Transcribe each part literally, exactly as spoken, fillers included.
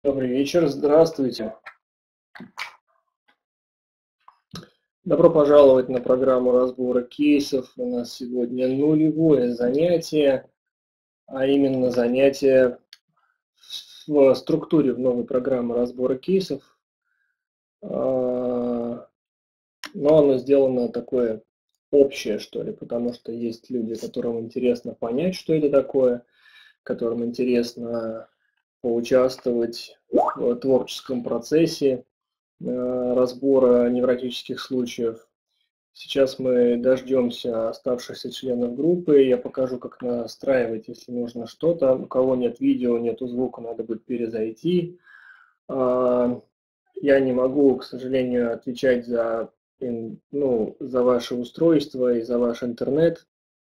Добрый вечер, здравствуйте. Добро пожаловать на программу разбора кейсов. У нас сегодня нулевое занятие, а именно занятие в структуре в новой программы разбора кейсов. Но оно сделано такое общее, что ли, потому что есть люди, которым интересно понять, что это такое, которым интересно поучаствовать в творческом процессе разбора невротических случаев. Сейчас мы дождемся оставшихся членов группы. Я покажу, как настраивать, если нужно что-то. У кого нет видео, нету звука, надо будет перезайти. Я не могу, к сожалению, отвечать за, ну, за ваше устройство и за ваш интернет.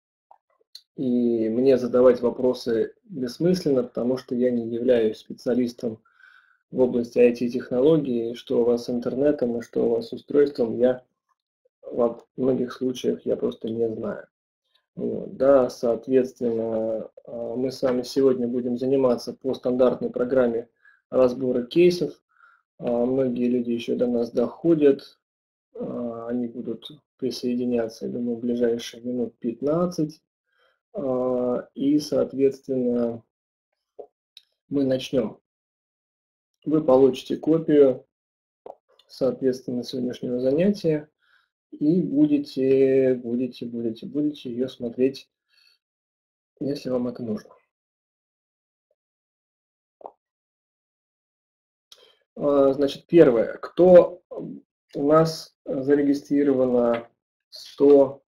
И мне задавать вопросы бессмысленно, потому что я не являюсь специалистом в области ай ти-технологий. Что у вас с интернетом и что у вас с устройством, я во многих случаях я просто не знаю. Вот, да, соответственно, мы с вами сегодня будем заниматься по стандартной программе разбора кейсов. Многие люди еще до нас доходят, они будут присоединяться, я думаю, в ближайшие минут пятнадцать. И, соответственно, мы начнем. Вы получите копию, соответственно, сегодняшнего занятия и будете, будете, будете, будете ее смотреть, если вам это нужно. Значит, первое. Кто у нас зарегистрировано сто,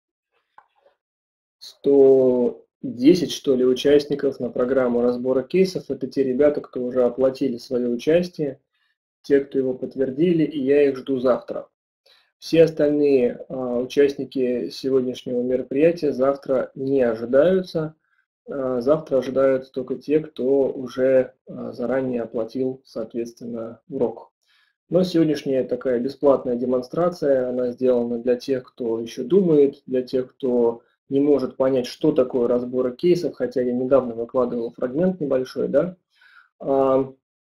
сто десять, что ли, участников на программу разбора кейсов. Это те ребята, кто уже оплатили свое участие, те, кто его подтвердили, и я их жду завтра. Все остальные а, участники сегодняшнего мероприятия завтра не ожидаются. А, завтра ожидаются только те, кто уже а, заранее оплатил, соответственно, урок. Но сегодняшняя такая бесплатная демонстрация, она сделана для тех, кто еще думает, для тех, кто не может понять, что такое разбор кейсов, хотя я недавно выкладывал фрагмент небольшой, да. А,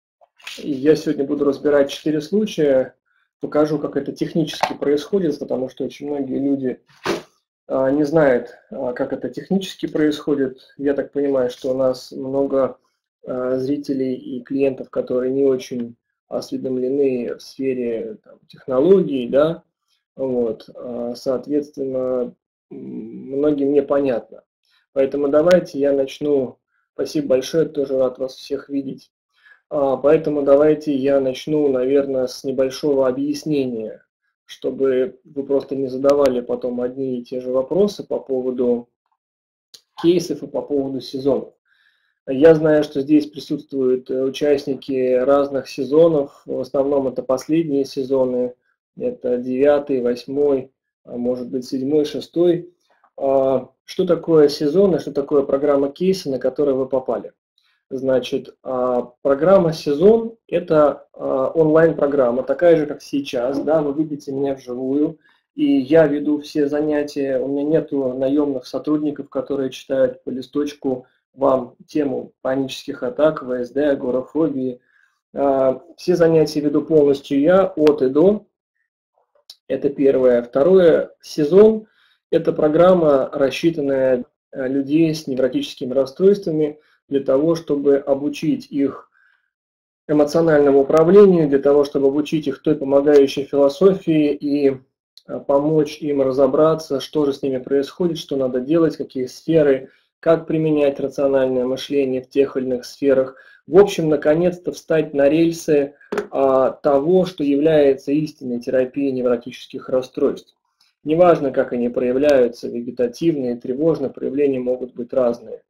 я сегодня буду разбирать четыре случая. Покажу, как это технически происходит, потому что очень многие люди а, не знают, а, как это технически происходит. Я так понимаю, что у нас много а, зрителей и клиентов, которые не очень осведомлены в сфере там, технологий, да, вот, а, соответственно, многим непонятно. Поэтому давайте я начну. Спасибо большое, тоже рад вас всех видеть. Поэтому давайте я начну, наверное, с небольшого объяснения, чтобы вы просто не задавали потом одни и те же вопросы по поводу кейсов и по поводу сезонов. Я знаю, что здесь присутствуют участники разных сезонов, в основном это последние сезоны, это девятый, восьмой, может быть седьмой, шестой. Что такое сезон и что такое программа кейса, на которую вы попали? Значит, программа «Сезон» – это онлайн-программа, такая же, как сейчас, да, вы видите меня вживую, и я веду все занятия, у меня нету наемных сотрудников, которые читают по листочку вам тему панических атак, вэ эс дэ, агорафобии. Все занятия веду полностью я, от и до, это первое. Второе, «Сезон» – это программа, рассчитанная для людей с невротическими расстройствами, для того, чтобы обучить их эмоциональному управлению, для того, чтобы обучить их той помогающей философии и помочь им разобраться, что же с ними происходит, что надо делать, какие сферы, как применять рациональное мышление в тех или иных сферах. В общем, наконец-то встать на рельсы а, того, что является истинной терапией невротических расстройств. Неважно, как они проявляются, вегетативные, тревожные, проявления могут быть разные.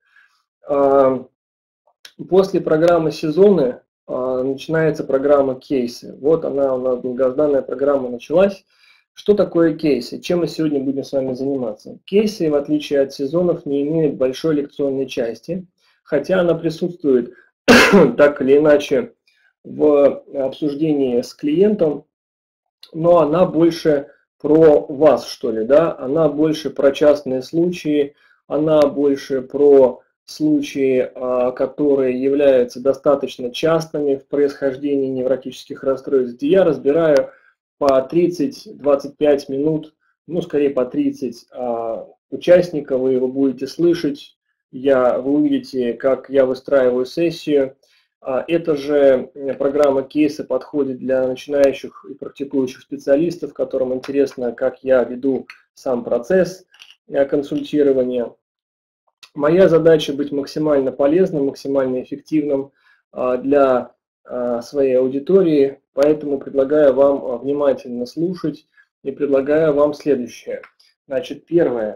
После программы «Сезоны» начинается программа «Кейсы». Вот она, у нас долгожданная программа началась. Что такое кейсы? Чем мы сегодня будем с вами заниматься? Кейсы, в отличие от сезонов, не имеют большой лекционной части, хотя она присутствует так или иначе в обсуждении с клиентом, но она больше про вас, что ли, да? Она больше про частные случаи, она больше про случаи, которые являются достаточно частыми в происхождении невротических расстройств, где я разбираю по тридцать-двадцать пять минут, ну, скорее по тридцать участников, вы его будете слышать, я, вы увидите, как я выстраиваю сессию. Эта же программа кейса подходит для начинающих и практикующих специалистов, которым интересно, как я веду сам процесс консультирования. Моя задача быть максимально полезным, максимально эффективным для своей аудитории, поэтому предлагаю вам внимательно слушать и предлагаю вам следующее. Значит, первое.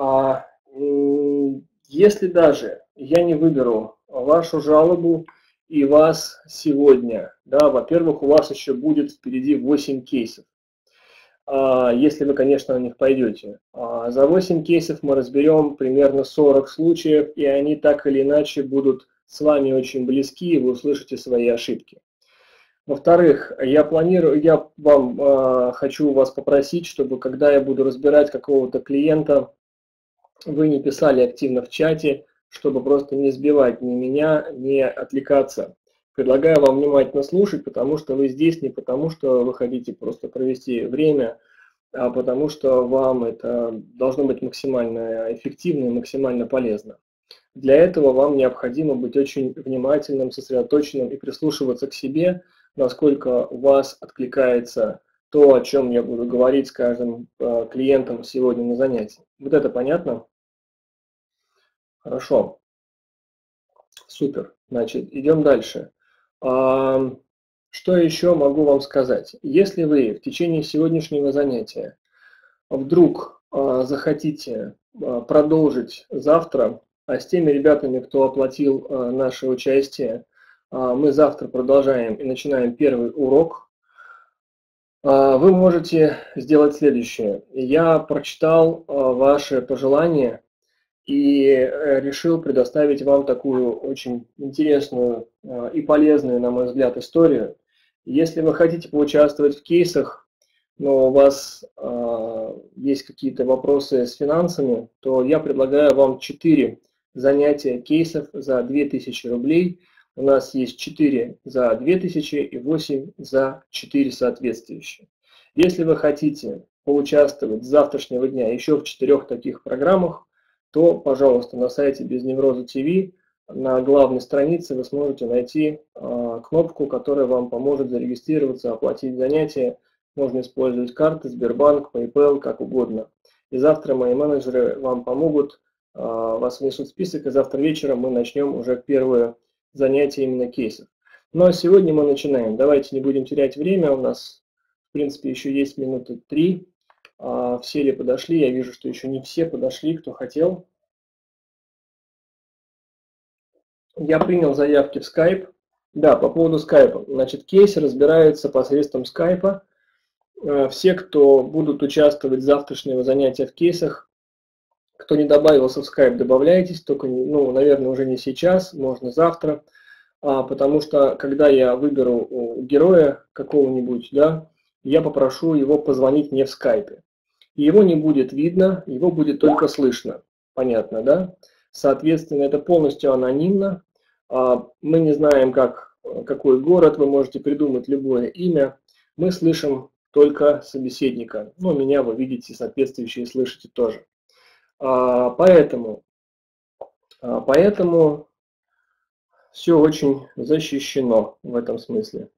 Если даже я не выберу вашу жалобу и вас сегодня, да, во-первых, у вас еще будет впереди восемь кейсов, если вы, конечно, на них пойдете. За восемь кейсов мы разберем примерно сорок случаев, и они так или иначе будут с вами очень близки, и вы услышите свои ошибки. Во-вторых, я планирую, я вам э, хочу вас попросить, чтобы когда я буду разбирать какого-то клиента, вы не писали активно в чате, чтобы просто не сбивать ни меня, не отвлекаться. Предлагаю вам внимательно слушать, потому что вы здесь не потому, что вы хотите просто провести время, а потому что вам это должно быть максимально эффективно и максимально полезно. Для этого вам необходимо быть очень внимательным, сосредоточенным и прислушиваться к себе, насколько у вас откликается то, о чем я буду говорить с каждым клиентом сегодня на занятии. Вот это понятно? Хорошо. Супер. Значит, идем дальше. Что еще могу вам сказать? Если вы в течение сегодняшнего занятия вдруг захотите продолжить завтра, а с теми ребятами, кто оплатил наше участие, мы завтра продолжаем и начинаем первый урок, вы можете сделать следующее. Я прочитал ваши пожелания и решил предоставить вам такую очень интересную и полезную, на мой взгляд, историю. Если вы хотите поучаствовать в кейсах, но у вас э, есть какие-то вопросы с финансами, то я предлагаю вам четыре занятия кейсов за две тысячи рублей. У нас есть четыре за две тысячи и восемь за четыре соответствующие. Если вы хотите поучаствовать с завтрашнего дня еще в четырех таких программах, то, пожалуйста, на сайте Безневроза ТВ на главной странице вы сможете найти э, кнопку, которая вам поможет зарегистрироваться, оплатить занятия. Можно использовать карты, Сбербанк, PayPal, как угодно. И завтра мои менеджеры вам помогут, вас внесут в список, и завтра вечером мы начнем уже первое занятие именно кейсов. Ну а сегодня мы начинаем. Давайте не будем терять время, у нас, в принципе, еще есть минуты три. Все ли подошли? Я вижу, что еще не все подошли, кто хотел. Я принял заявки в Skype. Да, по поводу Skype. Значит, кейсы разбираются посредством Skype. Все, кто будут участвовать в завтрашнего занятия в кейсах, кто не добавился в Skype, добавляйтесь, только, ну, наверное, уже не сейчас, можно завтра, а, потому что, когда я выберу героя какого-нибудь, да, я попрошу его позвонить мне в Skype. Его не будет видно, его будет только слышно. Понятно, да? Соответственно, это полностью анонимно. Мы не знаем, как, какой город, вы можете придумать любое имя. Мы слышим только собеседника. Ну, меня вы видите, соответствующие слышите тоже. Поэтому, поэтому все очень защищено в этом смысле.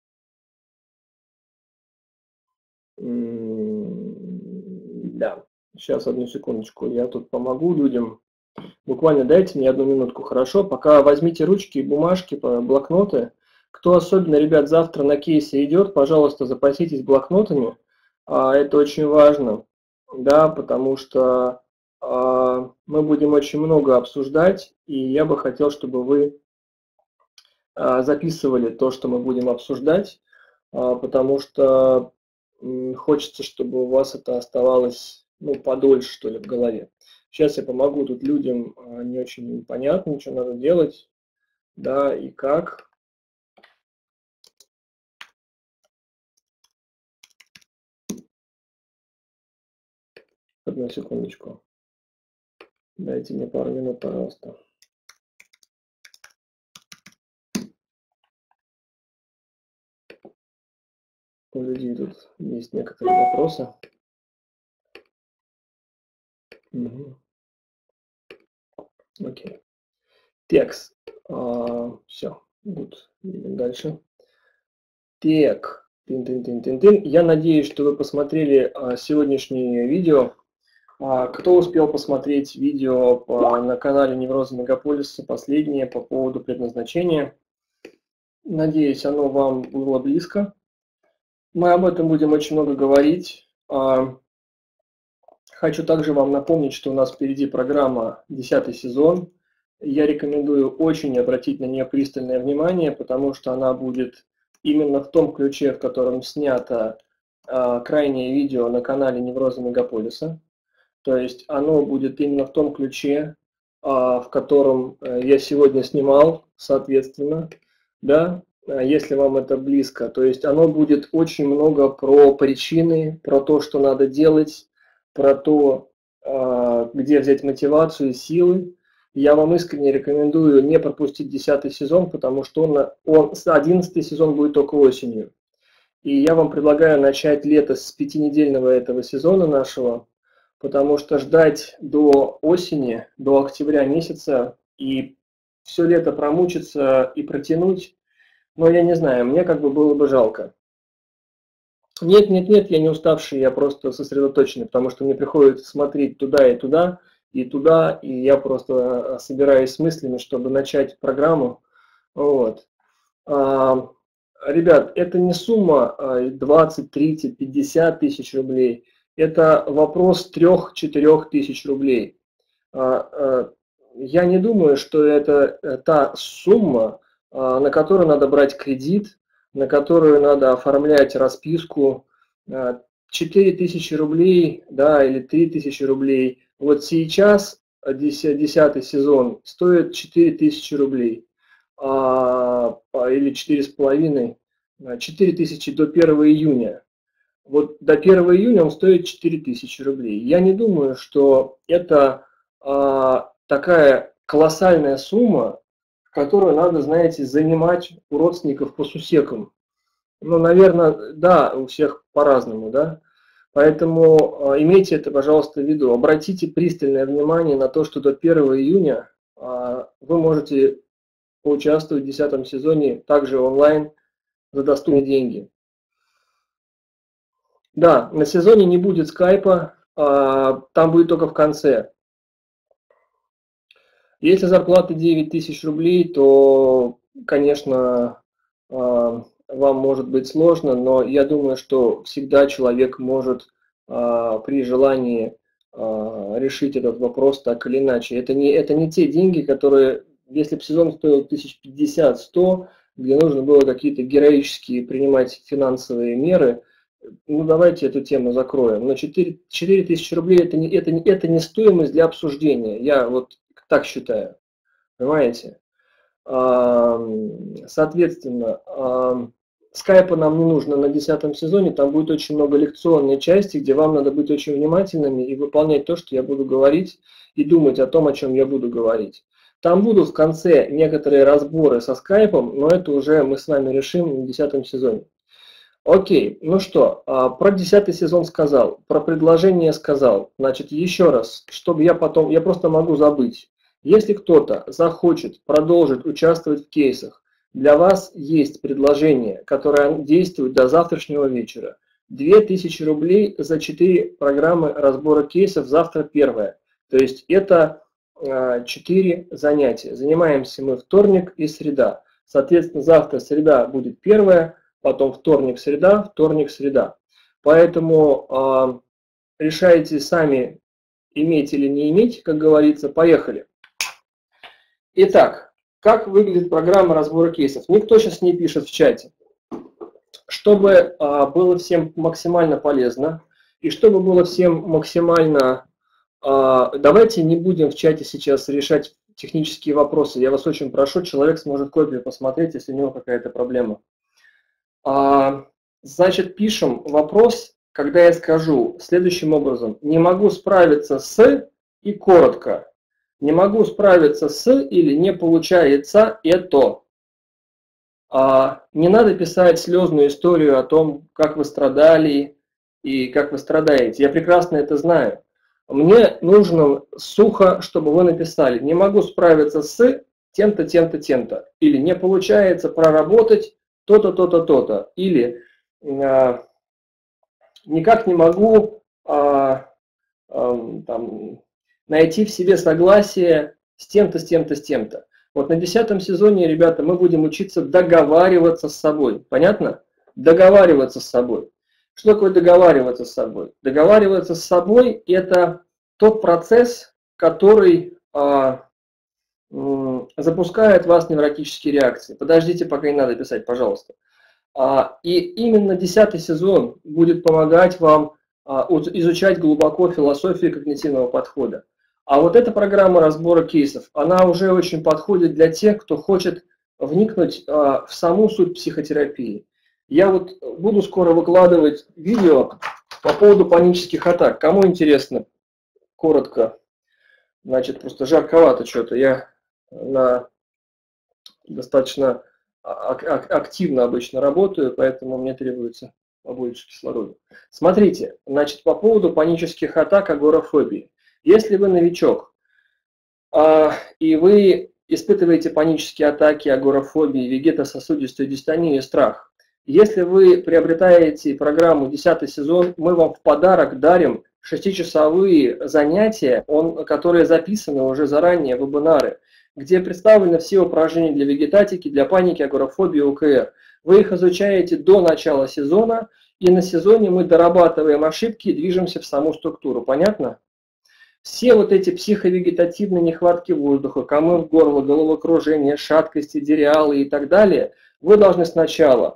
Да, сейчас одну секундочку, я тут помогу людям. Буквально дайте мне одну минутку, хорошо? Пока возьмите ручки и бумажки, блокноты. Кто особенно, ребят, завтра на кейсе идет, пожалуйста, запаситесь блокнотами. Это очень важно, да, потому что мы будем очень много обсуждать, и я бы хотел, чтобы вы записывали то, что мы будем обсуждать, потому что хочется, чтобы у вас это оставалось, ну, подольше, что ли, в голове. Сейчас я помогу тут людям, не очень понятно, что надо делать, да, и как. Одну секундочку. Дайте мне пару минут, пожалуйста. У людей тут есть некоторые вопросы. Угу. Окей. Текст. А, все. Вот. Идем дальше. Так. Тын-тын-тын-тын-тын. Я надеюсь, что вы посмотрели а, сегодняшнее видео. А, кто успел посмотреть видео по, на канале Неврозы Мегаполиса, последнее по поводу предназначения? Надеюсь, оно вам было близко. Мы об этом будем очень много говорить. А, хочу также вам напомнить, что у нас впереди программа десятый сезон. Я рекомендую очень обратить на нее пристальное внимание, потому что она будет именно в том ключе, в котором снято а, крайнее видео на канале Неврозы Мегаполиса. То есть оно будет именно в том ключе, а, в котором я сегодня снимал, соответственно, да, если вам это близко. То есть оно будет очень много про причины, про то, что надо делать, про то, а, где взять мотивацию и силы. Я вам искренне рекомендую не пропустить десятый сезон, потому что он, он, одиннадцатый сезон будет только осенью. И я вам предлагаю начать лето с пятинедельного этого сезона нашего, потому что ждать до осени, до октября месяца и все лето промучиться и протянуть, ну, я не знаю, мне как бы было бы жалко. Нет, нет, нет, я не уставший, я просто сосредоточенный, потому что мне приходится смотреть туда и туда, и туда, и я просто собираюсь с мыслями, чтобы начать программу. Вот. Ребят, это не сумма двадцать, тридцать, пятьдесят тысяч рублей. Это вопрос трёх-четырёх тысяч рублей. Я не думаю, что это та сумма, на которую надо брать кредит, на которую надо оформлять расписку. четыре тысячи рублей, да, или три тысячи рублей. Вот сейчас десятый сезон стоит четыре тысячи рублей. Или четыре с половиной. четыре тысячи до первого июня. Вот до первого июня он стоит четыре тысячи рублей. Я не думаю, что это а, такая колоссальная сумма, которую надо, знаете, занимать у родственников по сусекам. Ну, наверное, да, у всех по-разному, да. Поэтому а, имейте это, пожалуйста, в виду. Обратите пристальное внимание на то, что до первого июня а, вы можете поучаствовать в десятом сезоне также онлайн за доступные деньги. Да, на сезоне не будет скайпа, а, там будет только в конце. Если зарплата девять тысяч рублей, то, конечно, а, вам может быть сложно, но я думаю, что всегда человек может а, при желании а, решить этот вопрос так или иначе. Это не, это не те деньги, которые, если бы сезон стоил тысяч пятьдесят-сто, где нужно было какие-то героические принимать финансовые меры, ну, давайте эту тему закроем. Но четыре тысячи рублей это не, это, не, это не стоимость для обсуждения. Я вот так считаю. Понимаете? Соответственно, скайпа нам не нужно на десятом сезоне. Там будет очень много лекционной части, где вам надо быть очень внимательными и выполнять то, что я буду говорить, и думать о том, о чем я буду говорить. Там будут в конце некоторые разборы со скайпом, но это уже мы с вами решим в десятом сезоне. Окей, ну что, про десятый сезон сказал, про предложение сказал. Значит, еще раз, чтобы я потом, я просто могу забыть. Если кто-то захочет продолжить участвовать в кейсах, для вас есть предложение, которое действует до завтрашнего вечера. две тысячи рублей за четыре программы разбора кейсов, завтра первое. То есть это четыре занятия. Занимаемся мы вторник и среда. Соответственно, завтра среда будет первая. Потом вторник, среда, вторник, среда. Поэтому э, решайте сами, иметь или не иметь, как говорится. Поехали. Итак, как выглядит программа разбора кейсов? Никто сейчас не пишет в чате. Чтобы э, было всем максимально полезно, и чтобы было всем максимально... Э, давайте не будем в чате сейчас решать технические вопросы. Я вас очень прошу, человек сможет копию посмотреть, если у него какая-то проблема. Значит, пишем вопрос, когда я скажу следующим образом. Не могу справиться с и коротко. Не могу справиться с или не получается это. А, не надо писать слезную историю о том, как вы страдали и как вы страдаете. Я прекрасно это знаю. Мне нужно сухо, чтобы вы написали: не могу справиться с тем-то, тем-то, тем-то. Или не получается проработать то-то, то-то, то-то. Или а, никак не могу а, а, там, найти в себе согласие с тем-то, с тем-то, с тем-то. Вот на десятом сезоне, ребята, мы будем учиться договариваться с собой. Понятно? Договариваться с собой. Что такое договариваться с собой? Договариваться с собой – это тот процесс, который а, м, запускает в вас невротические реакции. Подождите, пока не надо писать, пожалуйста. А, и именно десятый сезон будет помогать вам а, изучать глубоко философию когнитивного подхода. А вот эта программа разбора кейсов, она уже очень подходит для тех, кто хочет вникнуть а, в саму суть психотерапии. Я вот буду скоро выкладывать видео по поводу панических атак. Кому интересно, коротко, значит, просто жарковато что-то. Я на достаточно активно обычно работаю, поэтому мне требуется побольше кислорода. Смотрите, значит, по поводу панических атак, агорафобии. Если вы новичок, а, и вы испытываете панические атаки, агорафобии, вегетососудистую дистонию и страх, если вы приобретаете программу десятый сезон, мы вам в подарок дарим шестичасовые занятия, он, которые записаны уже заранее, вебинары, где представлены все упражнения для вегетатики, для паники, агорафобии, ОКР. Вы их изучаете до начала сезона, и на сезоне мы дорабатываем ошибки и движемся в саму структуру. Понятно? Все вот эти психовегетативные нехватки воздуха, комы в горло, головокружение, шаткости, диреалы и так далее, вы должны сначала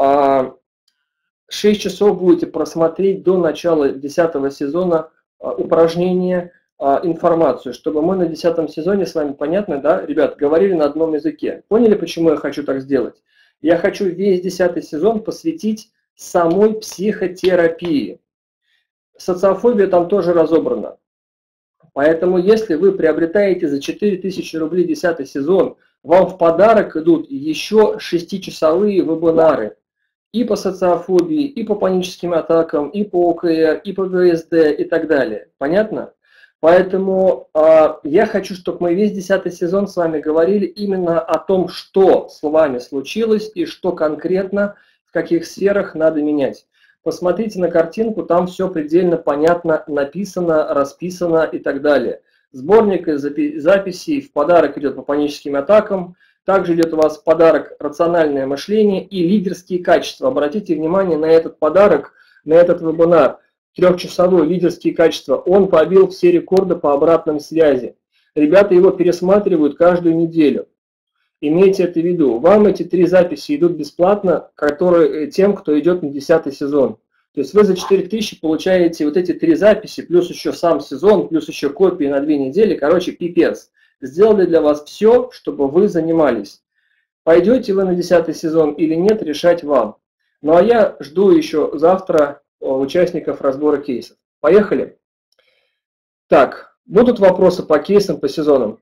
шесть часов будете просмотреть до начала десятого сезона упражнения, информацию, чтобы мы на десятом сезоне с вами, понятно, да, ребят, говорили на одном языке. Поняли, почему я хочу так сделать? Я хочу весь десятый сезон посвятить самой психотерапии. Социофобия там тоже разобрана. Поэтому, если вы приобретаете за четыре тысячи рублей десятый сезон, вам в подарок идут еще шестичасовые вебинары и по социофобии, и по паническим атакам, и по ОКР, и по ГСД и так далее. Понятно? Поэтому э, я хочу, чтобы мы весь десятый сезон с вами говорили именно о том, что с вами случилось и что конкретно, в каких сферах надо менять. Посмотрите на картинку, там все предельно понятно написано, расписано и так далее. Сборник из записей в подарок идет по паническим атакам. Также идет у вас в подарок рациональное мышление и лидерские качества. Обратите внимание на этот подарок, на этот вебинар. Трехчасовой лидерские качества. Он побил все рекорды по обратной связи. Ребята его пересматривают каждую неделю. Имейте это в виду. Вам эти три записи идут бесплатно, которые, тем, кто идет на десятый сезон. То есть вы за четыре тысячи получаете вот эти три записи, плюс еще сам сезон, плюс еще копии на две недели. Короче, пипец. Сделали для вас все, чтобы вы занимались. Пойдете вы на десятый сезон или нет, решать вам. Ну а я жду еще завтра участников разбора кейсов. Поехали? Так, будут вопросы по кейсам, по сезонам?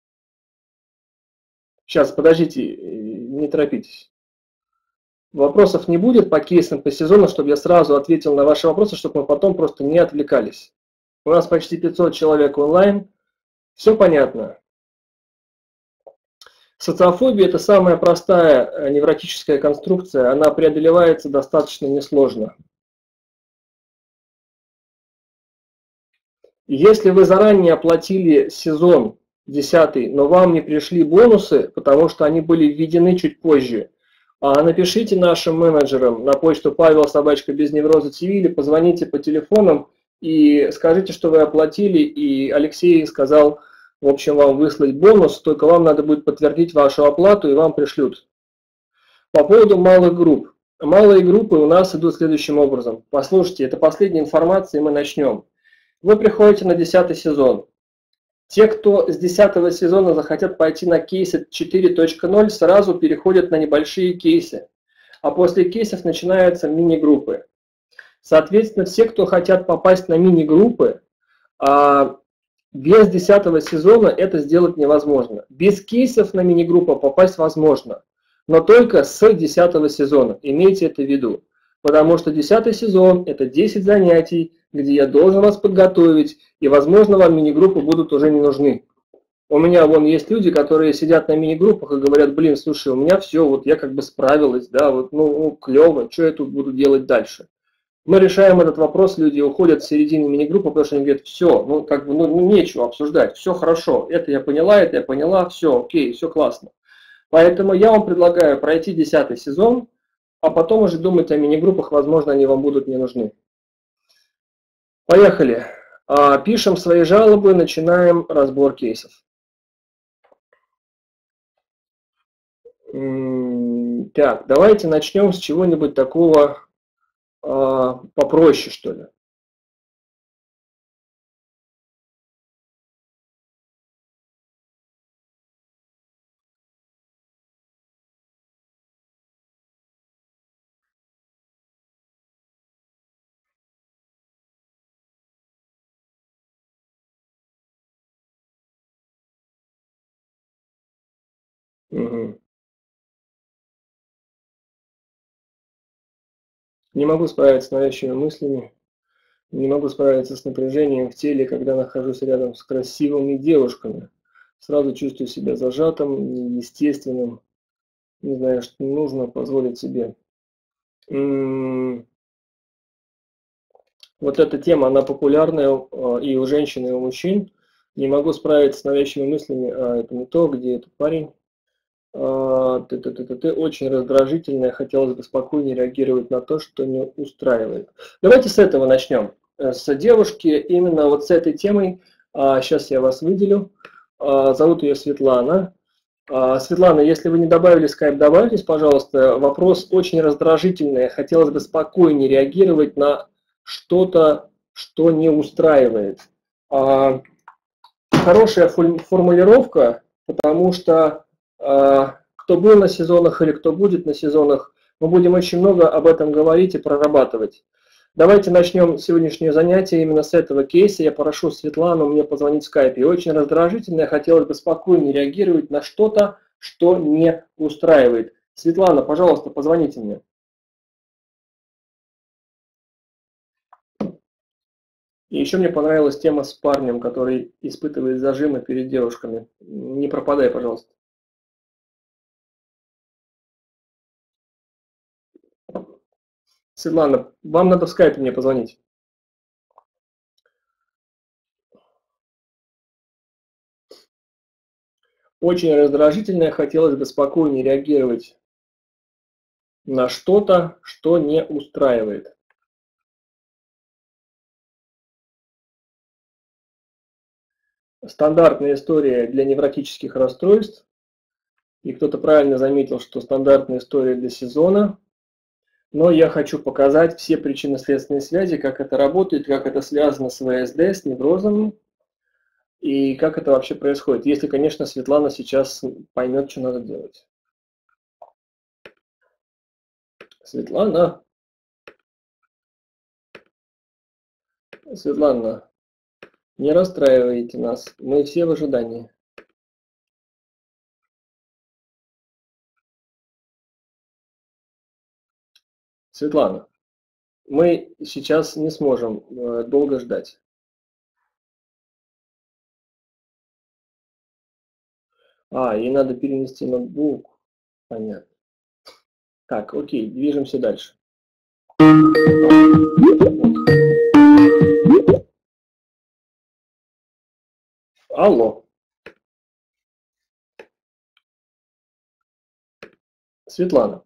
Сейчас, подождите, не торопитесь. Вопросов не будет по кейсам, по сезону, чтобы я сразу ответил на ваши вопросы, чтобы мы потом просто не отвлекались. У нас почти пятьсот человек онлайн. Все понятно. Социофобия – это самая простая невротическая конструкция, она преодолевается достаточно несложно. Если вы заранее оплатили сезон десятый, но вам не пришли бонусы, потому что они были введены чуть позже, напишите нашим менеджерам на почту павел собака безневроза точка тв или позвоните по телефонам и скажите, что вы оплатили, и Алексей сказал, в общем, вам выслать бонус, только вам надо будет подтвердить вашу оплату, и вам пришлют. По поводу малых групп. Малые группы у нас идут следующим образом. Послушайте, это последняя информация, и мы начнем. Вы приходите на десятый сезон. Те, кто с десятого сезона захотят пойти на кейсы четыре точка ноль, сразу переходят на небольшие кейсы. А после кейсов начинаются мини-группы. Соответственно, все, кто хотят попасть на мини-группы, без десятого сезона это сделать невозможно. Без кейсов на мини-группу попасть возможно. но только с десятого сезона. Имейте это в виду. Потому что десятый сезон – это десять занятий, где я должен вас подготовить, и, возможно, вам мини-группы будут уже не нужны. У меня вон есть люди, которые сидят на мини-группах и говорят: блин, слушай, у меня все, вот я как бы справилась, да, вот, ну, ну клево, что я тут буду делать дальше? Мы решаем этот вопрос, люди уходят в середине мини-группы, потому что они говорят: все, ну, как бы, ну, нечего обсуждать, все хорошо, это я поняла, это я поняла, все, окей, все классно. Поэтому я вам предлагаю пройти десятый сезон, а потом уже думать о мини-группах, возможно, они вам будут не нужны. Поехали. Пишем свои жалобы, начинаем разбор кейсов. Так, давайте начнем с чего-нибудь такого попроще, что ли. Угу. Не могу справиться с навязчивыми мыслями, не могу справиться с напряжением в теле, когда нахожусь рядом с красивыми девушками. Сразу чувствую себя зажатым, неестественным, не знаю, что нужно позволить себе. М-м- вот эта тема, она популярная и у женщин, и у мужчин. Не могу справиться с навязчивыми мыслями, а это не то, где этот парень. Ты, ты, ты, ты, ты очень раздражительная, хотелось бы спокойнее реагировать на то, что не устраивает. Давайте с этого начнем. С девушки, именно вот с этой темой. Сейчас я вас выделю. Зовут ее Светлана. Светлана, если вы не добавили скайп, добавьтесь, пожалуйста. Вопрос очень раздражительный. Хотелось бы спокойнее реагировать на что-то, что не устраивает. Хорошая формулировка, потому что кто был на сезонах или кто будет на сезонах, мы будем очень много об этом говорить и прорабатывать. Давайте начнем сегодняшнее занятие именно с этого кейса. Я прошу Светлану мне позвонить в скайпе. Очень раздражительно, хотелось бы спокойнее реагировать на что-то, что не устраивает. Светлана, пожалуйста, позвоните мне. И еще мне понравилась тема с парнем, который испытывает зажимы перед девушками. Не пропадай, пожалуйста. Светлана, вам надо в скайпе мне позвонить. Очень раздражительное, хотелось бы спокойнее реагировать на что-то, что не устраивает. Стандартная история для невротических расстройств. И кто-то правильно заметил, что стандартная история для сезона. Но я хочу показать все причинно-следственные связи, как это работает, как это связано с ВСД, с неврозом, и как это вообще происходит. Если, конечно, Светлана сейчас поймет, что надо делать. Светлана. Светлана, не расстраивайте нас, мы все в ожидании. Светлана, мы сейчас не сможем долго ждать. А, ей надо перенести ноутбук. Понятно. Так, окей, движемся дальше. Алло. Светлана.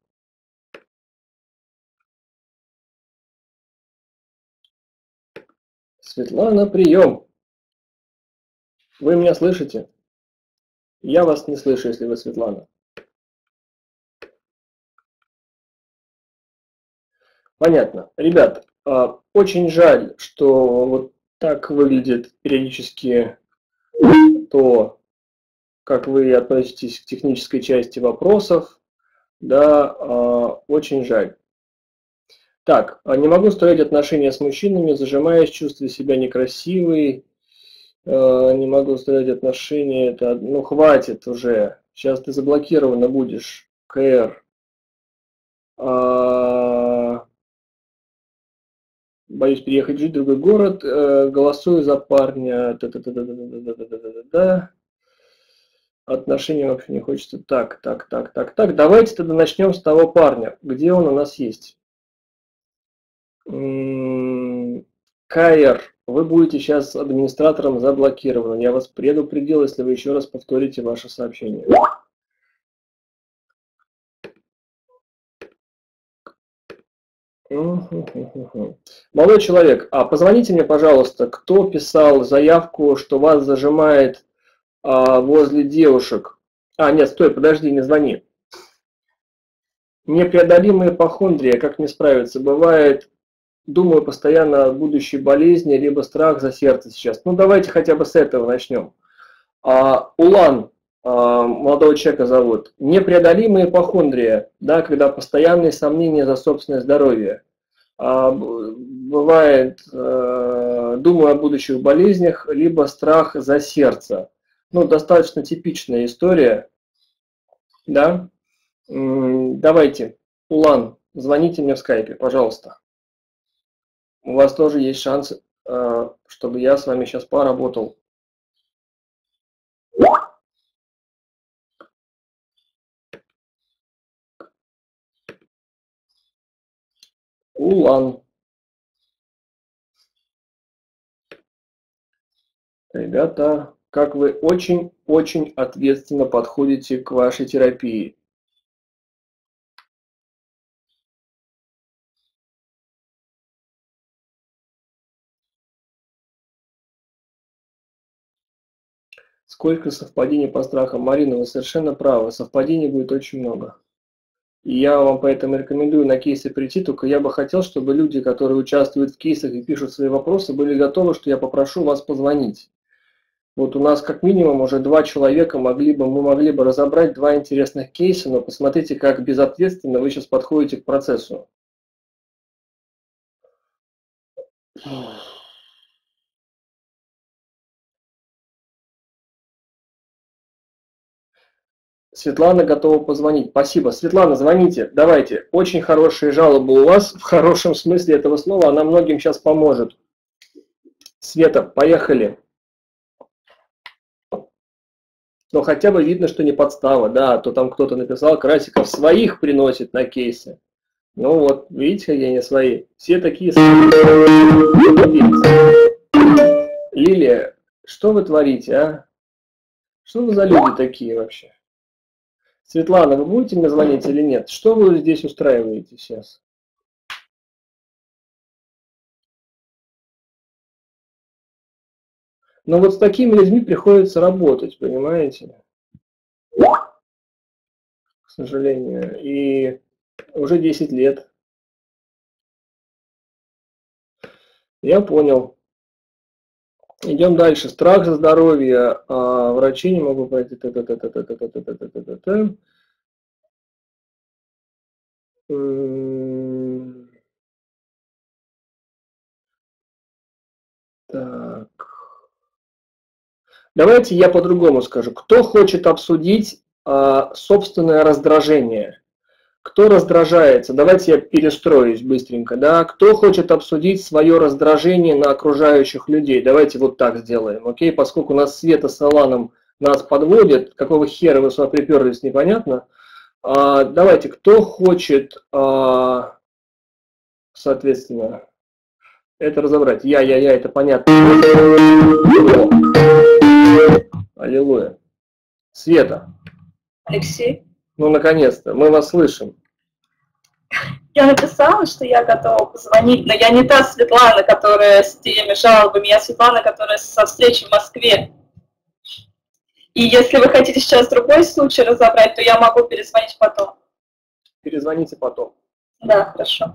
Светлана, прием. Вы меня слышите? Я вас не слышу, если вы Светлана. Понятно. Ребят, очень жаль, что вот так выглядит периодически то, как вы относитесь к технической части вопросов. Да, очень жаль. Так, не могу строить отношения с мужчинами, зажимаясь, чувствую себя некрасивой. Не могу строить отношения, это, ну хватит уже, сейчас ты заблокирована будешь. КР. А, боюсь переехать жить в другой город. А, голосую за парня. Да-да-да-да-да-да-да-да-да. Отношения вообще не хочется. Так, так, так, так, так. Давайте тогда начнем с того парня. Где он у нас есть? КР. Вы будете сейчас администратором заблокированы. Я вас предупредил, если вы еще раз повторите ваше сообщение. Молодой человек, а позвоните мне, пожалуйста, кто писал заявку, что вас зажимает а, возле девушек? А, нет, стой, подожди, не звони. Непреодолимая ипохондрия, как не справиться? Бывает, думаю постоянно о будущей болезни, либо страх за сердце сейчас. Ну, давайте хотя бы с этого начнем. А, Улан, а, молодого человека зовут. Непреодолимая ипохондрия, да, когда постоянные сомнения за собственное здоровье. А, бывает, а, думаю о будущих болезнях, либо страх за сердце. Ну, достаточно типичная история, да. Давайте, Улан, звоните мне в скайпе, пожалуйста. У вас тоже есть шанс, чтобы я с вами сейчас поработал. Улан. Ребята, как вы очень-очень ответственно подходите к вашей терапии. Сколько совпадений по страхам? Марина, вы совершенно правы. Совпадений будет очень много. И я вам поэтому рекомендую на кейсы прийти, только я бы хотел, чтобы люди, которые участвуют в кейсах и пишут свои вопросы, были готовы, что я попрошу вас позвонить. Вот у нас как минимум уже два человека могли бы, мы могли бы разобрать два интересных кейса, но посмотрите, как безответственно вы сейчас подходите к процессу. Светлана готова позвонить. Спасибо. Светлана, звоните. Давайте. Очень хорошие жалобы у вас, в хорошем смысле этого слова. Она многим сейчас поможет. Света, поехали. Но хотя бы видно, что не подстава. Да, то там кто-то написал, Красиков своих приносит на кейсы. Ну вот, видите, какие они свои. Все такие. Лилия, что вы творите, а? Что вы за люди такие вообще? Светлана, вы будете мне звонить или нет? Что вы здесь устраиваете сейчас? Но вот с такими людьми приходится работать, понимаете? К сожалению. И уже десять лет. Я понял. Идем дальше. Страх за здоровье. А, врачи не могут пройти. Так. Давайте я по-другому скажу. Кто хочет обсудить а, собственное раздражение? Кто раздражается? Давайте я перестроюсь быстренько. Да? Кто хочет обсудить свое раздражение на окружающих людей? Давайте вот так сделаем. Окей? Поскольку у нас Света с Аланом нас подводят, какого хера вы сюда приперлись, непонятно. А, давайте, кто хочет, а, соответственно, это разобрать? Я, я, я, это понятно. Аллилуйя. Света. Алексей. Ну, наконец-то, мы вас слышим. Я написала, что я готова позвонить, но я не та Светлана, которая с теми жалобами, я Светлана, которая со встречи в Москве. И если вы хотите сейчас другой случай разобрать, то я могу перезвонить потом. Перезвоните потом. Да, хорошо.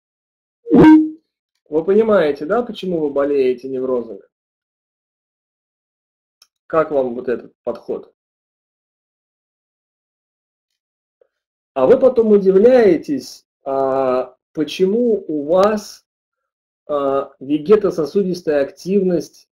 Вы понимаете, да, почему вы болеете неврозами? Как вам вот этот подход? А вы потом удивляетесь, а, почему у вас а, вегетососудистая активность,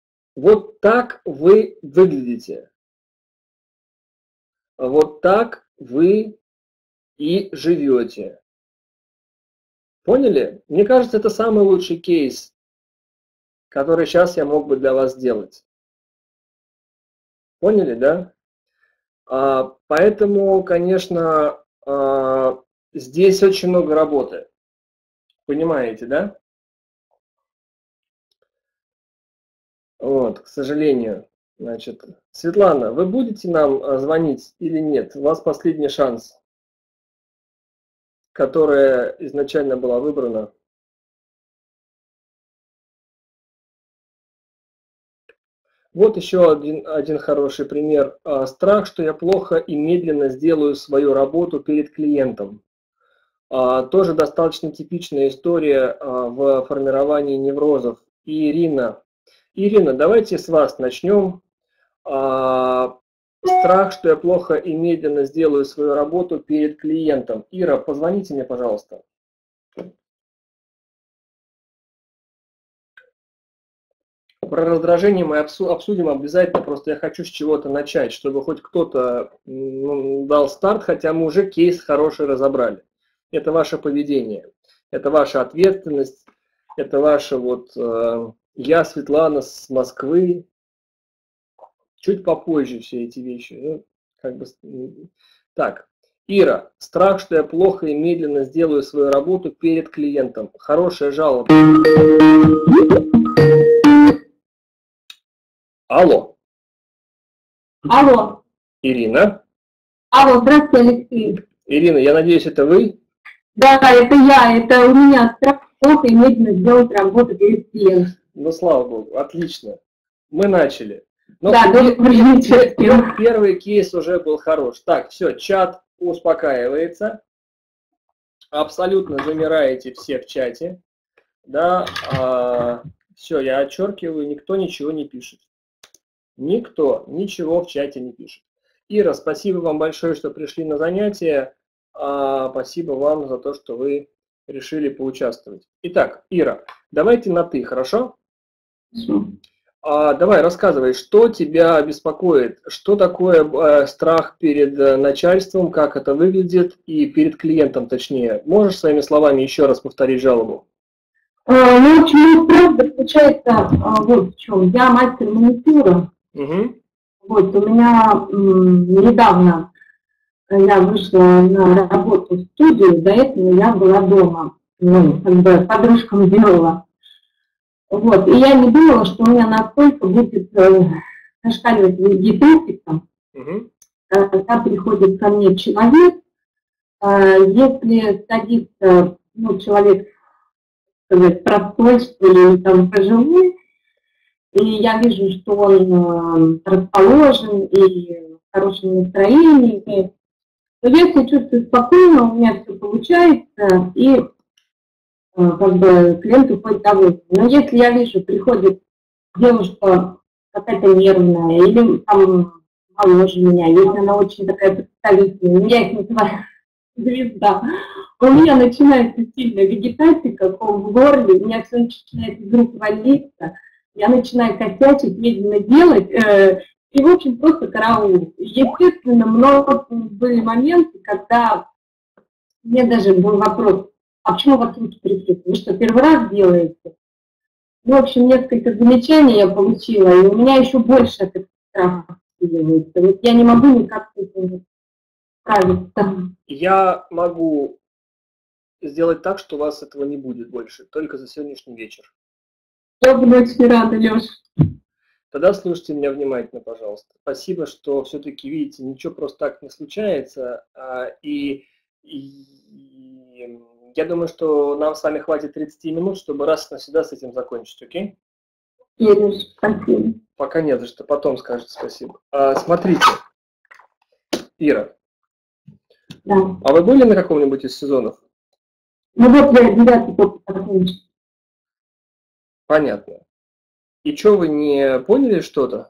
вот так вы выглядите. Вот так вы и живете. Поняли? Мне кажется, это самый лучший кейс, который сейчас я мог бы для вас сделать. Поняли, да? А, поэтому, конечно, а, здесь очень много работы. Понимаете, да? Вот, к сожалению. Значит, Светлана, вы будете нам звонить или нет? У вас последний шанс, которая изначально была выбрана. Вот еще один, один хороший пример. Страх, что я плохо и медленно сделаю свою работу перед клиентом. Тоже достаточно типичная история в формировании неврозов. И Ирина, Ирина, давайте с вас начнем. Страх, что я плохо и медленно сделаю свою работу перед клиентом. Ира, позвоните мне, пожалуйста. Про раздражение мы обсудим обязательно, просто я хочу с чего-то начать, чтобы хоть кто-то ну, дал старт, хотя мы уже кейс хороший разобрали. Это ваше поведение, это ваша ответственность, это ваше вот э, я, Светлана, с Москвы. Чуть попозже все эти вещи. Ну, как бы... Так, Ира, страх, что я плохо и медленно сделаю свою работу перед клиентом. Хорошая жалоба. Алло. Алло. Ирина. Алло, здравствуйте, Алексей. Ирина, я надеюсь, это вы? Да, это я. Это у меня страх плохо и медленно сделать работу перед клиентом. Ну, слава богу, отлично. Мы начали. Но да, добрый вечер. Первый кейс уже был хорош. Так, все, чат успокаивается. Абсолютно замираете все в чате. Да, а, все, я отчеркиваю, никто ничего не пишет. Никто ничего в чате не пишет. Ира, спасибо вам большое, что пришли на занятие. А, спасибо вам за то, что вы решили поучаствовать. Итак, Ира, давайте на «ты», хорошо? Хорошо. А, давай, рассказывай, что тебя беспокоит, что такое э, страх перед э, начальством, как это выглядит, и перед клиентом точнее. Можешь своими словами еще раз повторить жалобу? А, ну, в общем, страх заключается а, вот в чем. Я мастер маникюра. Угу. Вот, у меня м, недавно я вышла на работу в студию, до этого я была дома, ну, как бы подружкам делала. Вот, и я не думала, что у меня настолько будет э, зашкаливать вегетатика, угу. Когда приходит ко мне человек, э, если садится, ну, человек, сказать, простой, что ли, там, пожилой, и я вижу, что он э, расположен и в хорошем настроении, то я себя чувствую спокойно, у меня все получается, и как бы клиент уходит довольный. Но если я вижу, приходит девушка какая-то нервная, или там моложе меня, если она очень такая представительная, я их называю звезда, у меня начинается сильная вегетатика, ком в горле, у меня все начинает вдруг валиться, я начинаю косячить, медленно делать, э, и, в общем, просто караул. Естественно, много были моменты, когда мне даже был вопрос, а почему у вас руки трясутся? Вы что, первый раз делаете? Ну, в общем, несколько замечаний я получила, и у меня еще больше этот страх усиливается. Вот я не могу никак с этим справиться. Я могу сделать так, что у вас этого не будет больше, только за сегодняшний вечер. Я буду очень рада, Леша. Тогда слушайте меня внимательно, пожалуйста. Спасибо, что все-таки, видите, ничего просто так не случается, и... и я думаю, что нам с вами хватит тридцати минут, чтобы раз и навсегда с этим закончить, окей? Едешь, спасибо. Пока не за что, потом скажете спасибо. А, смотрите, Ира, да. А вы были на каком-нибудь из сезонов? Ну вот я девятый только закончил. Понятно. И что, вы не поняли что-то?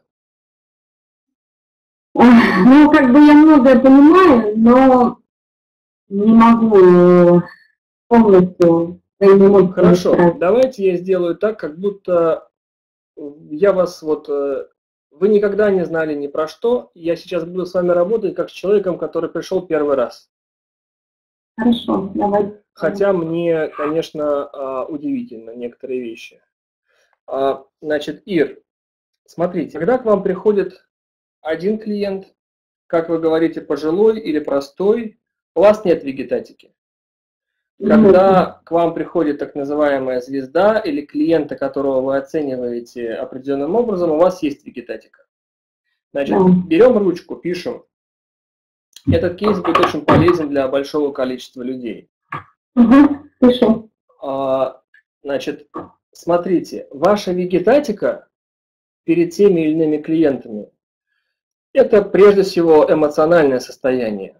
Ну, как бы я многое понимаю, но не могу... полностью. Хорошо, давайте я сделаю так, как будто я вас вот вы никогда не знали ни про что. Я сейчас буду с вами работать как с человеком, который пришел первый раз. Хорошо, давай. Хотя мне, конечно, удивительно некоторые вещи. Значит, Ир, смотрите, когда к вам приходит один клиент, как вы говорите, пожилой или простой, у вас нет вегетатики. Когда к вам приходит так называемая звезда или клиента, которого вы оцениваете определенным образом, у вас есть вегетатика. Значит, берем ручку, пишем. Этот кейс будет очень полезен для большого количества людей. Угу, пишу. Значит, смотрите, ваша вегетатика перед теми или иными клиентами – это прежде всего эмоциональное состояние,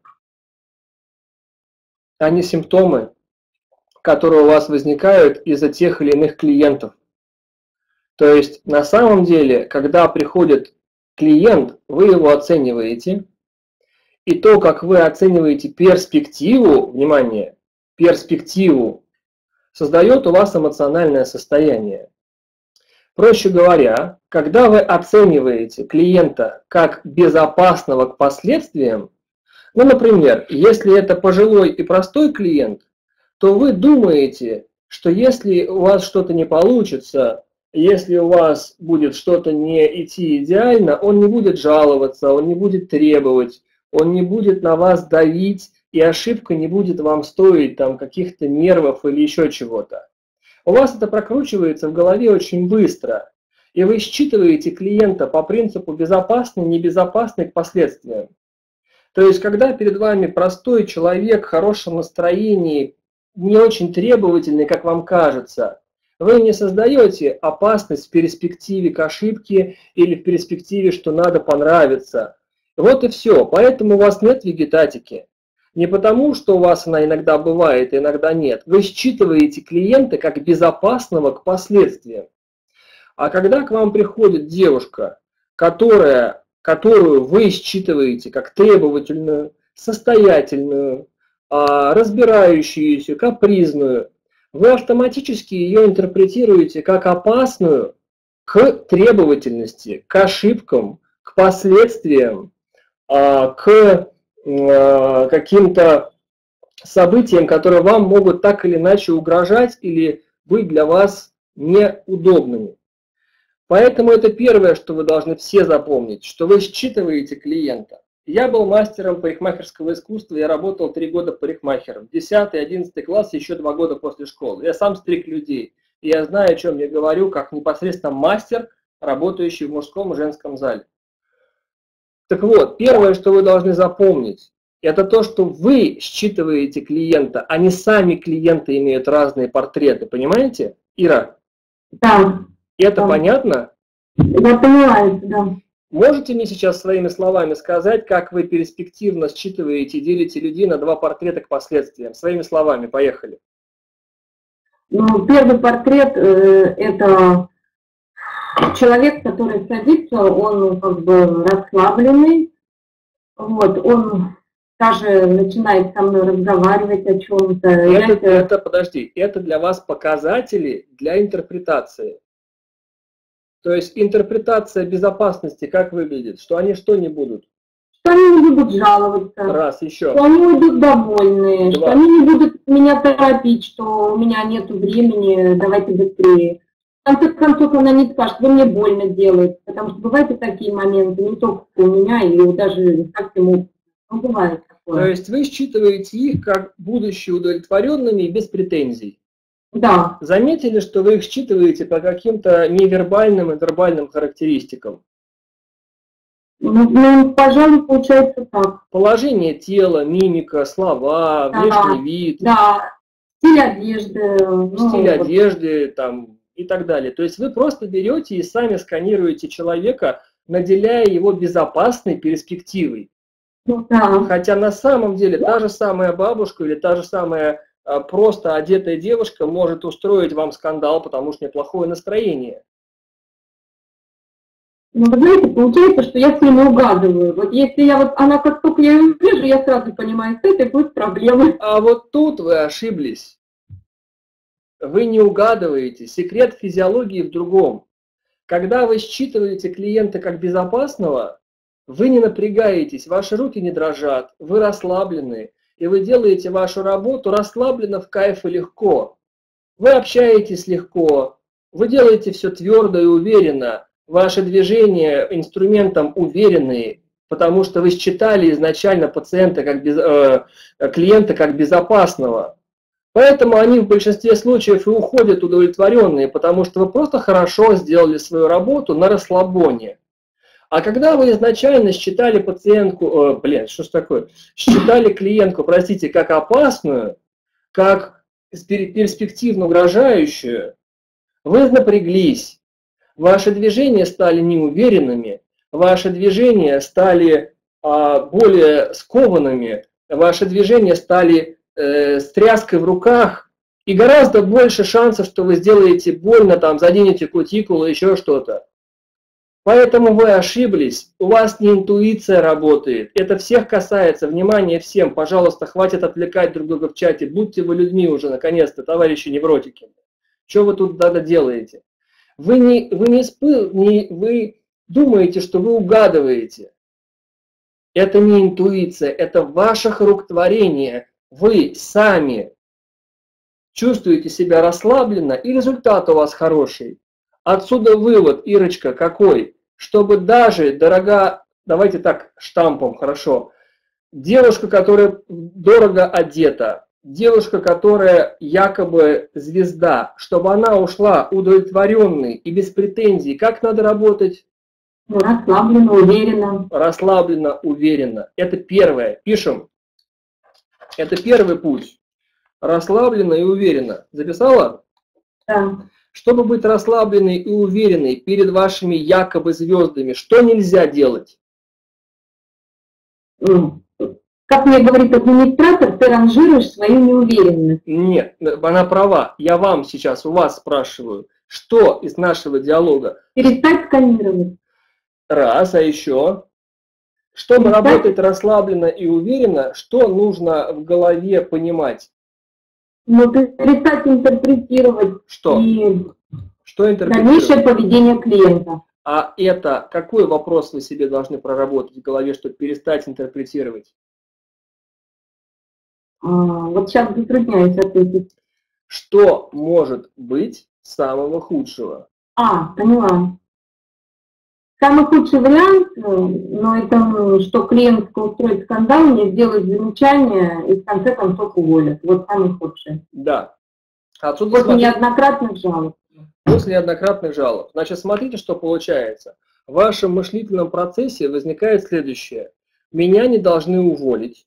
а не симптомы, которые у вас возникают из-за тех или иных клиентов. То есть на самом деле, когда приходит клиент, вы его оцениваете, и то, как вы оцениваете перспективу, внимание, перспективу, создает у вас эмоциональное состояние. Проще говоря, когда вы оцениваете клиента как безопасного к последствиям, ну, например, если это пожилой и простой клиент, то вы думаете, что если у вас что-то не получится, если у вас будет что-то не идти идеально, он не будет жаловаться, он не будет требовать, он не будет на вас давить, и ошибка не будет вам стоить там каких-то нервов или еще чего-то. У вас это прокручивается в голове очень быстро, и вы считываете клиента по принципу безопасный, небезопасный к последствиям. То есть, когда перед вами простой человек в хорошем настроении, не очень требовательный, как вам кажется, вы не создаете опасность в перспективе к ошибке или в перспективе, что надо понравиться. Вот и все. Поэтому у вас нет вегетатики. Не потому, что у вас она иногда бывает, иногда нет. Вы считываете клиента как безопасного к последствиям. А когда к вам приходит девушка, которая, которую вы считываете как требовательную, состоятельную, разбирающуюся, капризную, вы автоматически ее интерпретируете как опасную к требовательности, к ошибкам, к последствиям, к каким-то событиям, которые вам могут так или иначе угрожать или быть для вас неудобными. Поэтому это первое, что вы должны все запомнить, что вы считываете клиента. Я был мастером парикмахерского искусства, я работал три года парикмахером. десятый, одиннадцатый класс, еще два года после школы. Я сам стриг людей, и я знаю, о чем я говорю, как непосредственно мастер, работающий в мужском и женском зале. Так вот, первое, что вы должны запомнить, это то, что вы считываете клиента, а не сами клиенты имеют разные портреты. Понимаете, Ира? Да. Это да. понятно? Я понимаю, да. Можете мне сейчас своими словами сказать, как вы перспективно считываете и делите людей на два портрета к последствиям? Своими словами, поехали. Ну, первый портрет э, – это человек, который садится, он как бы расслабленный, вот, он даже начинает со мной разговаривать о чем-то. Это, это, это, подожди, это для вас показатели для интерпретации. То есть интерпретация безопасности как выглядит? Что они что не будут? Что они не будут жаловаться. Раз, еще. Что они уйдут довольные, Два. Что они не будут меня торопить, что у меня нет времени, давайте быстрее. В конце концов, она не скажет, вы мне больно делаете, потому что бывают и такие моменты, не только у меня, или даже как ему, ну, бывает такое. То есть вы считываете их как будущие удовлетворенными и без претензий. Да. Заметили, что вы их считываете по каким-то невербальным и вербальным характеристикам? Ну, ну, пожалуй, получается так. Положение тела, мимика, слова, да, внешний вид. Да, стиль одежды. Стиль ну, одежды там, и так далее. То есть вы просто берете и сами сканируете человека, наделяя его безопасной перспективой. Ну, да. Хотя на самом деле та же самая бабушка или та же самая а, просто одетая девушка может устроить вам скандал, потому что неплохое настроение. Ну, вы знаете, получается, что я с ним угадываю. Вот если я вот, она как только я ее вижу, я сразу понимаю, что это будет проблема. А вот тут вы ошиблись. Вы не угадываете. Секрет физиологии в другом. Когда вы считываете клиента как безопасного, вы не напрягаетесь, ваши руки не дрожат, вы расслаблены, и вы делаете вашу работу расслабленно, в кайф и легко. Вы общаетесь легко, вы делаете все твердо и уверенно, ваши движения инструментом уверенные, потому что вы считали изначально пациента как без, э, клиента как безопасного. Поэтому они в большинстве случаев и уходят удовлетворенные, потому что вы просто хорошо сделали свою работу на расслабоне. А когда вы изначально считали пациентку, э, блин, что ж такое, считали клиентку, простите, как опасную, как перспективно угрожающую, вы напряглись, ваши движения стали неуверенными, ваши движения стали а, более скованными, ваши движения стали э, с тряской в руках, и гораздо больше шансов, что вы сделаете больно, там, заденете кутикулу, еще что-то. Поэтому вы ошиблись, у вас не интуиция работает, это всех касается, внимание всем, пожалуйста, хватит отвлекать друг друга в чате, будьте вы людьми уже, наконец-то, товарищи невротики. Что вы тут тогда делаете? Вы, не, вы, не спы, не, вы думаете, что вы угадываете. Это не интуиция, это ваших рук творение. Вы сами чувствуете себя расслабленно, и результат у вас хороший. Отсюда вывод, Ирочка, какой? Чтобы даже, дорога, давайте так штампом, хорошо, девушка, которая дорого одета, девушка, которая якобы звезда, чтобы она ушла удовлетворенной и без претензий, как надо работать? Расслабленно, уверенно. Расслабленно, уверенно. Это первое. Пишем. Это первый путь. Расслабленно и уверенно. Записала? Да. Чтобы быть расслабленной и уверенной перед вашими якобы звездами, что нельзя делать? Как мне говорит администратор, ты ранжируешь свою неуверенность. Нет, она права. Я вам сейчас, у вас спрашиваю, что из нашего диалога? Перестать сканировать. Раз, а еще? Чтобы Перестать... работать расслабленно и уверенно, что нужно в голове понимать? Ну, перестать интерпретировать. Что? И что интерпретировать? Дальнейшее поведение клиента. А это, какой вопрос вы себе должны проработать в голове, чтобы перестать интерпретировать? А, вот сейчас затрудняюсь ответить. Что может быть самого худшего? А, поняла. Самый худший вариант, но это что клиент устроит скандал, мне сделает замечание и в конце концов уволят. Вот самый худший. Да. Отсюда После смотрите, неоднократных жалоб. После неоднократных жалоб. Значит, смотрите, что получается. В вашем мыслительном процессе возникает следующее. Меня не должны уволить.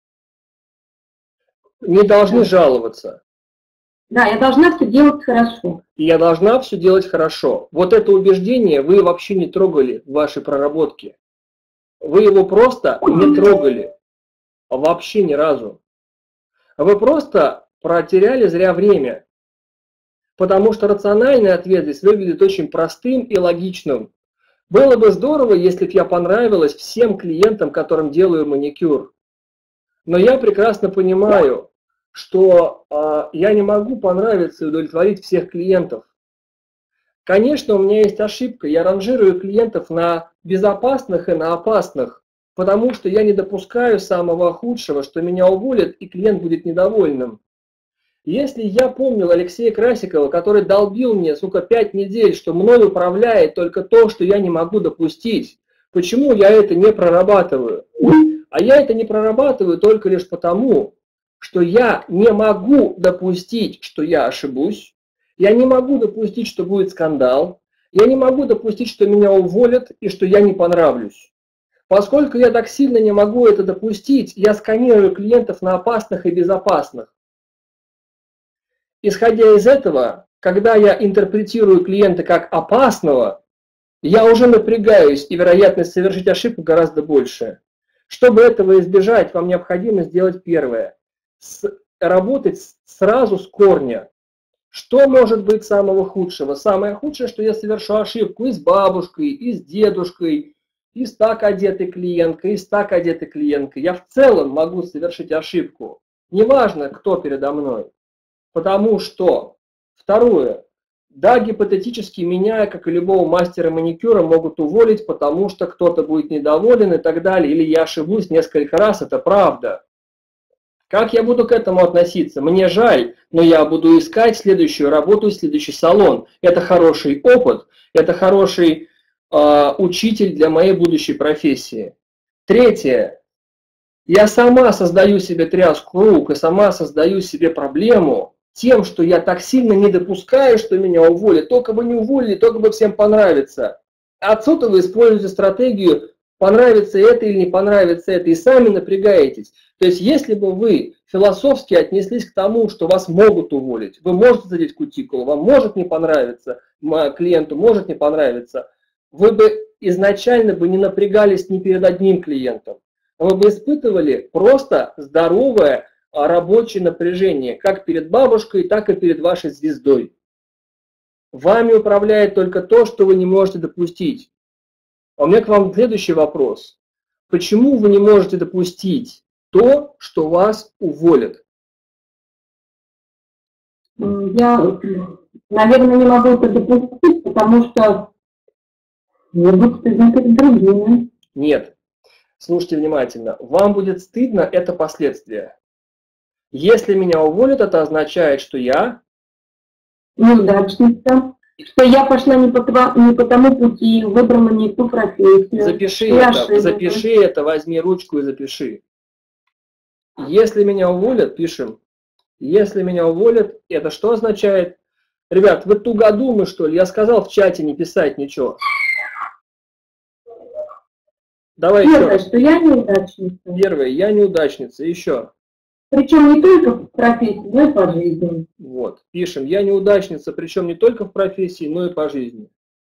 Не должны жаловаться. Да, я должна все делать хорошо. И я должна все делать хорошо. Вот это убеждение вы вообще не трогали в вашей проработке. Вы его просто не трогали. Вообще ни разу. Вы просто протеряли зря время. Потому что рациональный ответ здесь выглядит очень простым и логичным. Было бы здорово, если бы я понравилась всем клиентам, которым делаю маникюр. Но я прекрасно понимаю, что э, я не могу понравиться и удовлетворить всех клиентов. Конечно, у меня есть ошибка. Я ранжирую клиентов на безопасных и на опасных, потому что я не допускаю самого худшего, что меня уволят и клиент будет недовольным. Если я помнил Алексея Красикова, который долбил мне, сука, пять недель, что мной управляет только то, что я не могу допустить, почему я это не прорабатываю? А я это не прорабатываю только лишь потому, что я не могу допустить, что я ошибусь, я не могу допустить, что будет скандал, я не могу допустить, что меня уволят и что я не понравлюсь. Поскольку я так сильно не могу это допустить, я сканирую клиентов на опасных и безопасных. Исходя из этого, когда я интерпретирую клиента как опасного, я уже напрягаюсь, и вероятность совершить ошибку гораздо больше. Чтобы этого избежать, вам необходимо сделать первое. С, работать сразу с корня. Что может быть самого худшего? Самое худшее, что я совершу ошибку и с бабушкой, и с дедушкой, и с так одетой клиенткой, и с так одетой клиенткой. Я в целом могу совершить ошибку. Неважно, кто передо мной. Потому что, второе, Да, гипотетически меня, как и любого мастера маникюра, могут уволить, потому что кто-то будет недоволен и так далее, или я ошибусь несколько раз, это правда. Как я буду к этому относиться? Мне жаль, но я буду искать следующую работу, следующий салон. Это хороший опыт, это хороший э, учитель для моей будущей профессии. Третье. Я сама создаю себе тряску рук и сама создаю себе проблему тем, что я так сильно не допускаю, что меня уволят. Только бы не уволили, только бы всем понравится. Отсюда вы используете стратегию понравится это или не понравится это, и сами напрягаетесь. То есть, если бы вы философски отнеслись к тому, что вас могут уволить, вы можете задеть кутикулу, вам может не понравиться, клиенту может не понравиться, вы бы изначально бы не напрягались ни перед одним клиентом. Вы бы испытывали просто здоровое рабочее напряжение, как перед бабушкой, так и перед вашей звездой. Вами управляет только то, что вы не можете допустить. А у меня к вам следующий вопрос. Почему вы не можете допустить то, что вас уволят? Я, наверное, не могу это допустить, потому что я буду стыдно перед другими. Нет. Слушайте внимательно. Вам будет стыдно, это последствия. Если меня уволят, это означает, что я... неудачница. Что я пошла не по, не по тому пути, выбрала не ту профессию. Запиши это, запиши это, возьми ручку и запиши. Если меня уволят, пишем. Если меня уволят, это что означает? Ребят, вы тугодумы, что ли? Я сказал в чате не писать ничего. Давай Первое, еще. Что я неудачница. Первое, я неудачница. Еще. Причем не только в профессии, но и по жизни. Вот, пишем. Я неудачница, причем не только в профессии, но и по жизни.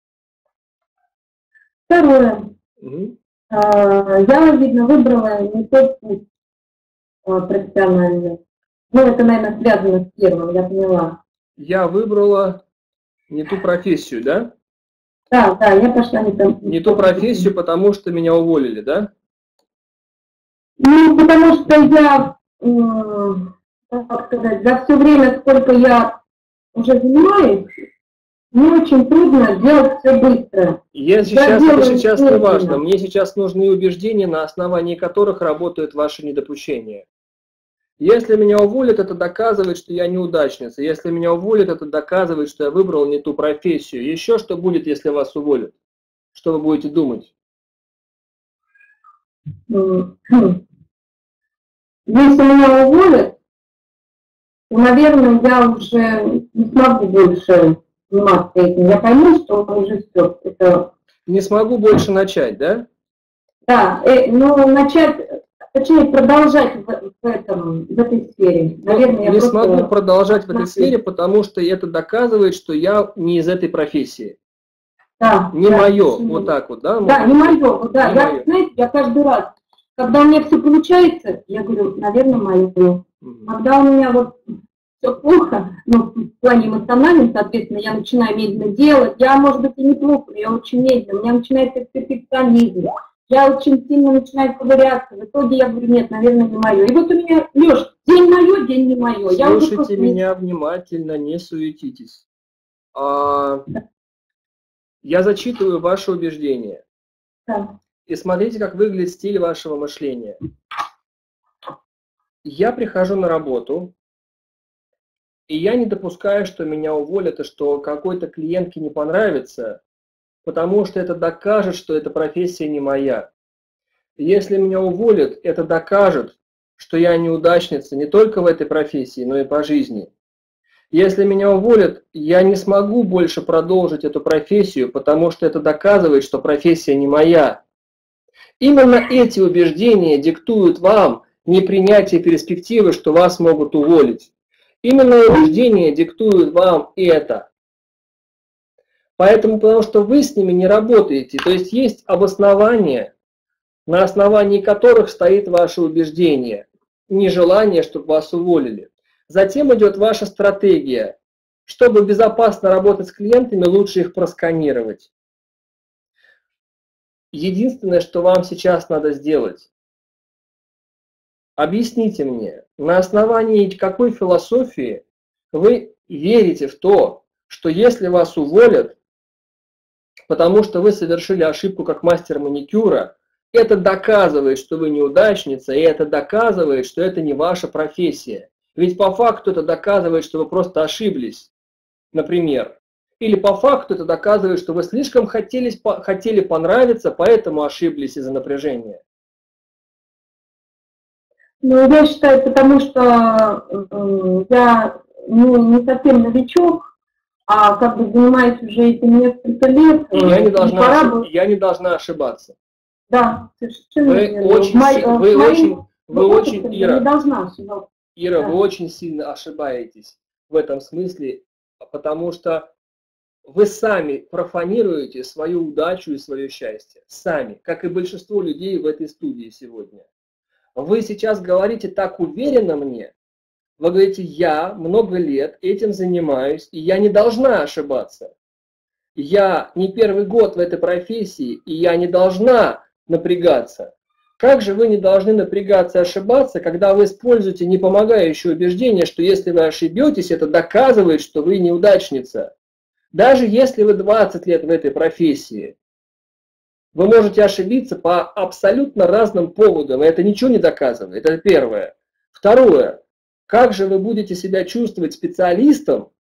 Второе. Угу. Я, видно, выбрала не тот путь профессиональный. Ну, это, наверное, связано с первым, я поняла. Я выбрала не ту профессию, да? Да, да, я пошла не ту. Не ту профессию, потому что меня уволили, да? Ну, потому что я, как сказать, за все время, сколько я уже занимаюсь, мне очень трудно делать все быстро. Я сейчас, это сейчас не важно. Мне сейчас нужны убеждения, на основании которых работают ваши недопущения. Если меня уволят, это доказывает, что я неудачница. Если меня уволят, это доказывает, что я выбрал не ту профессию. Еще что будет, если вас уволят? Что вы будете думать? Если меня уволят, то, наверное, я уже не смогу больше заниматься этим. Я пойму, что уже все. Это... Не смогу больше начать, да? Да, э, но начать, точнее, продолжать в, в, этом, в этой сфере. Наверное, ну, я не просто... смогу продолжать в этой сфере, потому что это доказывает, что я не из этой профессии. Да, не да, мое, почему? Вот так вот, да? Да, не мое, да. Не я, мое. Знаете, я каждый раз, когда у меня все получается, я говорю, наверное, мое. Mm-hmm. Когда у меня вот все плохо, ну, в плане эмоциональном, соответственно, я начинаю медленно делать, я, может быть, и неплохо, я очень медленно, у меня начинается перфекционизм, я очень сильно начинаю ковыряться, в итоге я говорю, нет, наверное, не мое. И вот у меня, Леш, день мое, день не мое. Слушайте меня внимательно, не суетитесь. А... Я зачитываю ваши убеждения. Да. И смотрите, как выглядит стиль вашего мышления. Я прихожу на работу, и я не допускаю, что меня уволят, и что какой-то клиентке не понравится, потому что это докажет, что эта профессия не моя. Если меня уволят, это докажет, что я неудачница не только в этой профессии, но и по жизни. Если меня уволят, я не смогу больше продолжить эту профессию, потому что это доказывает, что профессия не моя. Именно эти убеждения диктуют вам непринятие перспективы, что вас могут уволить. Именно убеждения диктуют вам это. Поэтому, потому что вы с ними не работаете, то есть есть обоснования, на основании которых стоит ваше убеждение, нежелание, чтобы вас уволили. Затем идет ваша стратегия. Чтобы безопасно работать с клиентами, лучше их просканировать. Единственное, что вам сейчас надо сделать, объясните мне, на основании какой философии вы верите в то, что если вас уволят, потому что вы совершили ошибку как мастер маникюра, это доказывает, что вы неудачница, и это доказывает, что это не ваша профессия. Ведь по факту это доказывает, что вы просто ошиблись, например. Или по факту это доказывает, что вы слишком хотели, хотели понравиться, поэтому ошиблись из-за напряжения. Ну, я считаю, потому что э, я ну, не совсем новичок, а как бы занимаюсь уже этим несколько лет. Я не должна, пора ошиб... бы... я не должна ошибаться. Да, совершенно вы верно. Очень, Мой, вы очень, вы очень, Ира, не должна ошибаться. Ира, да. Вы очень сильно ошибаетесь в этом смысле, потому что вы сами профанируете свою удачу и свое счастье. Сами, как и большинство людей в этой студии сегодня. Вы сейчас говорите так уверенно мне, вы говорите, я много лет этим занимаюсь, и я не должна ошибаться. Я не первый год в этой профессии, и я не должна напрягаться. Как же вы не должны напрягаться и ошибаться, когда вы используете непомогающее убеждение, что если вы ошибетесь, это доказывает, что вы неудачница. Даже если вы двадцать лет в этой профессии, вы можете ошибиться по абсолютно разным поводам, и это ничего не доказывает. Это первое. Второе. Как же вы будете себя чувствовать специалистом,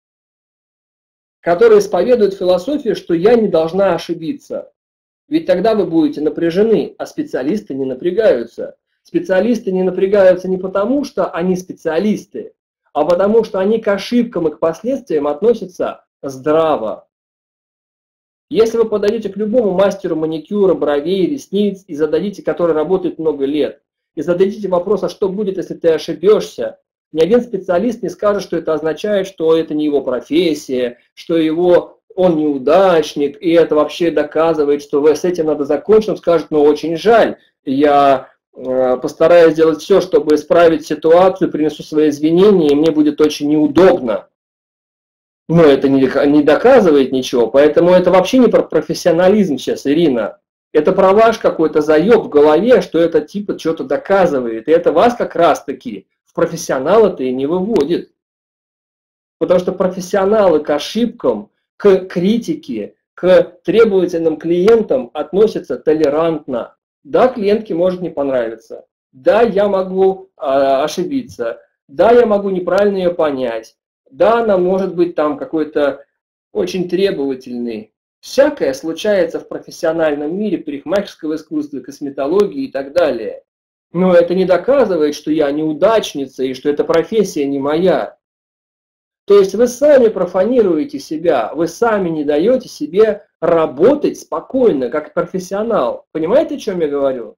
который исповедует философию, что я не должна ошибиться? Ведь тогда вы будете напряжены, а специалисты не напрягаются. Специалисты не напрягаются не потому, что они специалисты, а потому что они к ошибкам и к последствиям относятся здраво. Если вы подойдете к любому мастеру маникюра, бровей, ресниц, и зададите, который работает много лет, и зададите вопрос, а что будет, если ты ошибешься, ни один специалист не скажет, что это означает, что это не его профессия, что его, он неудачник, и это вообще доказывает, что вы с этим надо закончить. Он скажет, ну очень жаль, я э, постараюсь сделать все, чтобы исправить ситуацию, принесу свои извинения, и мне будет очень неудобно. Но это не, не доказывает ничего, поэтому это вообще не про профессионализм сейчас, Ирина. Это про ваш какой-то заеб в голове, что это типа что-то доказывает. И это вас как раз-таки в профессионалы-то и не выводит. Потому что профессионалы к ошибкам, к критике, к требовательным клиентам относятся толерантно. Да, клиентке может не понравиться. Да, я могу э, ошибиться. Да, я могу неправильно ее понять. Да, она может быть там какой-то очень требовательный. Всякое случается в профессиональном мире парикмахерского искусства, косметологии и так далее. Но это не доказывает, что я неудачница и что эта профессия не моя. То есть вы сами профанируете себя, вы сами не даете себе работать спокойно, как профессионал. Понимаете, о чем я говорю?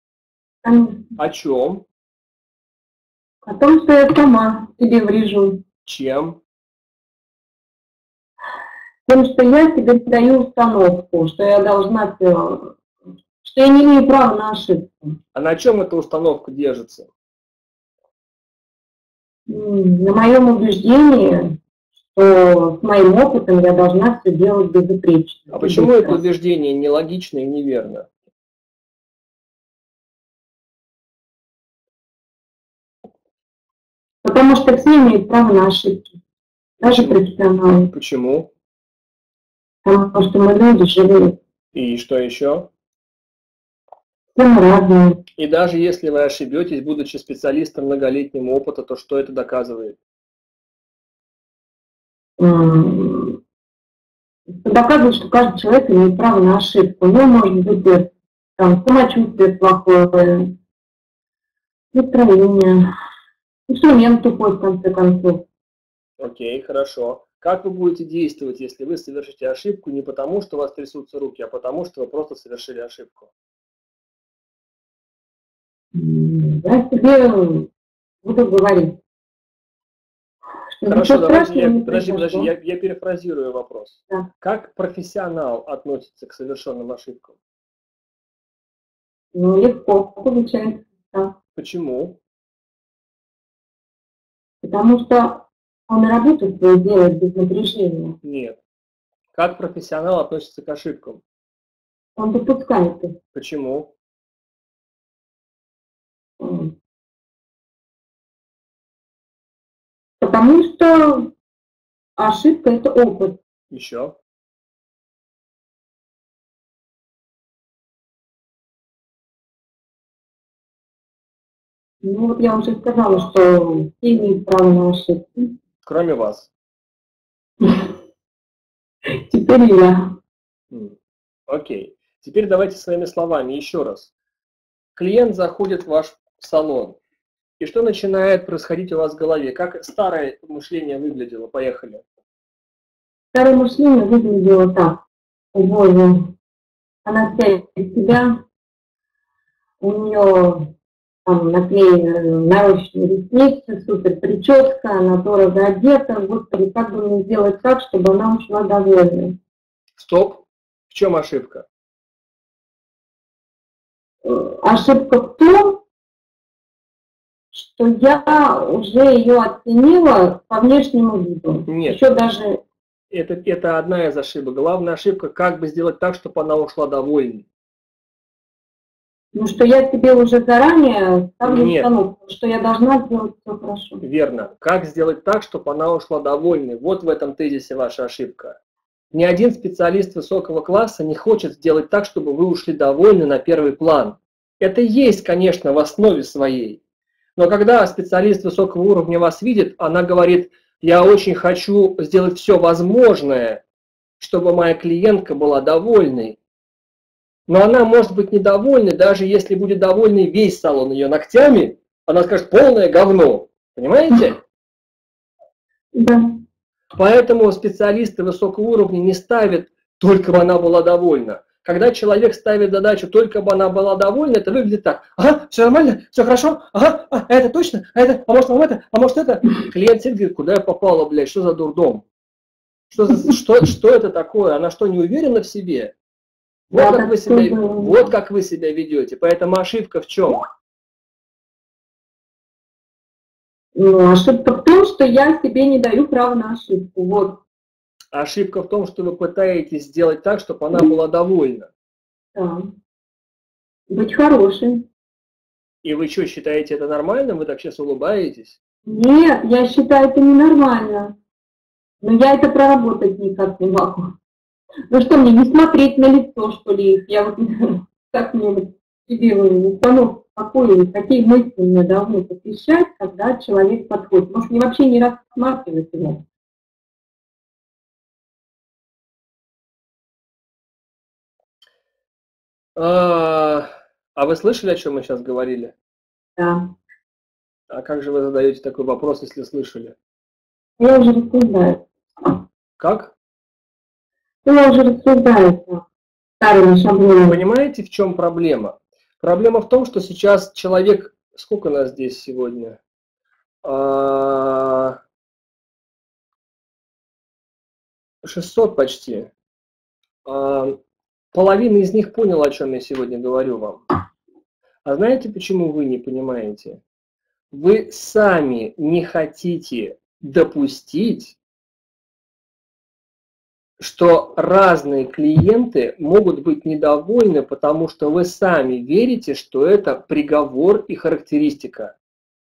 О чем? О том, что я сама себе врежу. Чем? Тем, что я себе даю установку, что я должна, что я не имею права на ошибку. А на чем эта установка держится? На моем убеждении, что с моим опытом я должна все делать безупречно. А почему это убеждение нелогично и неверно? Потому что все имеют право на ошибки. Даже профессионалы. Почему? Потому что мы люди живые. И что еще? Все мы разные. И даже если вы ошибетесь, будучи специалистом многолетнего опыта, то что это доказывает? Это доказывает, что каждый человек имеет право на ошибку. Ну, может быть, там, самочувствие плохое, настроение, инструмент тупой, в конце концов. Окей, хорошо. Как вы будете действовать, если вы совершите ошибку не потому, что у вас трясутся руки, а потому, что вы просто совершили ошибку? Я себе буду говорить. Хорошо, давайте я, подожди, подожди, я, я перефразирую вопрос. Да. Как профессионал относится к совершенным ошибкам? Ну, легко получается. Да. Почему? Потому что он работу свою делает без напряжения. Нет. Как профессионал относится к ошибкам? Он допускает их. Почему? Потому что ошибка – это опыт. Еще. Ну вот я уже сказала, что все имеют право на ошибки. Кроме вас. Теперь я. Окей. Теперь давайте своими словами еще раз. Клиент заходит в ваш салон. И что начинает происходить у вас в голове? Как старое мышление выглядело? Поехали. Старое мышление выглядело так. Боже, она вся из себя, у нее там наклеены нарощенные ресницы, супер прическа, она дорого одета. Господи, как бы мне сделать так, чтобы она ушла довольной? Стоп. В чем ошибка? Ошибка в том, что я уже ее оценила по внешнему виду. Нет. Еще даже... Это, это одна из ошибок. Главная ошибка, как бы сделать так, чтобы она ушла довольной. Ну, что я себе уже заранее ставлю Нет. установку, что я должна сделать все хорошо. Верно. Как сделать так, чтобы она ушла довольной? Вот в этом тезисе ваша ошибка. Ни один специалист высокого класса не хочет сделать так, чтобы вы ушли довольны на первый план. Это есть, конечно, в основе своей. Но когда специалист высокого уровня вас видит, она говорит: я очень хочу сделать все возможное, чтобы моя клиентка была довольной. Но она может быть недовольной, даже если будет довольный весь салон ее ногтями, она скажет: полное говно. Понимаете? Да. Поэтому специалисты высокого уровня не ставят «только бы она была довольна». Когда человек ставит задачу «только бы она была довольна», это выглядит так: ага, все нормально, все хорошо, ага, а это точно, а это, а может вам это, а может это. Клиент сидит, говорит: куда я попала, блядь, что за дурдом? Что, за, что, что это такое? Она что, не уверена в себе? Вот, Да, как вы себя, тоже... вот как вы себя ведете. Поэтому ошибка в чем? Ну, ошибка в том, что я себе не даю права на ошибку. Вот. Ошибка в том, что вы пытаетесь сделать так, чтобы она была довольна. Да. Быть хорошим. И вы что, считаете это нормальным? Вы так сейчас улыбаетесь? Нет, я считаю это ненормально. Но я это проработать никак не могу. Ну что, мне не смотреть на лицо, что ли, их? Я вот как мне себе установку какую, какие мысли мне должны посвящать, когда человек подходит. Может, мне вообще не рассматривать его? А, а вы слышали, о чем мы сейчас говорили? Да. А как же вы задаете такой вопрос, если слышали? Я уже рассуждаю. Как? Я уже рассуждаю старыми шаблонами. Понимаете, в чем проблема? Проблема в том, что сейчас человек... Сколько нас здесь сегодня? шестьсот почти. Половина из них поняла, о чем я сегодня говорю вам. А знаете, почему вы не понимаете? Вы сами не хотите допустить, что разные клиенты могут быть недовольны, потому что вы сами верите, что это приговор и характеристика.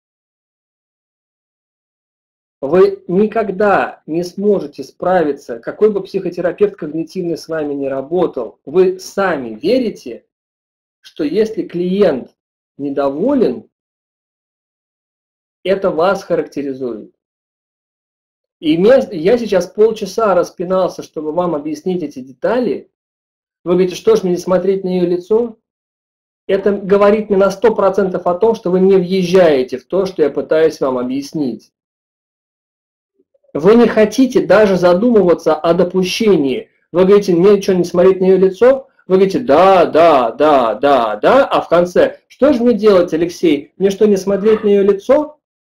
Вы никогда не сможете справиться, какой бы психотерапевт когнитивный с вами не работал. Вы сами верите, что если клиент недоволен, это вас характеризует. И я сейчас полчаса распинался, чтобы вам объяснить эти детали. Вы говорите: что ж мне не смотреть на ее лицо? Это говорит мне на сто процентов о том, что вы не въезжаете в то, что я пытаюсь вам объяснить. Вы не хотите даже задумываться о допущении. Вы говорите: мне что, не смотреть на ее лицо? Вы говорите: да, да, да, да, да, а в конце: что же мне делать, Алексей? Мне что, не смотреть на ее лицо?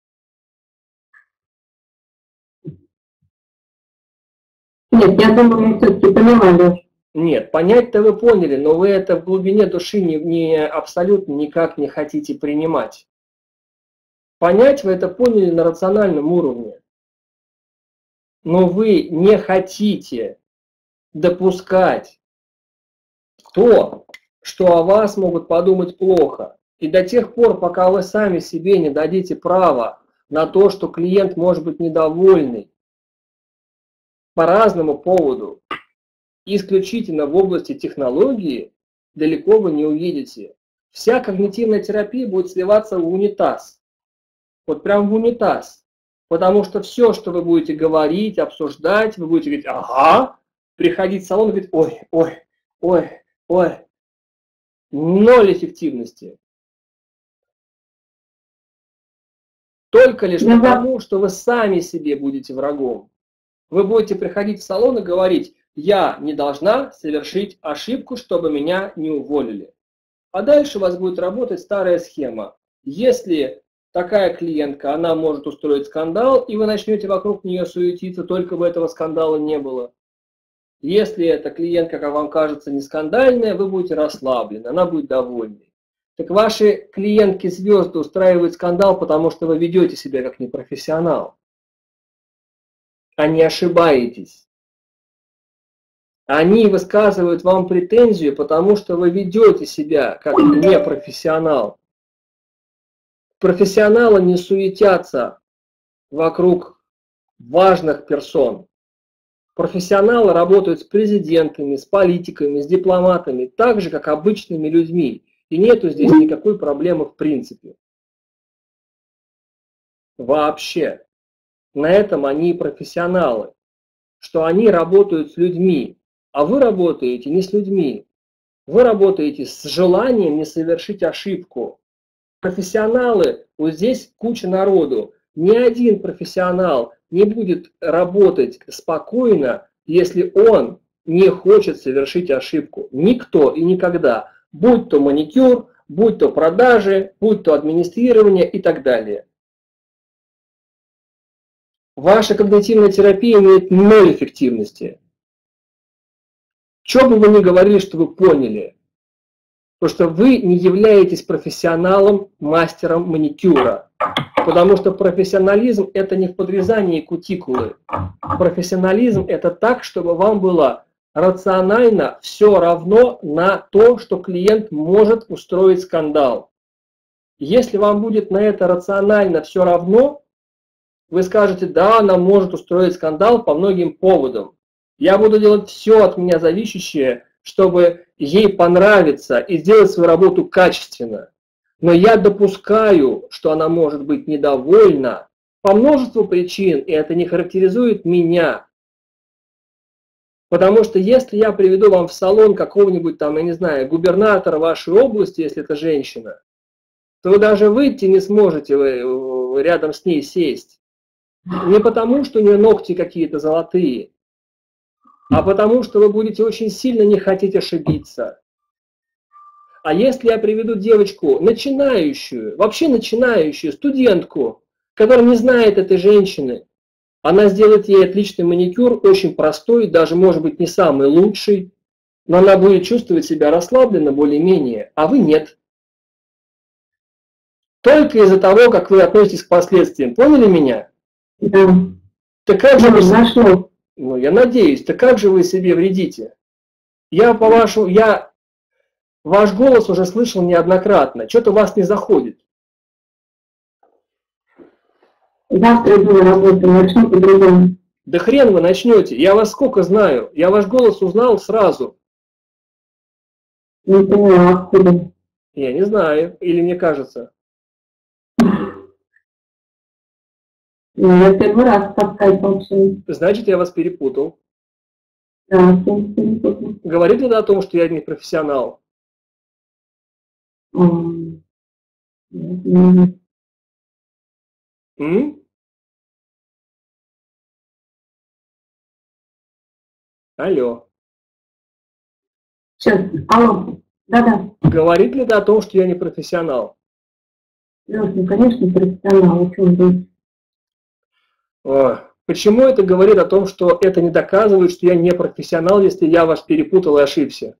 Нет, я думаю, мы все-таки понимали. Нет, понять-то вы поняли, но вы это в глубине души не, не абсолютно никак не хотите принимать. Понять вы это поняли на рациональном уровне. Но вы не хотите допускать то, что о вас могут подумать плохо. И до тех пор, пока вы сами себе не дадите права на то, что клиент может быть недовольный, по разному поводу, исключительно в области технологии, далеко вы не увидите. Вся когнитивная терапия будет сливаться в унитаз. Вот прям в унитаз. Потому что все, что вы будете говорить, обсуждать, вы будете говорить «ага», приходить в салон и говорить «ой, ой, ой, ой». Ноль эффективности. Только лишь Ну, потому, что вы сами себе будете врагом. Вы будете приходить в салон и говорить «я не должна совершить ошибку, чтобы меня не уволили». А дальше у вас будет работать старая схема. Если такая клиентка, она может устроить скандал, и вы начнете вокруг нее суетиться, только бы этого скандала не было. Если эта клиентка, как вам кажется, не скандальная, вы будете расслаблены, она будет довольной. Так ваши клиентки-звезды устраивают скандал, потому что вы ведете себя как непрофессионал. А не ошибаетесь. Они высказывают вам претензию, потому что вы ведете себя как непрофессионал. Профессионалы не суетятся вокруг важных персон. Профессионалы работают с президентами, с политиками, с дипломатами, так же, как обычными людьми. И нету здесь никакой проблемы в принципе. Вообще. На этом они и профессионалы. Что они работают с людьми, а вы работаете не с людьми. Вы работаете с желанием не совершить ошибку. Профессионалы, вот здесь куча народу. Ни один профессионал не будет работать спокойно, если он не хочет совершить ошибку. Никто и никогда. Будь то маникюр, будь то продажи, будь то администрирование и так далее. Ваша когнитивная терапия имеет ноль эффективности. Что бы вы ни говорили, что вы поняли. Потому что вы не являетесь профессионалом, мастером маникюра. Потому что профессионализм – это не в подрезании кутикулы. Профессионализм – это так, чтобы вам было рационально все равно на то, что клиент может устроить скандал. Если вам будет на это рационально все равно, вы скажете, да, она может устроить скандал по многим поводам. Я буду делать все от меня зависящее, чтобы ей понравиться и сделать свою работу качественно. Но я допускаю, что она может быть недовольна по множеству причин, и это не характеризует меня. Потому что если я приведу вам в салон какого-нибудь там, я не знаю, губернатора вашей области, если это женщина, то вы даже выйти не сможете рядом с ней сесть. Не потому, что у нее ногти какие-то золотые, а потому, что вы будете очень сильно не хотеть ошибиться. А если я приведу девочку, начинающую, вообще начинающую, студентку, которая не знает этой женщины, она сделает ей отличный маникюр, очень простой, даже может быть не самый лучший, но она будет чувствовать себя расслабленно более-менее, а вы нет. Только из-за того, как вы относитесь к последствиям. Поняли меня? Да. Так как же вы... Нашел. Ну, я надеюсь, так как же вы себе вредите? Я по вашему, я ваш голос уже слышал неоднократно, что-то у вас не заходит. Завтра иду на работу, начну по-другому. Да хрен вы начнете, я вас сколько знаю, я ваш голос узнал сразу. Не поняла, откуда. Я не знаю, или мне кажется. Ну, я первый раз по скайпу общаюсь. Значит, я вас перепутал. Да, я перепутала. Говорит ли это о том, что я не профессионал? М, не М? Алло. Сейчас, алло. Да-да. Говорит ли это о том, что я не профессионал? Леш, ну, конечно, профессионал, о чем быть. О, почему это говорит о том, что это не доказывает, что я не профессионал, если я вас перепутал и ошибся?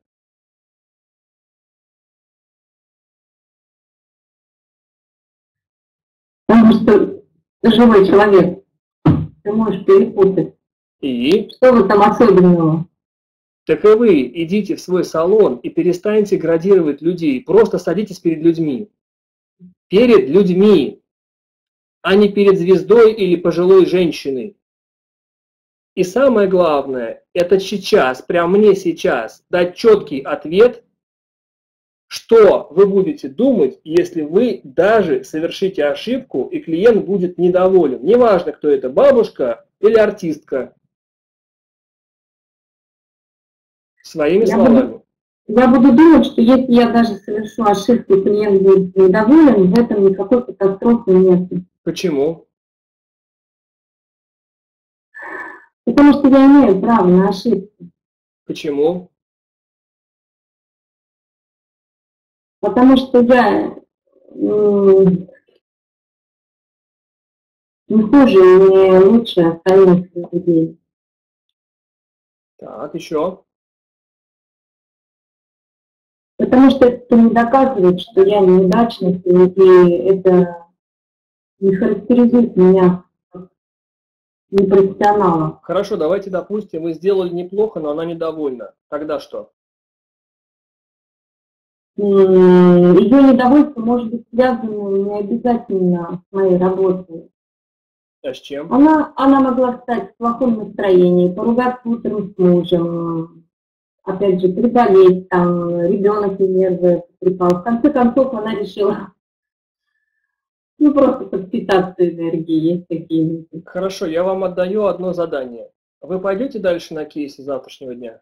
Потому что ты живой человек, ты можешь перепутать. И? Что вы там особенного? Так и вы идите в свой салон и перестаньте градировать людей. Просто садитесь перед людьми. Перед людьми, а не перед звездой или пожилой женщиной. И самое главное, это сейчас, прямо мне сейчас, дать четкий ответ, что вы будете думать, если вы даже совершите ошибку, и клиент будет недоволен. Неважно, кто это, бабушка или артистка. Своими Я словами. буду, я буду думать, что если я даже совершу ошибку, и клиент будет недоволен, в этом никакой катастрофы нет. Почему? Потому что я имею право на ошибку. Почему? Потому что я м, не хуже, не лучше остальных людей. Так, еще. Потому что это не доказывает, что я неудачник, и это не характеризует меня как непрофессионала. Хорошо, давайте допустим, вы сделали неплохо, но она недовольна. Тогда что? М, Ее недовольство может быть связано не обязательно с моей работой. А с чем? Она, она могла стать в плохом настроении, поругаться утром с мужем, опять же, приболеть, там, ребенок ей нервы потрепал. В конце концов, она решила, ну, просто подпитаться энергией, есть такие. Хорошо, я вам отдаю одно задание. Вы пойдете дальше на кейсе завтрашнего дня?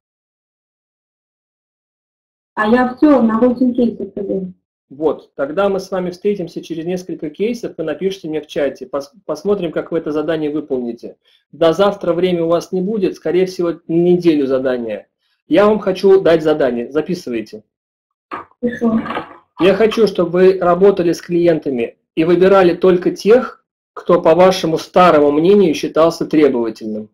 А я все на восемь кейсов иду. Вот, тогда мы с вами встретимся через несколько кейсов, вы напишите мне в чате, пос посмотрим, как вы это задание выполните. До завтра время у вас не будет, скорее всего, неделю задания. Я вам хочу дать задание, записывайте. Хорошо. Я хочу, чтобы вы работали с клиентами и выбирали только тех, кто, по вашему старому мнению, считался требовательным.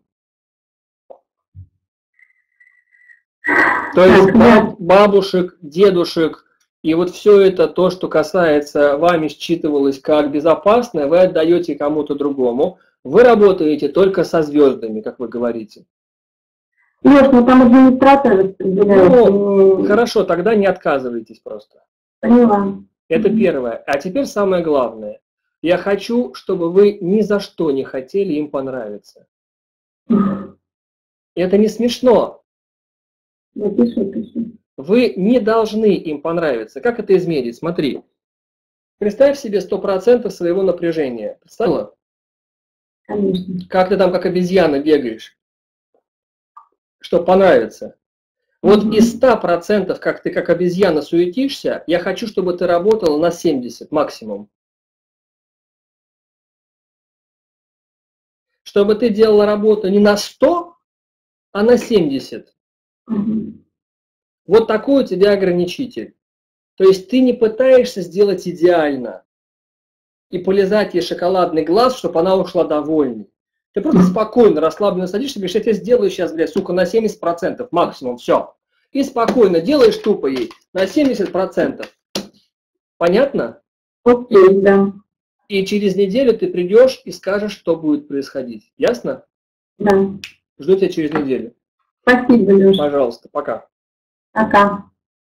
То есть баб, бабушек, дедушек, и вот все это, то, что касается вами считывалось как безопасное, вы отдаете кому-то другому. Вы работаете только со звездами, как вы говорите. Леш, ну там администратор распределяет. Ну, хорошо, тогда не отказывайтесь просто. Поняла. Это первое. А теперь самое главное. Я хочу, чтобы вы ни за что не хотели им понравиться. Это не смешно. Я пишу, пишу. Вы не должны им понравиться. Как это измерить? Смотри. Представь себе сто процентов своего напряжения. Представила? Конечно. Как ты там, как обезьяна, бегаешь, чтобы понравиться. Вот Мгм. из ста процентов, как ты как обезьяна суетишься, я хочу, чтобы ты работала на семьдесят максимум. Чтобы ты делала работу не на сто, а на семьдесят. Мгм. Вот такой у тебя ограничитель. То есть ты не пытаешься сделать идеально и полизать ей шоколадный глаз, чтобы она ушла довольной. Ты просто спокойно, расслабленно садишься и говоришь, я тебе сделаю сейчас, блядь, сука, на семьдесят процентов максимум, все. И спокойно делаешь тупо ей на семьдесят процентов. Понятно? Окей, да. И через неделю ты придешь и скажешь, что будет происходить. Ясно? Да. Жду тебя через неделю. Спасибо, Леша. Пожалуйста, пока. Пока.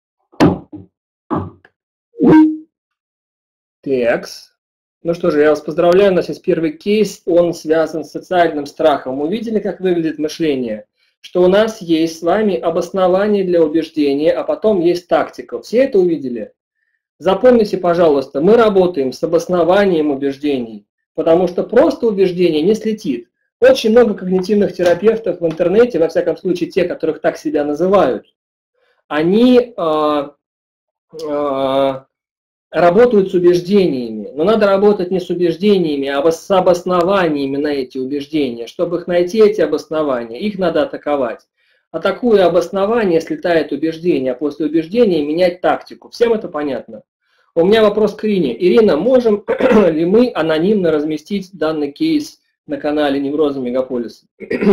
Текс. Ну что же, я вас поздравляю, у нас есть первый кейс, он связан с социальным страхом. Увидели, как выглядит мышление? Что у нас есть с вами обоснование для убеждения, а потом есть тактика. Все это увидели? Запомните, пожалуйста, мы работаем с обоснованием убеждений, потому что просто убеждение не слетит. Очень много когнитивных терапевтов в интернете, во всяком случае те, которых так себя называют, они э, э, работают с убеждениями. Но надо работать не с убеждениями, а с обоснованиями на эти убеждения. Чтобы их найти, эти обоснования, их надо атаковать. Атакуя обоснование, слетает убеждение, а после убеждения менять тактику. Всем это понятно? У меня вопрос к Ирине. Ирина, можем ли мы анонимно разместить данный кейс на канале Неврозы Мегаполиса?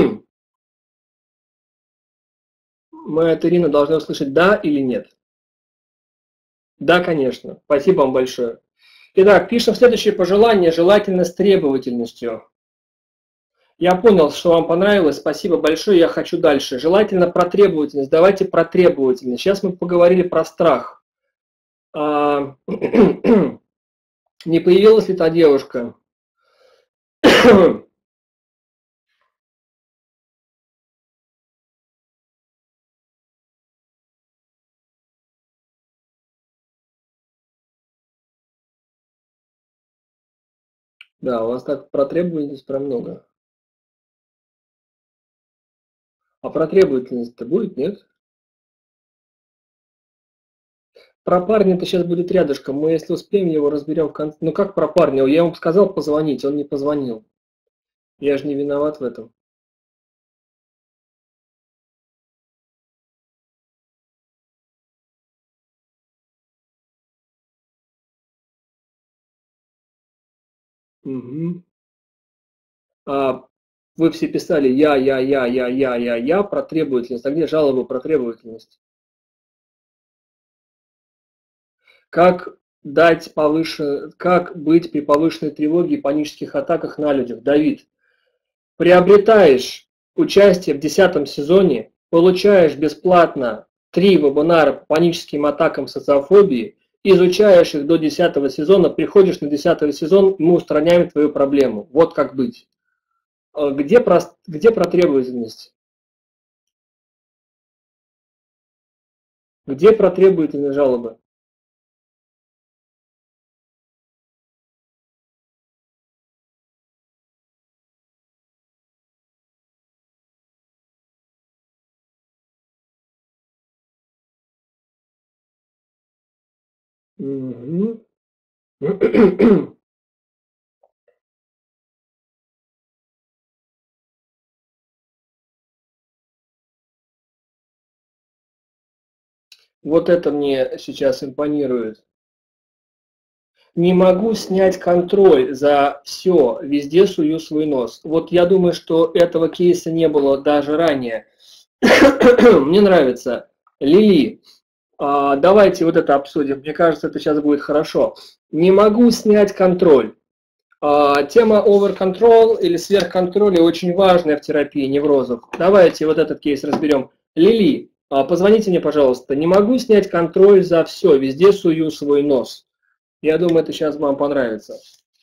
Мы от Ирины должны услышать да или нет. Да, конечно. Спасибо вам большое. Итак, пишем следующее пожелание, желательно с требовательностью. Я понял, что вам понравилось. Спасибо большое. Я хочу дальше. Желательно про требовательность. Давайте про требовательность. Сейчас мы поговорили про страх. А, не появилась ли та девушка? Да, у вас так про требовательность прям много. А про требовательность-то будет, нет? Про парня-то сейчас будет рядышком. Мы, если успеем, его разберем в конце. Ну как про парня? Я ему сказал позвонить, он не позвонил. Я же не виноват в этом. Угу. А вы все писали я, я, я, я, я, я, я про требовательность. А где жалобы про требовательность? Как дать повыше... как быть при повышенной тревоге и панических атаках на людях? Давид, приобретаешь участие в десятом сезоне, получаешь бесплатно три вебинара по паническим атакам социофобии, изучаешь их до десятого сезона, приходишь на десятый сезон, мы устраняем твою проблему. Вот как быть. Где про, где про требовательность? Где про требовательные жалобы? Угу. Вот это мне сейчас импонирует. Не могу снять контроль за все, везде сую свой нос. Вот я думаю, что этого кейса не было даже ранее. Мне нравится. Лили, а, давайте вот это обсудим. Мне кажется, это сейчас будет хорошо. Не могу снять контроль. А, тема over-control или сверхконтроля очень важная в терапии неврозов. Давайте вот этот кейс разберем. Лили, а, позвоните мне, пожалуйста. Не могу снять контроль за все, везде сую свой нос. Я думаю, это сейчас вам понравится.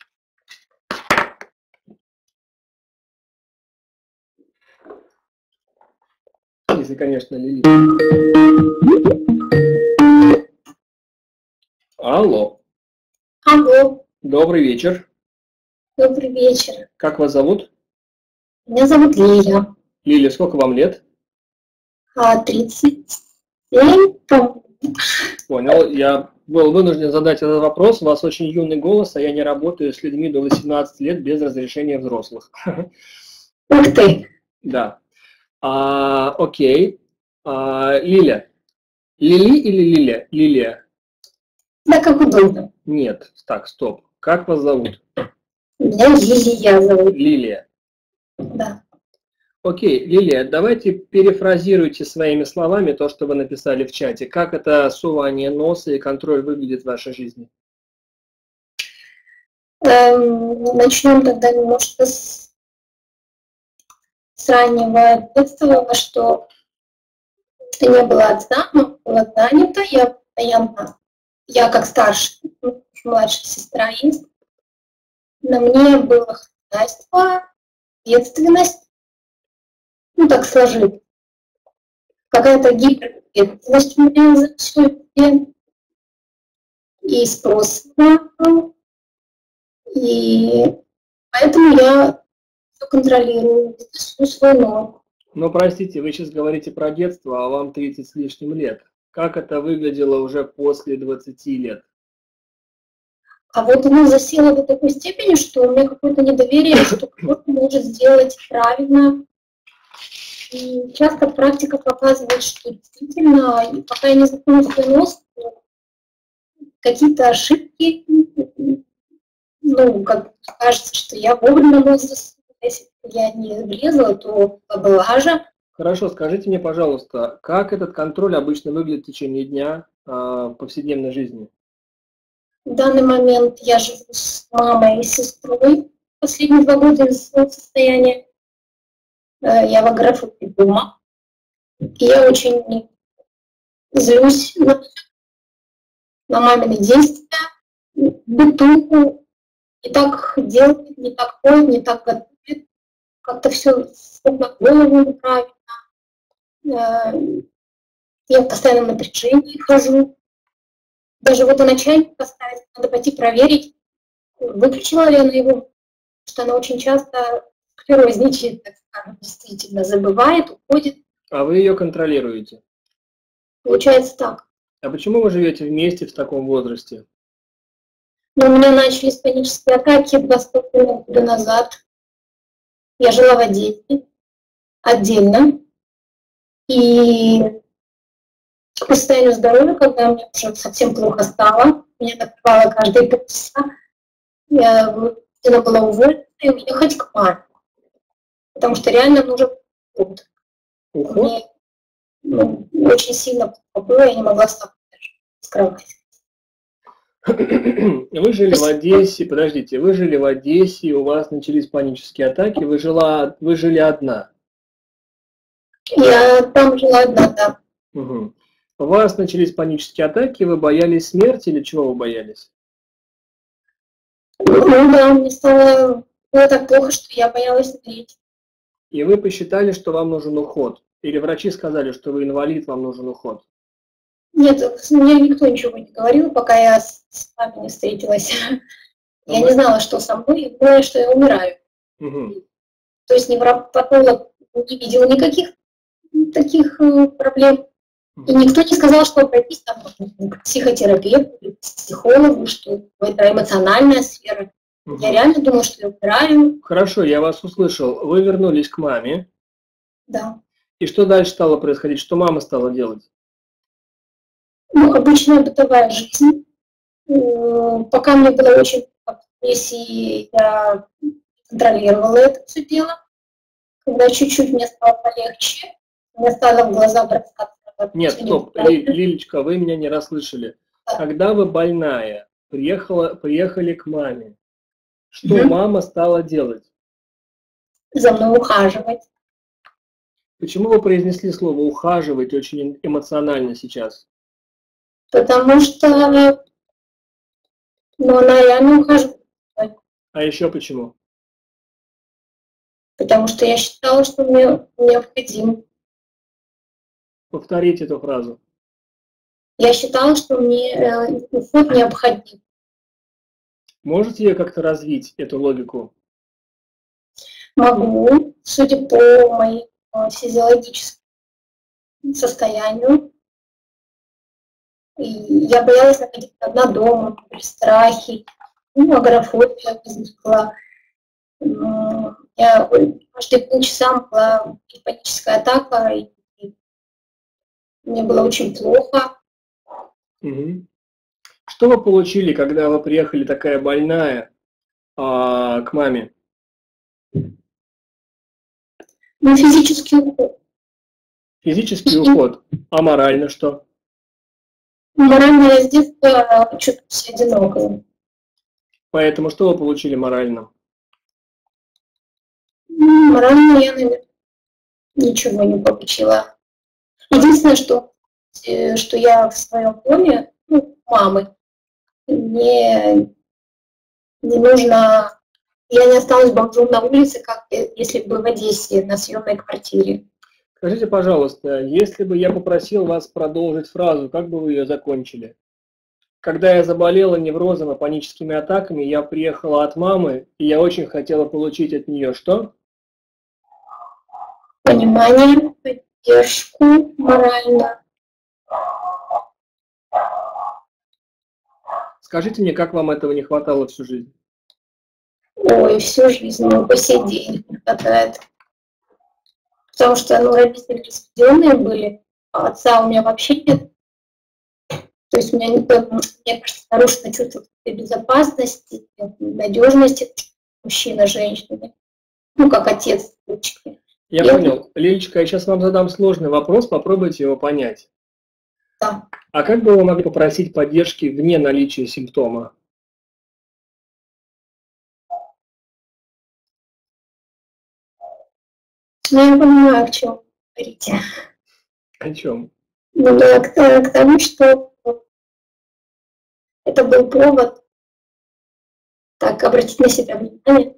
Если, конечно, Лили. Алло. Алло. Добрый вечер. Добрый вечер. Как вас зовут? Меня зовут Лиля. Лиля, сколько вам лет? А, тридцать семь. Понял. Я был вынужден задать этот вопрос. У вас очень юный голос, а я не работаю с людьми до восемнадцати лет без разрешения взрослых. Ух ты. Да. А, окей. А, Лиля. Лили или Лиля? Лилия? Да, как удобно. Нет. Так, стоп. Как вас зовут? Меня Лилия зовут. Лилия. Да. Окей, Лилия, давайте перефразируйте своими словами то, что вы написали в чате. Как это сувание носа и контроль выглядит в вашей жизни? Эм, начнем тогда немножко с, с раннего детства, что не было отца, но была занята, я постоянно, я как старшая, младшая сестра есть, на мне было хозяйство, ответственность, ну так сложилось. Какая-то гиперответственность у меня за все это, и спрос был, и поэтому я все контролирую, свой норм. Ну, простите, вы сейчас говорите про детство, а вам тридцать с лишним лет. Как это выглядело уже после двадцати лет? А вот оно засело до такой степени, что у меня какое-то недоверие, что кто-то может сделать правильно. И часто практика показывает, что действительно, пока я не знакомлю свой нос, какие-то ошибки, ну, как кажется, что я вовремя нос засунула, если я не влезла, то была лажа. Хорошо, скажите мне, пожалуйста, как этот контроль обычно выглядит в течение дня э, в повседневной жизни? В данный момент я живу с мамой и сестрой последние два года из своего состояния. Я в агорафобии дома. И я очень злюсь на, на мамины действия, бытуху. Не так делает, не так ходит, не так готовит. Как-то все на голову неправильно. Я в постоянном напряжении хожу. Даже вот и на чайник поставить, надо пойти проверить, выключила ли она его, что она очень часто склерозничает, так скажем, действительно забывает, уходит. А вы ее контролируете? Получается так. А почему вы живете вместе в таком возрасте? Но у меня начались панические атаки два с половиной года назад. Я жила в Одессе отдельно. И по состоянию здоровья, когда мне уже совсем плохо стало, меня накрывало каждые полчаса, я вынуждена была уволиться и уехать к маме. Потому что реально нужен уход. Уход? Мне ну, очень сильно плохо было, я не могла встать с кровати. Вы жили в Одессе, подождите, вы жили в Одессе, у вас начались панические атаки, вы, жила, вы жили одна? Я там жила одна, да. Угу. У вас начались панические атаки, вы боялись смерти или чего вы боялись? Ну да, мне стало было так плохо, что я боялась умереть. И вы посчитали, что вам нужен уход? Или врачи сказали, что вы инвалид, вам нужен уход? Нет, мне никто ничего не говорил, пока я с, с вами не встретилась. Я не знала, что со мной, и думала, что я умираю. Угу. То есть невропатолог не видел никаких таких проблем. И никто не сказал, что обратись там к психотерапевту, к психологу, что это эмоциональная сфера. Угу. Я реально думала, что я умираю. Хорошо, я вас услышал. Вы вернулись к маме. Да. И что дальше стало происходить? Что мама стала делать? Ну, обычная бытовая жизнь. Пока мне было очень если я контролировала это все дело. Когда чуть-чуть мне стало полегче, мне стало в глаза бросаться. Нет, стоп, Лилечка, вы меня не расслышали. Да. Когда вы больная, приехала, приехали к маме, что угу. мама стала делать? За мной ухаживать. Почему вы произнесли слово «ухаживать» очень эмоционально сейчас? Потому что ну, она реально ухаживает. А еще почему? Потому что я считала, что мне необходим. Повторите эту фразу. Я считала, что мне уход необходим. Можете ее как-то развить, эту логику? Могу, судя по моему физиологическому состоянию. И я боялась находиться одна дома, при страхе. Ну, агорафобия возникла. Я каждые полчаса была паническая атака, и мне было очень плохо. Угу. Что вы получили, когда вы приехали такая больная а, к маме? Ну, физический уход. Физический уход. А морально что? Морально я с детства чувствую себя одинокой. Поэтому что вы получили морально? Морально я, наверное, ничего не получила. Единственное, что, что я в своем доме, ну, мамы, мне не нужно, я не осталась бомжом на улице, как если бы в Одессе на съемной квартире. Скажите, пожалуйста, если бы я попросил вас продолжить фразу, как бы вы ее закончили? Когда я заболела неврозом и паническими атаками, я приехала от мамы, и я очень хотела получить от нее что? Понимание, поддержку морально. Скажите мне, как вам этого не хватало всю жизнь? Ой, всю жизнь, ну, по сей день не хватает. Потому что, ну, родители разведенные были, а отца у меня вообще нет. То есть у меня, мне кажется, нарушено чувство безопасности, надежности мужчина, женщины. Ну, как отец дочки. Я и понял. Это... Лилечка, я сейчас вам задам сложный вопрос, попробуйте его понять. Да. А как бы вы могли попросить поддержки вне наличия симптома? Ну, я понимаю, о чем вы говорите. О чем? Ну, да, к, к тому, что это был повод так обратить на себя внимание.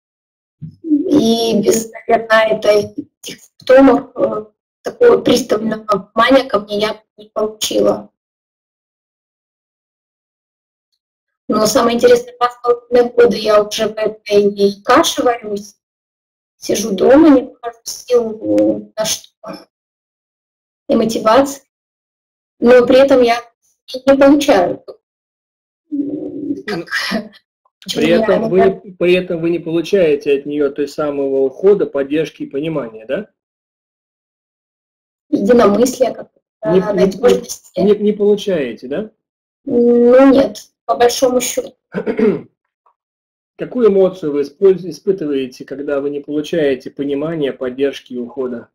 И без, наверное, этих симптомов такого пристального внимания ко мне я не получила. Но самое интересное, два с половиной года я уже в этой каше варюсь, сижу дома, не нахожу сил на что, и мотивации, но при этом я не получаю. Как, при, этом вы не, при этом вы не получаете от нее той самого ухода, поддержки и понимания, да? Единомыслие, как не, не, не, не получаете, да? Ну нет, по большому счету. Какую эмоцию вы испытываете, когда вы не получаете понимания, поддержки и ухода?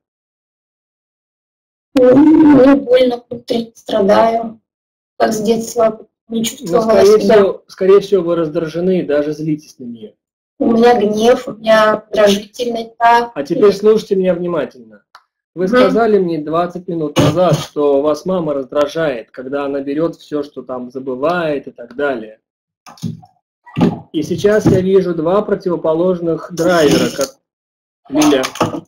Мне больно внутри, страдаю, как с детства не чувствовала Но, скорее себя. Всего, скорее всего, вы раздражены и даже злитесь на нее. У меня гнев, у меня раздражительность. А теперь слушайте меня внимательно. Вы Угу. сказали мне двадцать минут назад, что вас мама раздражает, когда она берет все, что там забывает и так далее. И сейчас я вижу два противоположных драйвера. Как... Лиля.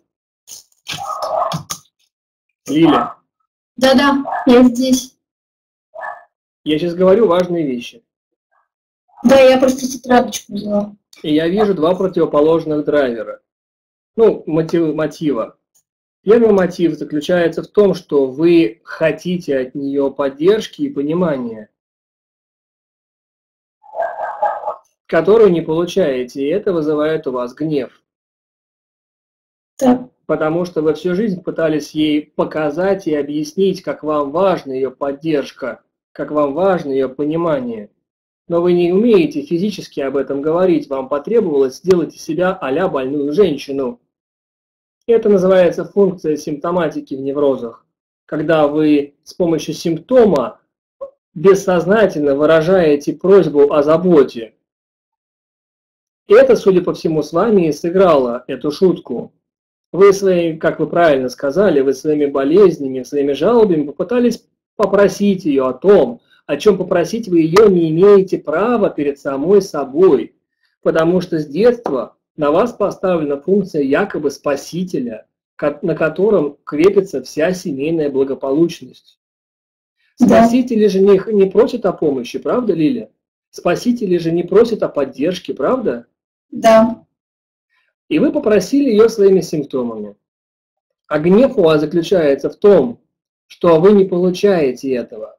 Лиля. Да-да, я здесь. Я сейчас говорю важные вещи. Да, я просто тетрадочку взяла. И я вижу два противоположных драйвера. Ну, мотив, мотива. Первый мотив заключается в том, что вы хотите от нее поддержки и понимания, которую не получаете, и это вызывает у вас гнев. Да. Потому что вы всю жизнь пытались ей показать и объяснить, как вам важна ее поддержка, как вам важно ее понимание. Но вы не умеете физически об этом говорить, вам потребовалось сделать из себя а-ля больную женщину. Это называется функция симптоматики в неврозах, когда вы с помощью симптома бессознательно выражаете просьбу о заботе. И это, судя по всему, с вами и сыграло эту шутку. Вы своими, как вы правильно сказали, вы своими болезнями, своими жалобами попытались попросить ее о том, о чем попросить вы ее не имеете права перед самой собой, потому что с детства на вас поставлена функция якобы спасителя, на котором крепится вся семейная благополучность. Спасители же не, не просят о помощи, правда, Лиля? Спасители же не просят о поддержке, правда? Да. И вы попросили ее своими симптомами. А гнев у вас заключается в том, что вы не получаете этого.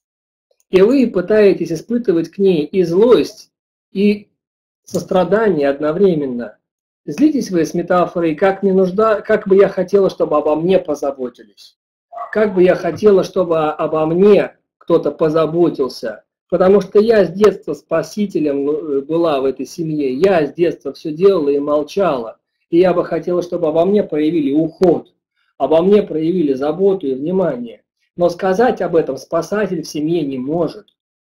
И вы пытаетесь испытывать к ней и злость, и сострадание одновременно. Злитесь вы с метафорой, как, не нужда, как бы я хотела, чтобы обо мне позаботились. Как бы я хотела, чтобы обо мне кто-то позаботился. Потому что я с детства спасителем была в этой семье. Я с детства все делала и молчала. И я бы хотела, чтобы обо мне проявили уход. Обо мне проявили заботу и внимание. Но сказать об этом спасатель в семье не может.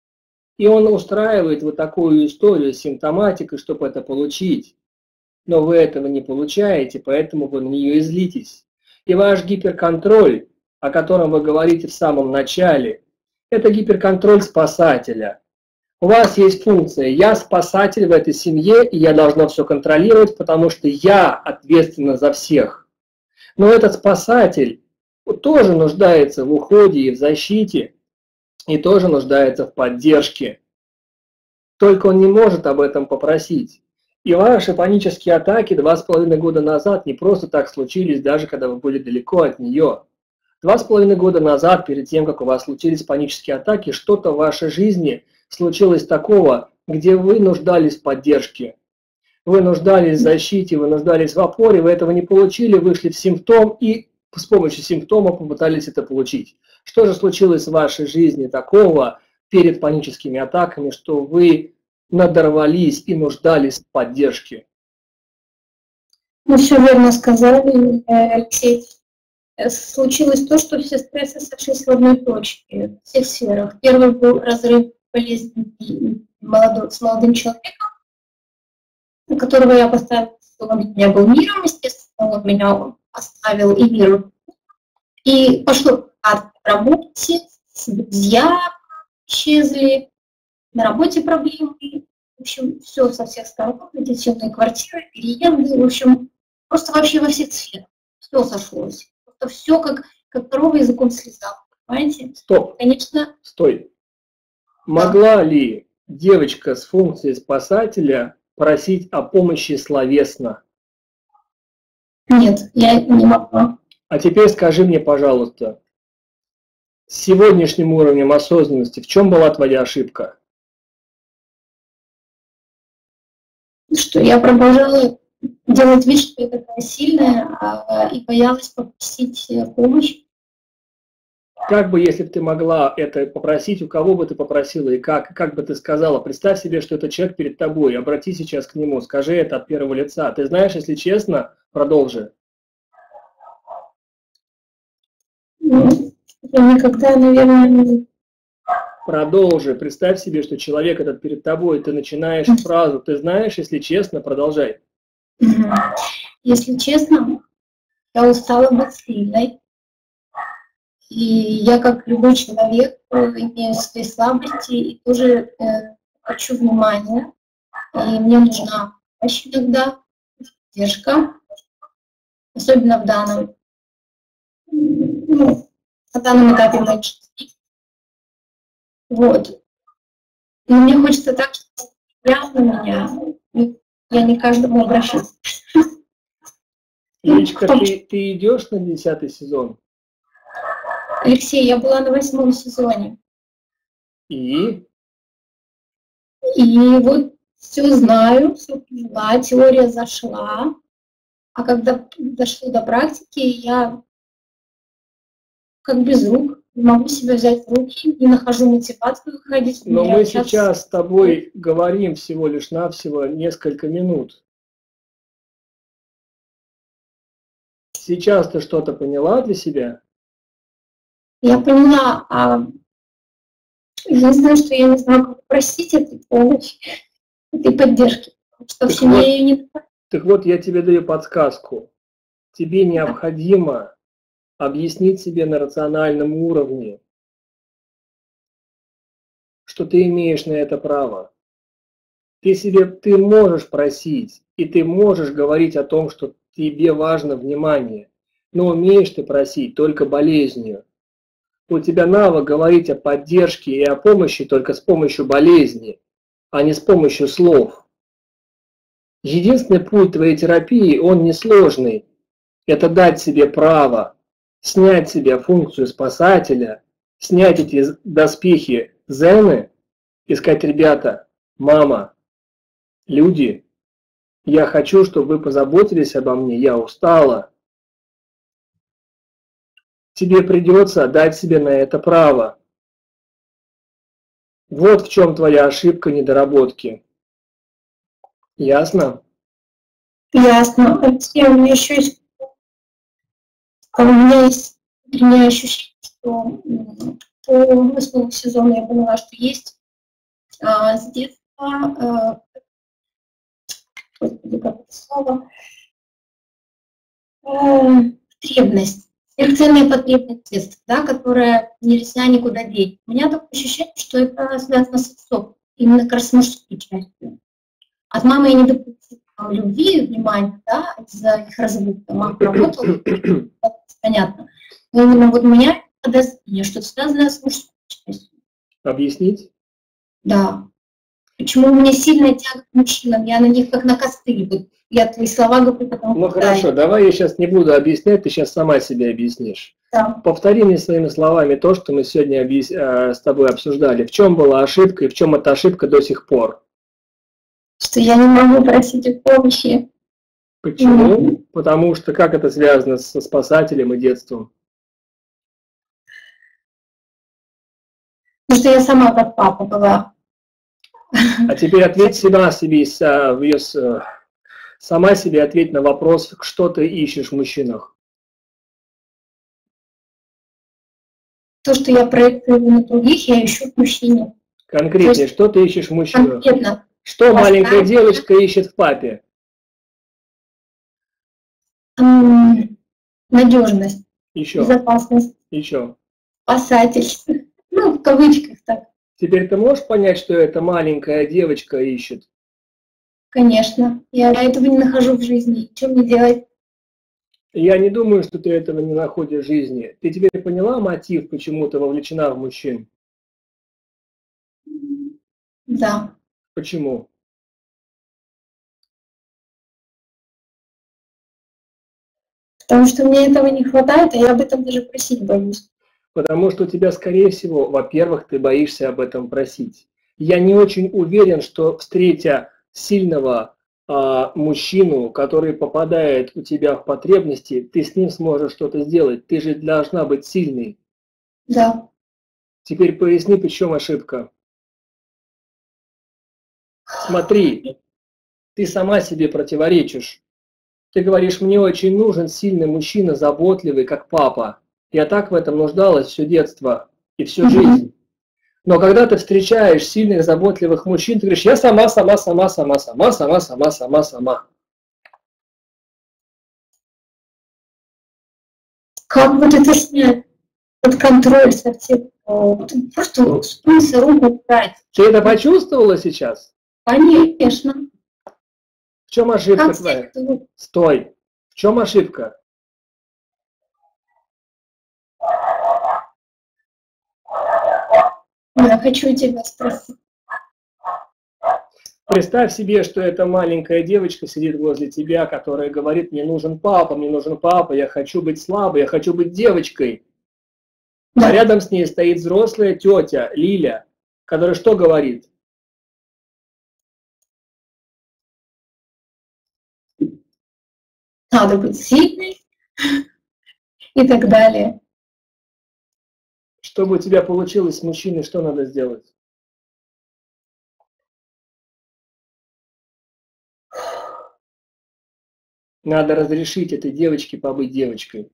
И он устраивает вот такую историю с симптоматикой, чтобы это получить. Но вы этого не получаете, поэтому вы на нее и злитесь. И ваш гиперконтроль, о котором вы говорите в самом начале, это гиперконтроль спасателя. У вас есть функция «я спасатель в этой семье, и я должна все контролировать, потому что я ответственна за всех». Но этот спасатель тоже нуждается в уходе и в защите, и тоже нуждается в поддержке. Только он не может об этом попросить. И ваши панические атаки два с половиной года назад не просто так случились, даже когда вы были далеко от нее. Два с половиной года назад, перед тем, как у вас случились панические атаки, что-то в вашей жизни случилось такого, где вы нуждались в поддержке. Вы нуждались в защите, вы нуждались в опоре, вы этого не получили, вышли в симптом и с помощью симптома попытались это получить. Что же случилось в вашей жизни такого перед паническими атаками, что вы надорвались и нуждались в поддержке? Ну, все верно сказали, Алексей. Случилось то, что все стрессы сошлись в одной точке, в всех сферах. Первый был разрыв болезни молодой, с молодым человеком, на которого я поставила, он для меня был миром, естественно, он меня оставил и мир. И пошло от работы, друзья исчезли, на работе проблемы, в общем, все со всех сторон, эти съемные квартиры, переезды, в общем, просто вообще во всех сферах, все сошлось. Просто все как, как корова языком слезала, понимаете? Стоп. Конечно. Стой. Могла да. ли девочка с функцией спасателя просить о помощи словесно? Нет, я не могу. А теперь скажи мне, пожалуйста, с сегодняшним уровнем осознанности в чем была твоя ошибка? Что я продолжала делать вид, что я такая сильная, а, и боялась попросить помощь. Как бы, если бы ты могла это попросить, у кого бы ты попросила и как, как бы ты сказала? Представь себе, что это человек перед тобой, обрати сейчас к нему, скажи это от первого лица. Ты знаешь, если честно, продолжи. Ну, я никогда, наверное, не... Продолжи. Представь себе, что человек этот перед тобой, ты начинаешь фразу, ты знаешь, если честно, продолжай. Если честно, я устала быть сильной. И я, как любой человек, имею свои слабости и тоже э, хочу внимания. И мне нужна помощь иногда, поддержка, особенно в данном, ну, на данном этапе моей жизни. Вот. Но мне хочется так, чтобы прямо на меня, я не каждому обращаюсь. Личка, ты, ты идешь на десятый сезон? Алексей, я была на восьмом сезоне. И? И вот все знаю, все поняла, теория зашла. А когда дошло до практики, я как без рук, не могу себя взять в руки, не нахожу мотивацию ходить. Но мы сейчас с тобой говорим всего лишь навсего несколько минут. Сейчас ты что-то поняла для себя? Я поняла, а единственное, что я не знаю, как просить этой помощи, этой поддержки, что в семье вот, ее не... Так вот, я тебе даю подсказку. Тебе необходимо объяснить себе на рациональном уровне, что ты имеешь на это право. Ты себе, ты можешь просить, и ты можешь говорить о том, что тебе важно внимание, но умеешь ты просить только болезнью. У тебя навык говорить о поддержке и о помощи только с помощью болезни, а не с помощью слов. Единственный путь твоей терапии, он несложный. Это дать себе право, снять себе функцию спасателя, снять эти доспехи зены и сказать: ребята, мама, люди, я хочу, чтобы вы позаботились обо мне, я устала. Тебе придется дать себе на это право. Вот в чем твоя ошибка, недоработки. Ясно? Ясно. А у меня еще есть, у меня есть внутреннее ощущение, что по восьмому сезону я поняла, что есть а, с детства, а, господи, как это слово, а, потребность, сверхценная потребность детства, да, которая нельзя никуда деть. У меня такое ощущение, что это связано с отцом, именно как раз с мужской частью. От мамы я не допустила любви и внимания, да, из-за их развода. Мама работала, понятно. Но именно вот у меня подозрение, что это связано с мужской частью. Объяснить? Да. Почему у меня сильная тяга к мужчинам? Я на них как на костыль. Вот я твои слова говорю, потому Ну хорошо, давай я сейчас не буду объяснять, ты сейчас сама себе объяснишь. Да. Повтори мне своими словами то, что мы сегодня объяс... с тобой обсуждали. В чем была ошибка и в чем эта ошибка до сих пор? Что я не могу просить о помощи. Почему? Mm-hmm. Потому что как это связано со спасателем и детством? Потому что я сама как папа была. А теперь ответь сама себе, сама себе ответь на вопрос, что ты ищешь в мужчинах. То, что я проектирую на других, я ищу в мужчине. Конкретнее, есть, что ты ищешь в мужчинах? Конкретно. Что Поставь. Маленькая девочка ищет в папе? Надежность. Еще. Безопасность. Еще. Спасательство. Ну, в кавычках так. Теперь ты можешь понять, что эта маленькая девочка ищет? Конечно. Я этого не нахожу в жизни. Что мне делать? Я не думаю, что ты этого не находишь в жизни. Ты теперь поняла мотив, почему ты вовлечена в мужчин? Да. Почему? Потому что мне этого не хватает, а я об этом даже просить боюсь. Потому что у тебя, скорее всего, во-первых, ты боишься об этом просить. Я не очень уверен, что, встретя сильного а, мужчину, который попадает у тебя в потребности, ты с ним сможешь что-то сделать. Ты же должна быть сильной. Да. Теперь поясни, в чем ошибка. Смотри, ты сама себе противоречишь. Ты говоришь, мне очень нужен сильный мужчина, заботливый, как папа. Я так в этом нуждалась все детство и всю жизнь. Но когда ты встречаешь сильных, заботливых мужчин, ты говоришь, я сама, сама, сама, сама, сама, сама, сама, сама, сама. Как вот это снять? Под контроль совсем. Просто спуститься, руку убрать. Ты это почувствовала сейчас? Конечно. В чем ошибка Как твоя? снять? Стой. В чем ошибка? Я хочу тебя спросить. Представь себе, что эта маленькая девочка сидит возле тебя, которая говорит, мне нужен папа, мне нужен папа, я хочу быть слабой, я хочу быть девочкой. Да. А рядом с ней стоит взрослая тетя Лиля, которая что говорит? Надо быть сильной и так далее. Чтобы у тебя получилось с мужчиной, что надо сделать? Надо разрешить этой девочке побыть девочкой.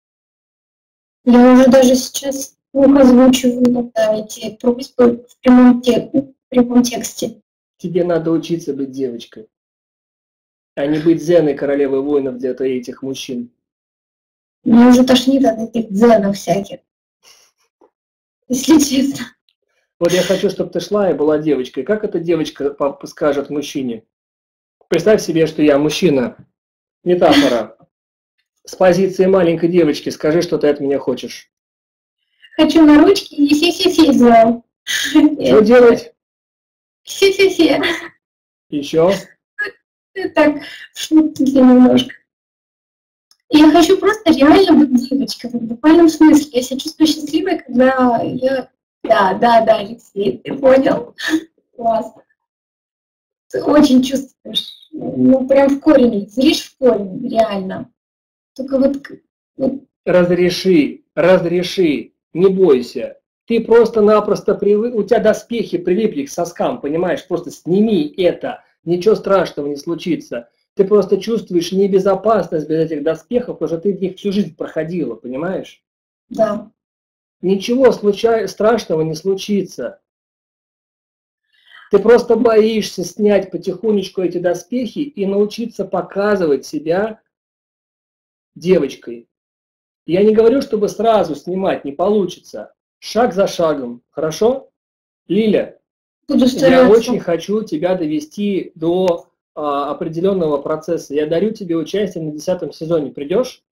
Я уже даже сейчас озвучиваю иногда эти просьбы в прямом, тек- в прямом тексте. Тебе надо учиться быть девочкой, а не быть Зеной, королевой воинов где-то этих мужчин. Мне уже тошнит от этих дзенов всяких. Если честно. Вот я хочу, чтобы ты шла и была девочкой. Как эта девочка скажет мужчине? Представь себе, что я мужчина. Метафора. С позиции маленькой девочки скажи, что ты от меня хочешь. Хочу на ручки и фи-фи-фи сделал. Что делать? Фи-фи-фи. Еще? Так, шутки немножко. Я хочу просто реально быть девочкой, в буквальном смысле. Я себя чувствую счастливой, когда я... Да, да, да, Алексей, ты понял? Класс. Ты очень чувствуешь, ну, прям в корень, зришь в корень, реально. Только вот... вот... Разреши, разреши, не бойся. Ты просто-напросто привык, у тебя доспехи прилипли к соскам, понимаешь? Просто сними это, ничего страшного не случится. Ты просто чувствуешь небезопасность без этих доспехов, потому что ты в них всю жизнь проходила, понимаешь? Да. Ничего случай... страшного не случится. Ты просто боишься снять потихонечку эти доспехи и научиться показывать себя девочкой. Я не говорю, чтобы сразу снимать, не получится. Шаг за шагом, хорошо? Лиля, Буду я стараться. очень хочу тебя довести до а, определенного процесса. Я дарю тебе участие на десятом сезоне. Придешь?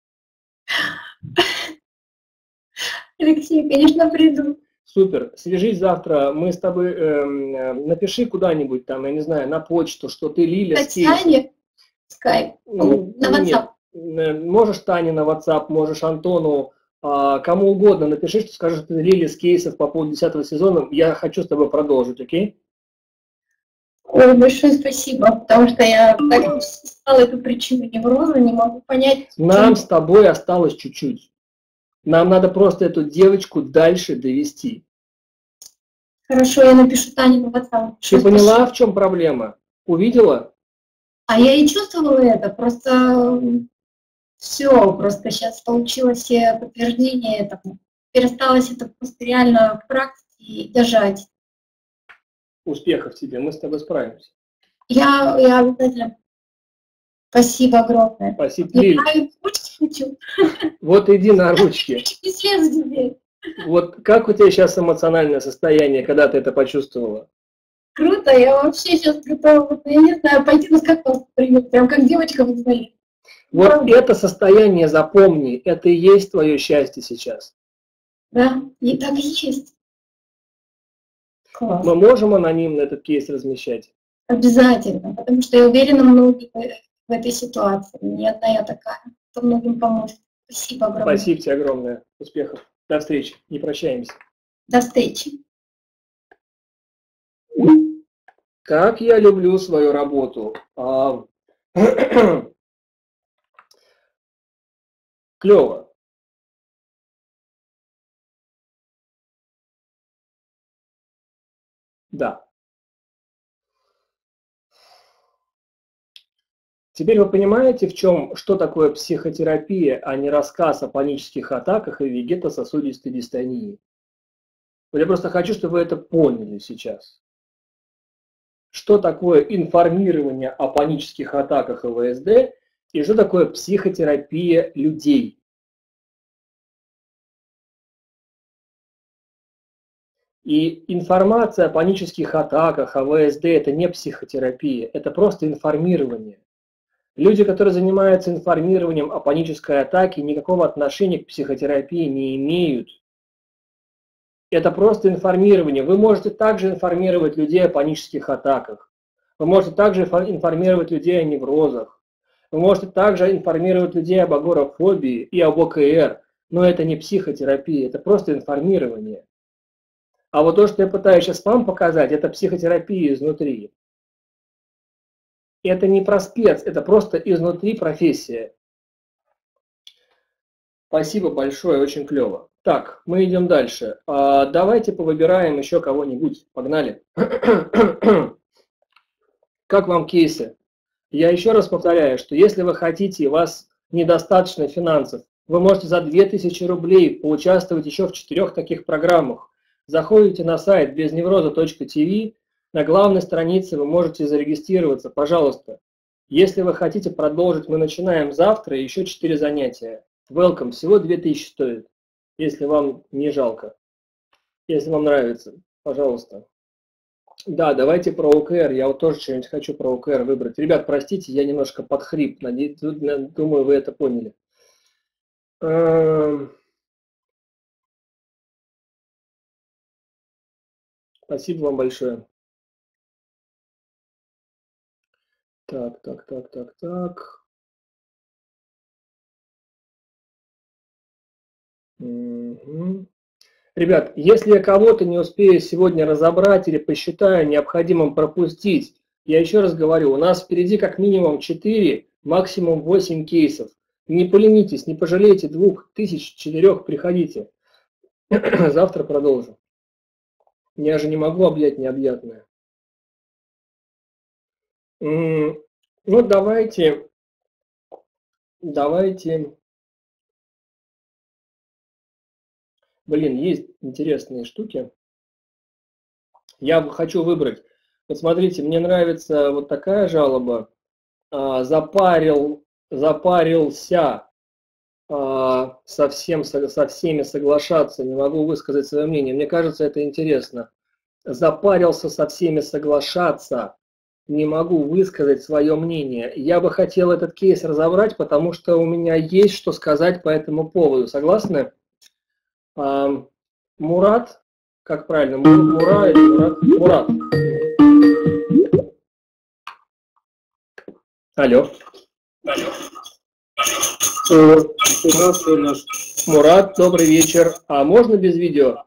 Алексей, конечно, приду. Супер. Свяжись завтра. Мы с тобой э, напиши куда-нибудь там, я не знаю, на почту, что ты Лиля. Татьяне, скайп, Ну, на WhatsApp. Нет. Можешь Тане на WhatsApp, можешь Антону, а, кому угодно напиши, что скажешь, что ты Лиля с кейсов по поводу десятого сезона. Я хочу с тобой продолжить, окей? Ой, большое спасибо, потому что я так и не стала эту причину невроза, не могу понять. Нам чем... с тобой осталось чуть-чуть. Нам надо просто эту девочку дальше довести. Хорошо, я напишу Тане на WhatsApp. Ты поняла, в чем проблема? Увидела? А я и чувствовала это, просто все, просто сейчас получилось подтверждение этому. Пересталось это просто реально в практике держать. Успехов тебе, мы с тобой справимся. Я, я обязательно. Спасибо огромное. Спасибо, Я Лиль. ручки хочу. Вот иди на ручки. Не слезу теперь. Вот как у тебя сейчас эмоциональное состояние, когда ты это почувствовала? Круто, я вообще сейчас готова, я не знаю, пойти на скакалку принять, прям как девочка во дворе. Вот Да. это состояние запомни, это и есть твое счастье сейчас. Да, и так и есть. Класс. Мы можем анонимно этот кейс размещать? Обязательно, потому что я уверена, многие в этой ситуации. Не одна я такая, кто многим поможет. Спасибо огромное. Спасибо тебе огромное. Успехов. До встречи. Не прощаемся. До встречи. Как я люблю свою работу. А... Клево. Да. Теперь вы понимаете, в чем, что такое психотерапия, а не рассказ о панических атаках и вегетососудистой дистонии. Я просто хочу, чтобы вы это поняли сейчас. Что такое информирование о панических атаках и вэ эс дэ и что такое психотерапия людей. И информация о панических атаках, о вэ эс дэ – это не психотерапия, это просто информирование. Люди, которые занимаются информированием о панической атаке, никакого отношения к психотерапии не имеют. Это просто информирование. Вы можете также информировать людей о панических атаках. Вы можете также информировать людей о неврозах. Вы можете также информировать людей об агорафобии и об о ка эр. Но это не психотерапия, это просто информирование. А вот то, что я пытаюсь сейчас вам показать, это психотерапия изнутри. Это не про спец, это просто изнутри профессия. Спасибо большое, очень клево. Так, мы идем дальше. А, давайте повыбираем еще кого-нибудь. Погнали. Как вам кейсы? Я еще раз повторяю, что если вы хотите, и у вас недостаточно финансов, вы можете за две тысячи рублей поучаствовать еще в четырех таких программах. Заходите на сайт безневроза точка ти ви, на главной странице вы можете зарегистрироваться, пожалуйста. Если вы хотите продолжить, мы начинаем завтра, еще четыре занятия. Welcome, всего две тысячи стоит, если вам не жалко. Если вам нравится, пожалуйста. Да, давайте про о ка эр, я вот тоже что-нибудь хочу про о ка эр выбрать. Ребят, простите, я немножко подхрип, надеюсь, думаю, вы это поняли. Спасибо вам большое. Так, так, так, так, так. Угу. Ребят, если я кого-то не успею сегодня разобрать или посчитаю необходимым пропустить, я еще раз говорю, у нас впереди как минимум четыре, максимум восемь кейсов. Не поленитесь, не пожалейте двух тысяч четырех, приходите. Завтра продолжим. Я же не могу объять необъятное. Ну, давайте, давайте. Блин, есть интересные штуки. Я хочу выбрать. Вот смотрите, мне нравится вот такая жалоба. Запарил, запарился. Совсем со всеми соглашаться, не могу высказать свое мнение. Мне кажется, это интересно. Запарился со всеми соглашаться, не могу высказать свое мнение. Я бы хотел этот кейс разобрать, потому что у меня есть что сказать по этому поводу. Согласны? А, Мурат, как правильно? Мура или Мурат? Мурат. Алло. Алло. Здравствуй, Леш. Мурат, добрый вечер. А можно без видео?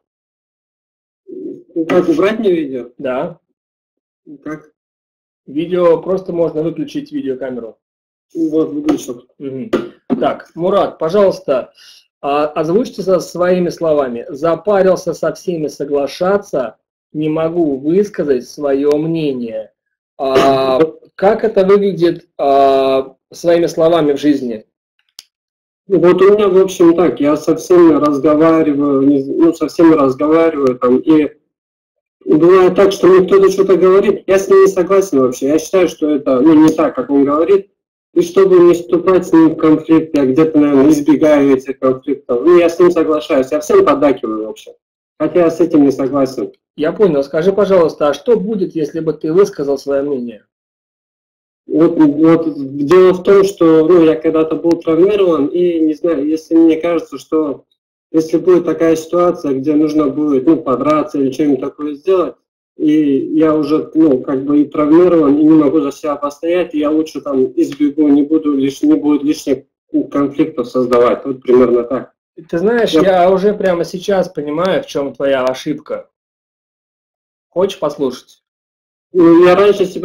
Как, убрать мне видео? Да. Как? Видео, просто можно выключить видеокамеру. Вот, выключил. Угу. Так, Мурат, пожалуйста, озвучьте со своими словами. Запарился со всеми соглашаться, не могу высказать свое мнение. А, как это выглядит а, своими словами в жизни? Вот у меня, в общем, так, я со всеми разговариваю, ну, со всеми разговариваю, там, и бывает так, что мне кто-то что-то говорит, я с ним не согласен вообще, я считаю, что это, ну, не так, как он говорит, и чтобы не вступать с ним в конфликт, я где-то, наверное, избегаю этих конфликтов, ну, я с ним соглашаюсь, я всем поддакиваю вообще, хотя я с этим не согласен. Я понял, скажи, пожалуйста, а что будет, если бы ты высказал свое мнение? Вот, вот дело в том, что ну, я когда-то был травмирован, и не знаю, если мне кажется, что если будет такая ситуация, где нужно будет ну, подраться или что-нибудь такое сделать, и я уже, ну, как бы и травмирован, и не могу за себя постоять, и я лучше там избегу, не буду лиш, не будет лишних конфликтов создавать. Вот примерно так. Ты знаешь, я... я уже прямо сейчас понимаю, в чем твоя ошибка. Хочешь послушать? Ну, я раньше себя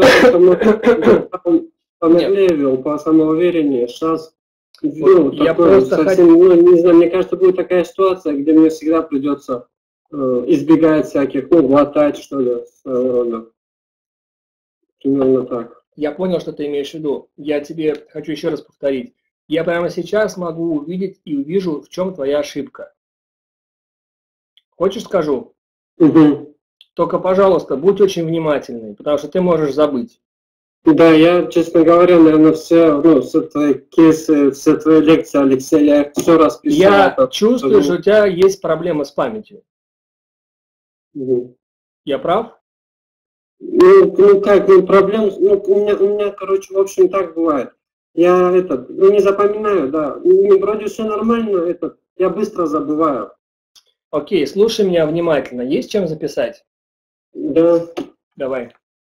понаглее вел, по самоувереннее. Сейчас, ну, я такое, просто совсем, ну, не знаю, мне кажется, будет такая ситуация, где мне всегда придется э, избегать всяких, ну, глотать, что ли, своего рода. Примерно так. Я понял, что ты имеешь в виду. Я тебе хочу еще раз повторить. Я прямо сейчас могу увидеть и увижу, в чем твоя ошибка. Хочешь, скажу? Угу. Только, пожалуйста, будь очень внимательный, потому что ты можешь забыть. Да, я, честно говоря, наверное, все, ну, все твои кейсы, все твои лекции, Алексей, я их все расписал. Я это, чувствую, что у тебя есть проблемы с памятью. Угу. Я прав? Ну, ну как, ну, проблем, ну, у меня, у меня, короче, в общем, так бывает. Я, этот, ну, не запоминаю, да, ну, вроде все нормально, этот, я быстро забываю. Окей, слушай меня внимательно. Есть чем записать? Да. Давай.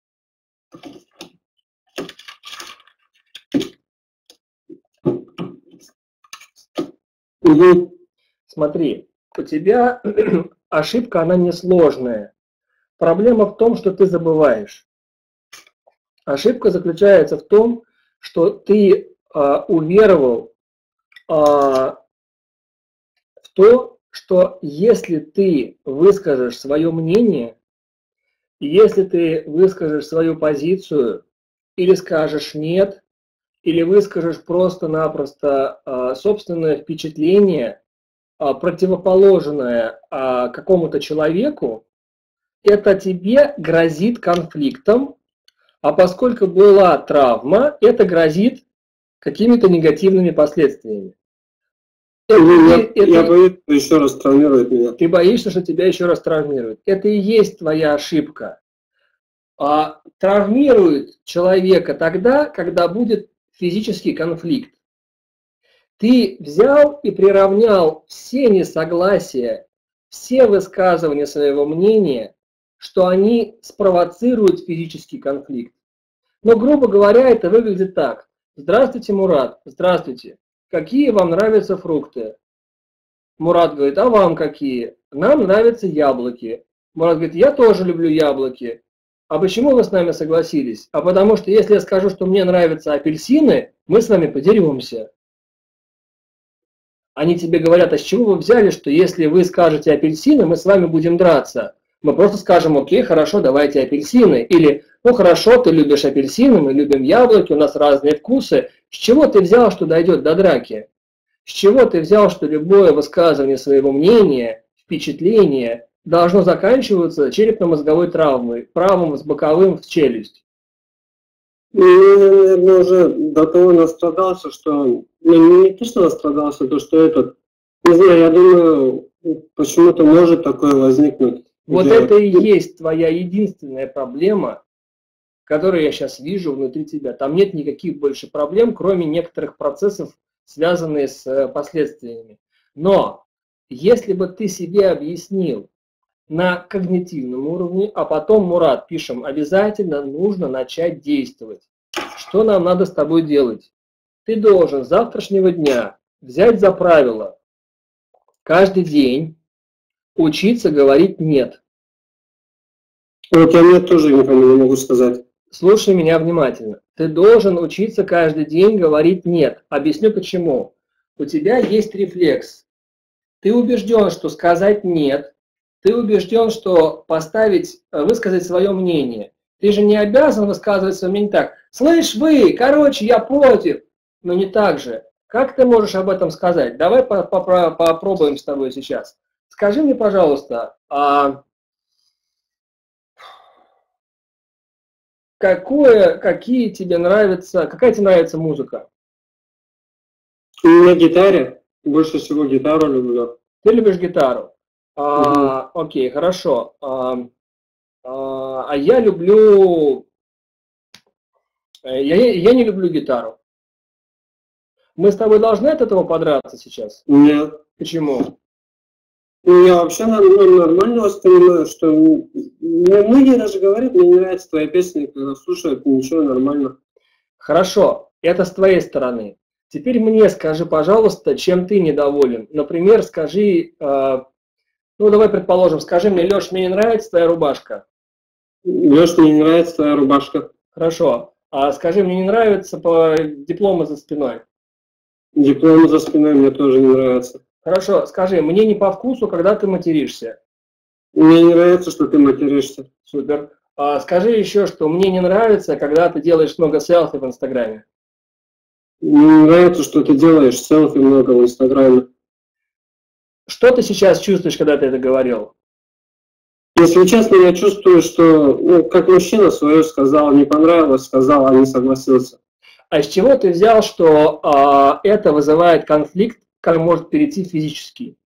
Угу. Смотри, у тебя ошибка, она несложная. Проблема в том, что ты забываешь. Ошибка заключается в том, что ты а, уверовал а, в то, что если ты выскажешь свое мнение, если ты выскажешь свою позицию, или скажешь «нет», или выскажешь просто-напросто а, собственное впечатление, а, противоположное а, какому-то человеку, это тебе грозит конфликтом, а поскольку была травма, это грозит какими-то негативными последствиями. Это, я, это, я боюсь, что еще раз травмирует меня. Ты боишься, что тебя еще раз травмируют. Это и есть твоя ошибка. А травмирует человека тогда, когда будет физический конфликт. Ты взял и приравнял все несогласия, все высказывания своего мнения, что они спровоцируют физический конфликт. Но, грубо говоря, это выглядит так. Здравствуйте, Мурат. Здравствуйте. Какие вам нравятся фрукты? Мурат говорит, а вам какие? Нам нравятся яблоки. Мурат говорит, я тоже люблю яблоки. А почему вы с нами согласились? А потому что если я скажу, что мне нравятся апельсины, мы с вами подеремся. Они тебе говорят, а с чего вы взяли, что если вы скажете апельсины, мы с вами будем драться? Мы просто скажем, окей, хорошо, давайте апельсины. Или, ну хорошо, ты любишь апельсины, мы любим яблоки, у нас разные вкусы. С чего ты взял, что дойдет до драки? С чего ты взял, что любое высказывание своего мнения, впечатления должно заканчиваться черепно-мозговой травмой, правым с боковым в челюсть? Ну, я, наверное, уже до того настрадался, что... Ну, не то, что настрадался, то, что этот... Не знаю, я думаю, почему-то может такое возникнуть. Вот где... это и есть твоя единственная проблема, которую я сейчас вижу внутри тебя. Там нет никаких больше проблем, кроме некоторых процессов, связанных с последствиями. Но если бы ты себе объяснил на когнитивном уровне, а потом, Мурат, пишем, обязательно нужно начать действовать. Что нам надо с тобой делать? Ты должен с завтрашнего дня взять за правило каждый день учиться говорить «нет». Вот я «нет» тоже никому не могу сказать. Слушай меня внимательно. Ты должен учиться каждый день говорить «нет». Объясню почему. У тебя есть рефлекс. Ты убежден, что сказать «нет», ты убежден, что поставить, высказать свое мнение. Ты же не обязан высказывать свое мнение так. «Слышь вы, короче, я против». Но не так же. Как ты можешь об этом сказать? Давай попробуем с тобой сейчас. Скажи мне, пожалуйста, а какое, какие тебе нравятся, какая тебе нравится музыка? На гитаре. Больше всего гитару люблю. Ты любишь гитару? А, Угу. окей, хорошо. А, а, а я люблю... Я, я не люблю гитару. Мы с тобой должны от этого подраться сейчас? Нет. Почему? Ну, я вообще ну, нормально воспринимаю, что ну, многие даже говорят, мне не нравятся твои песни, когда слушают, ничего, нормально. Хорошо, это с твоей стороны. Теперь мне скажи, пожалуйста, чем ты недоволен. Например, скажи, э, ну давай предположим, скажи мне, Леш, мне не нравится твоя рубашка. Леш, мне не нравится твоя рубашка. Хорошо. А скажи, мне не нравится по диплому за спиной. Диплом за спиной мне тоже не нравится. Хорошо, скажи, мне не по вкусу, когда ты материшься. Мне не нравится, что ты материшься. Супер. А скажи еще, что мне не нравится, когда ты делаешь много селфи в Инстаграме. Мне не нравится, что ты делаешь селфи много в Инстаграме. Что ты сейчас чувствуешь, когда ты это говорил? Если честно, я чувствую, что, ну, как мужчина свое сказал, не понравилось, сказал, а не согласился. А с чего ты взял, что а, это вызывает конфликт, как может перейти в физический?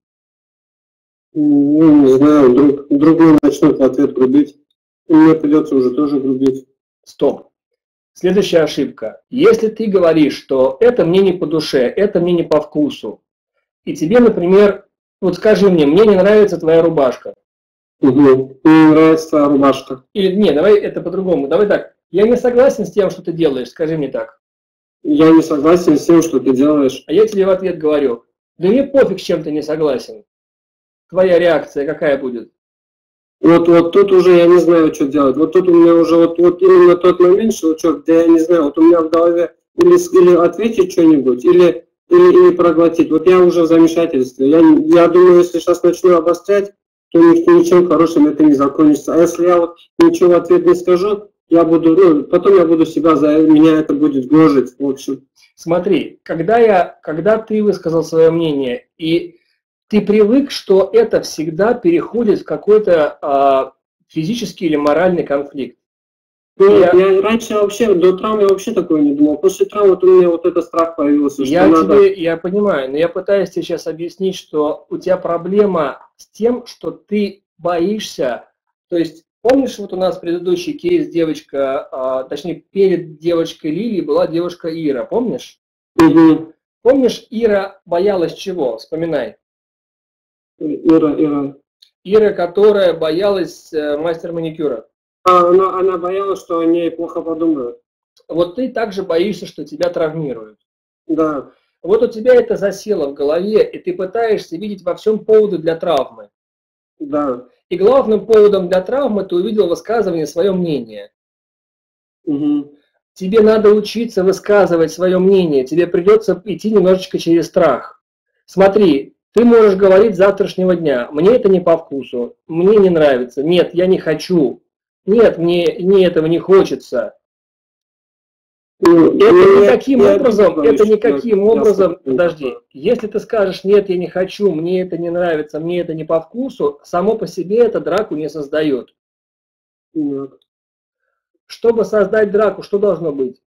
Ну, не знаю, вдруг, вдруг мне начнут в ответ грубить. И мне придется уже тоже грубить. Стоп. Следующая ошибка. Если ты говоришь, что это мне не по душе, это мне не по вкусу, и тебе, например, вот скажи мне, мне не нравится твоя рубашка. Угу. Мне не нравится твоя рубашка. Или не, давай это по-другому. Давай так. Я не согласен с тем, что ты делаешь, скажи мне так. Я не согласен с тем, что ты делаешь. А я тебе в ответ говорю, да мне пофиг, с чем ты не согласен. Твоя реакция какая будет? Вот, вот тут уже я не знаю, что делать. Вот тут у меня уже вот, вот именно тот момент, щелчок, да я не знаю, вот у меня в голове или, или ответить что-нибудь, или, или, или проглотить. Вот я уже в замешательстве. Я, я думаю, если сейчас начну обострять, то ничем хорошим это не закончится. А если я вот ничего в ответ не скажу, я буду, ну, потом я буду себя, за меня это будет гложить, в общем. Смотри, когда, я, когда ты высказал свое мнение, и ты привык, что это всегда переходит в какой-то а, физический или моральный конфликт. Ну, я... я раньше вообще, до травмы я вообще такое не думал. После травмы вот у меня вот этот страх появился. Я что тебе, надо... я понимаю, но я пытаюсь тебе сейчас объяснить, что у тебя проблема с тем, что ты боишься. То есть, помнишь, вот у нас предыдущий кейс девочка, а, точнее, перед девочкой Лилией была девушка Ира, помнишь? Угу. Помнишь, Ира боялась чего? Вспоминай. Ира, Ира. Ира, которая боялась э, мастера маникюра. А, она, она боялась, что о ней плохо подумают. Вот ты также боишься, что тебя травмируют. Да. Вот у тебя это засело в голове, и ты пытаешься видеть во всем поводы для травмы. Да. И главным поводом для травмы ты увидел высказывание свое мнение. Угу. Тебе надо учиться высказывать свое мнение, тебе придется идти немножечко через страх. Смотри, ты можешь говорить с завтрашнего дня, мне это не по вкусу, мне не нравится, нет, я не хочу, нет, мне, мне этого не хочется. Ну, это я, никаким я, образом, я это думаю, никаким я, образом, я подожди, если ты скажешь, нет, я не хочу, мне это не нравится, мне это не по вкусу, само по себе это драку не создает. Нет. Чтобы создать драку, что должно быть?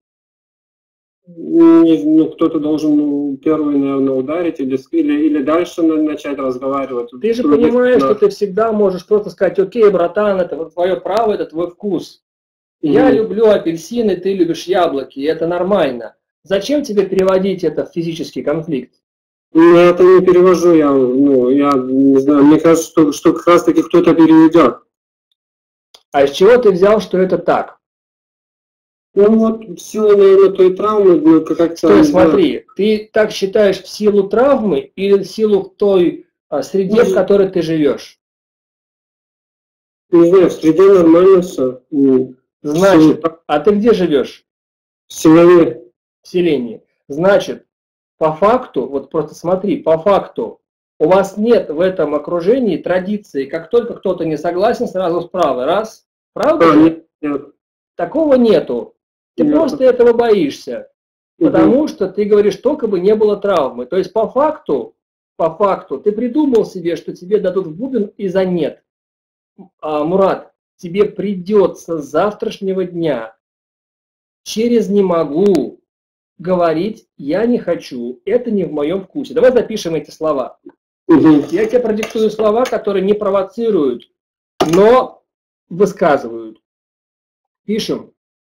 Ну, кто-то должен ну, первый, наверное, ударить или, или, или дальше начать разговаривать. Ты же понимаешь, что ты всегда можешь просто сказать, окей, братан, это вот твое право, это твой вкус. Mm-hmm. Я люблю апельсины, ты любишь яблоки, и это нормально. Зачем тебе переводить это в физический конфликт? Ну, я это не перевожу, я, ну, я не знаю, мне кажется, что, что как раз таки кто-то переведет. А из чего ты взял, что это так? Ну вот, в силу, наверное, той травмы, ну, как-то... То есть, смотри, ты так считаешь в силу травмы или в силу той а, среде, ну, в которой ты живешь? Не знаю, в среде нормально все. Значит, силу... а ты где живешь? В селении. В селении. Значит, по факту, вот просто смотри, по факту, у вас нет в этом окружении традиции, как только кто-то не согласен, сразу справа, раз, правда? А, нет, нет. Такого нету. Ты Нет. просто этого боишься, угу. Потому что ты говоришь, только бы не было травмы. То есть по факту, по факту, ты придумал себе, что тебе дадут в бубен и за нет. А, Мурат, тебе придется с завтрашнего дня через «не могу» говорить «я не хочу», это не в моем вкусе. Давай запишем эти слова. Угу. Я тебе продиктую слова, которые не провоцируют, но высказывают. Пишем.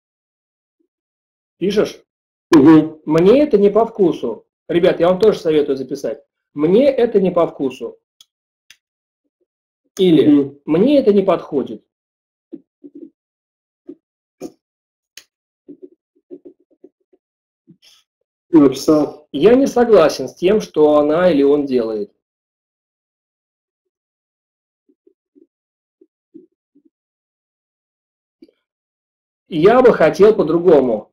Пишешь? Угу. Мне это не по вкусу. Ребят, я вам тоже советую записать. Мне это не по вкусу. Или Мгм. мне это не подходит. Написал. Я не согласен с тем, что она или он делает. Я бы хотел по-другому.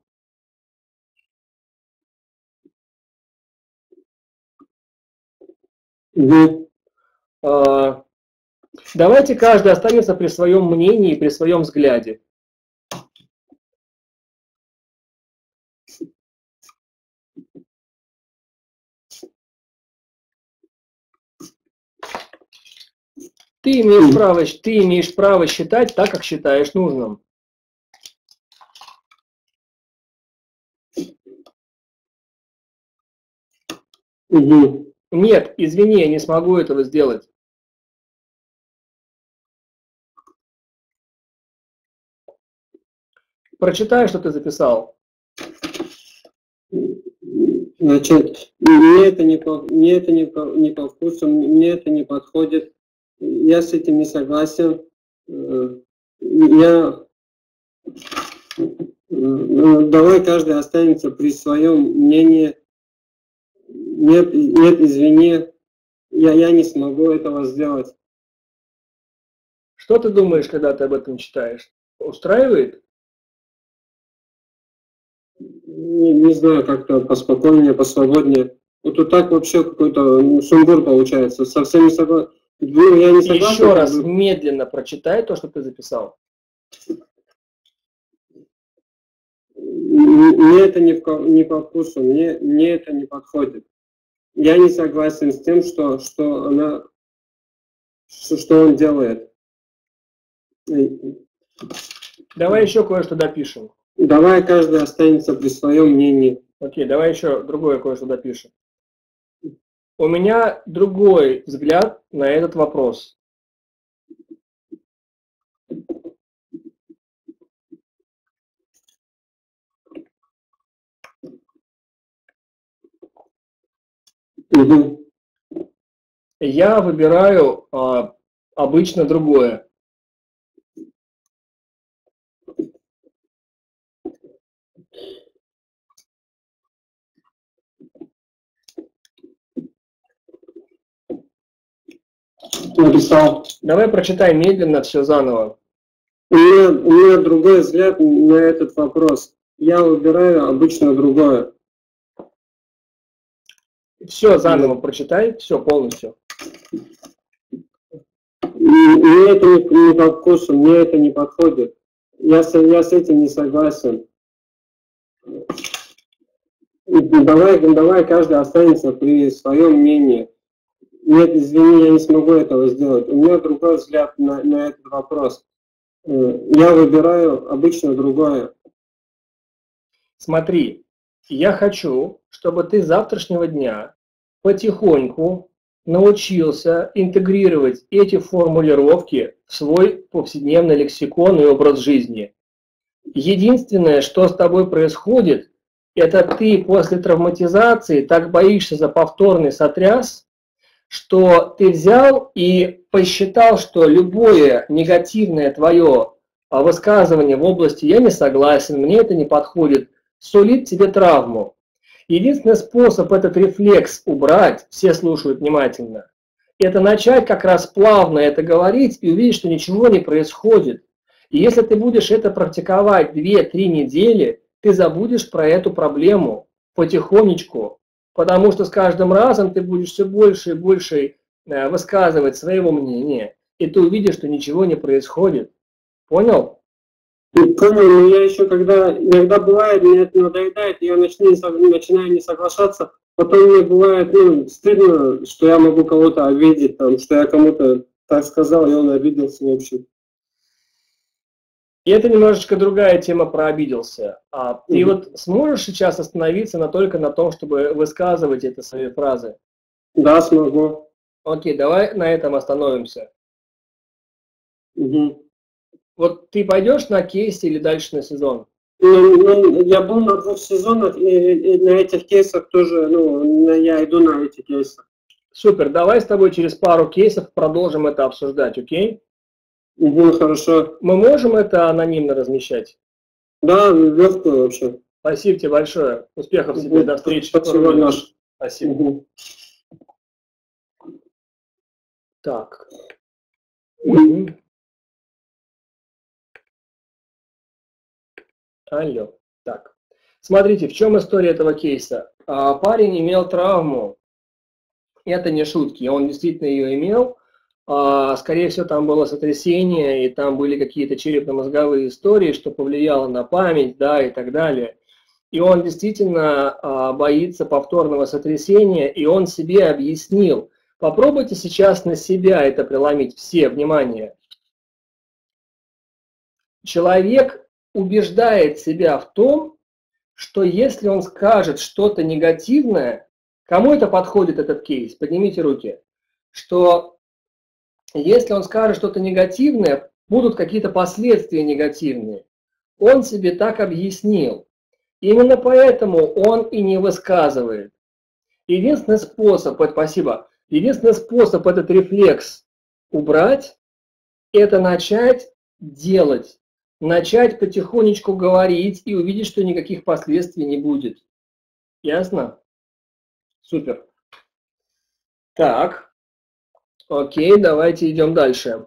Мгм. А, Давайте каждый останется при своем мнении и при своем взгляде. Ты имеешь право, ты имеешь право считать так, как считаешь нужным. Мгм. Нет, извини, я не смогу этого сделать. Прочитай, что ты записал. Значит, мне это не по, мне это не по, не по вкусу, мне это не подходит. Я с этим не согласен. Э, Я э, ну, давай каждый останется при своем мнении. Нет, нет, извини, я, я не смогу этого сделать. Что ты думаешь, когда ты об этом читаешь? Устраивает? Не, не знаю, как-то поспокойнее, посвободнее. Вот тут так вообще какой-то ну, сумбур получается. Совсем не согласен. Ну, я не согласен. Еще как раз бы. медленно прочитай то, что ты записал. Мне это не, в, не по вкусу, мне, мне это не подходит. Я не согласен с тем, что, что она, что, что он делает. Давай еще кое-что допишем. Давай каждый останется при своем мнении. Окей, давай еще другое кое-что допишем. У меня другой взгляд на этот вопрос. Угу. Я выбираю а, обычно другое. Написал. Давай прочитай медленно все заново. У меня, у меня другой взгляд на этот вопрос. Я выбираю обычно другое. Все заново прочитай, все полностью. Мне это не, не по вкусу, мне это не подходит. Я с, я с этим не согласен. Давай, давай каждый останется при своем мнении. Нет, извини, я не смогу этого сделать. У меня другой взгляд на, на этот вопрос. Я выбираю обычно другое. Смотри, я хочу, чтобы ты с завтрашнего дня потихоньку научился интегрировать эти формулировки в свой повседневный лексикон и образ жизни. Единственное, что с тобой происходит, это ты после травматизации так боишься за повторный сотряс, что ты взял и посчитал, что любое негативное твое высказывание в области «я не согласен», «мне это не подходит», сулит тебе травму. Единственный способ этот рефлекс убрать, все слушают внимательно, это начать как раз плавно это говорить и увидеть, что ничего не происходит. И если ты будешь это практиковать две-три недели, ты забудешь про эту проблему потихонечку, потому что с каждым разом ты будешь все больше и больше высказывать своего мнения, и ты увидишь, что ничего не происходит. Понял? Понял, но я еще когда, иногда бывает, мне это надоедает, я начну, начинаю не соглашаться, потом мне бывает ну, стыдно, что я могу кого-то обидеть, там, что я кому-то так сказал, и он обиделся, в общем. И это немножечко другая тема про обиделся. А ты Угу. вот сможешь сейчас остановиться на только на том, чтобы высказывать эти свои фразы? Да, смогу. Окей, давай на этом остановимся. Угу. Вот ты пойдешь на кейс или дальше на сезон? Ну, ну, я был на двух сезонах, и, и на этих кейсах тоже, ну, я иду на эти кейсы. Супер, давай с тобой через пару кейсов продолжим это обсуждать, окей? Угу, хорошо. Мы можем это анонимно размещать? Да, легко вообще. Спасибо тебе большое. Успехов Угу. тебе, до встречи. Спасибо, Леш. Спасибо. Угу. Так. Угу. Алло. Так. Смотрите, в чем история этого кейса. А, парень имел травму. Это не шутки, он действительно ее имел. А, скорее всего, там было сотрясение, и там были какие-то черепно-мозговые истории, что повлияло на память, да, и так далее. И он действительно а, боится повторного сотрясения, и он себе объяснил. Попробуйте сейчас на себя это преломить. Все, внимание. Человек убеждает себя в том, что если он скажет что-то негативное, кому это подходит, этот кейс? Поднимите руки. Что если он скажет что-то негативное, будут какие-то последствия негативные. Он себе так объяснил. Именно поэтому он и не высказывает. Единственный способ, спасибо, единственный способ этот рефлекс убрать, это начать делать. Начать потихонечку говорить и увидеть, что никаких последствий не будет. Ясно? Супер. Так. Окей, давайте идем дальше.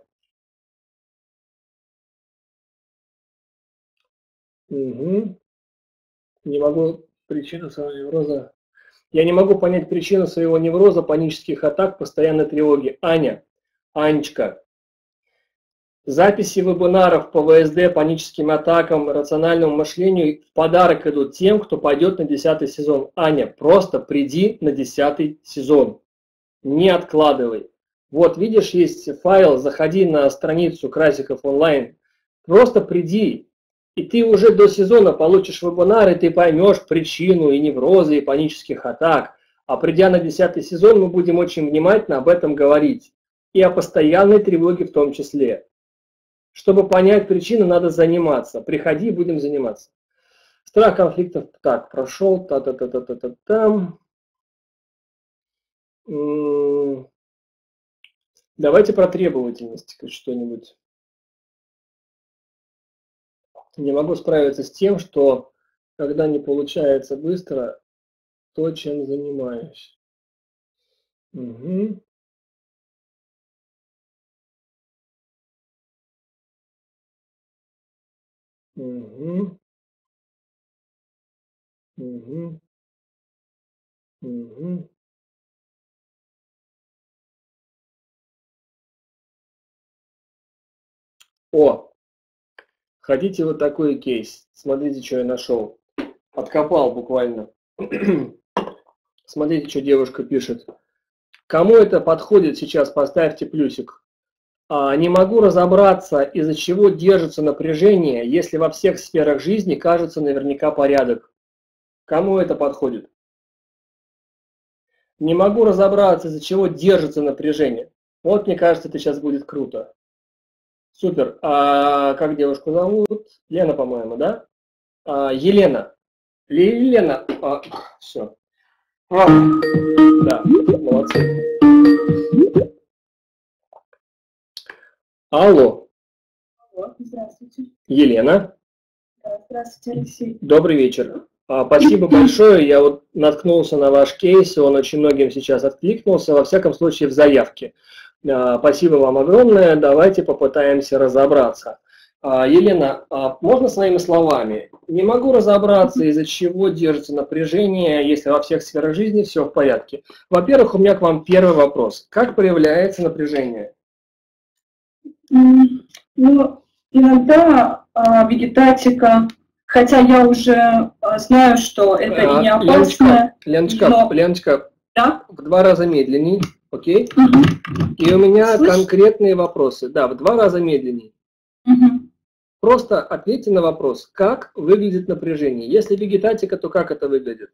Угу. Не могу причину своего невроза. Я не могу понять причину своего невроза, панических атак, постоянной тревоги. Аня, Анечка. Записи вебинаров по вэ эс дэ, паническим атакам, рациональному мышлению в подарок идут тем, кто пойдет на десятый сезон. Аня, просто приди на десятый сезон. Не откладывай. Вот, видишь, есть файл, заходи на страницу Красиков онлайн. Просто приди, и ты уже до сезона получишь вебинар, и ты поймешь причину и неврозы, и панических атак. А придя на десятый сезон, мы будем очень внимательно об этом говорить. И о постоянной тревоге в том числе. Чтобы понять причину, надо заниматься. Приходи, будем заниматься. Страх конфликтов. Так, прошел. Та-та-та-та-та-та-там. Давайте про требовательность что-нибудь. Не могу справиться с тем, что когда не получается быстро то, чем занимаюсь. Угу. Угу. Угу. Угу. О, хотите вот такой кейс? Смотрите, что я нашел. Откопал буквально. Смотрите, что девушка пишет. Кому это подходит сейчас, поставьте плюсик. А, не могу разобраться, из-за чего держится напряжение, если во всех сферах жизни кажется наверняка порядок. Кому это подходит? Не могу разобраться, из-за чего держится напряжение. Вот, мне кажется, это сейчас будет круто. Супер. А как девушку зовут? Лена, по-моему, да? А, Елена. Елена. А, все. А, да, молодцы. Алло. Алло, здравствуйте. Елена. Да, здравствуйте, Алексей. Добрый вечер. А, спасибо большое. Я вот наткнулся на ваш кейс, он очень многим сейчас откликнулся, во всяком случае в заявке. А, спасибо вам огромное. Давайте попытаемся разобраться. А, Елена, а можно своими словами? Не могу разобраться, из-за чего держится напряжение, если во всех сферах жизни все в порядке. Во-первых, у меня к вам первый вопрос. Как проявляется напряжение? Ну, иногда а, вегетатика, хотя я уже а, знаю, что это а, не опасно. Леночка, но... Леночка, да? в два раза медленней, окей? Угу. И у меня Слышь? конкретные вопросы. Да, в два раза медленней. Угу. Просто ответьте на вопрос, как выглядит напряжение. Если вегетатика, то как это выглядит?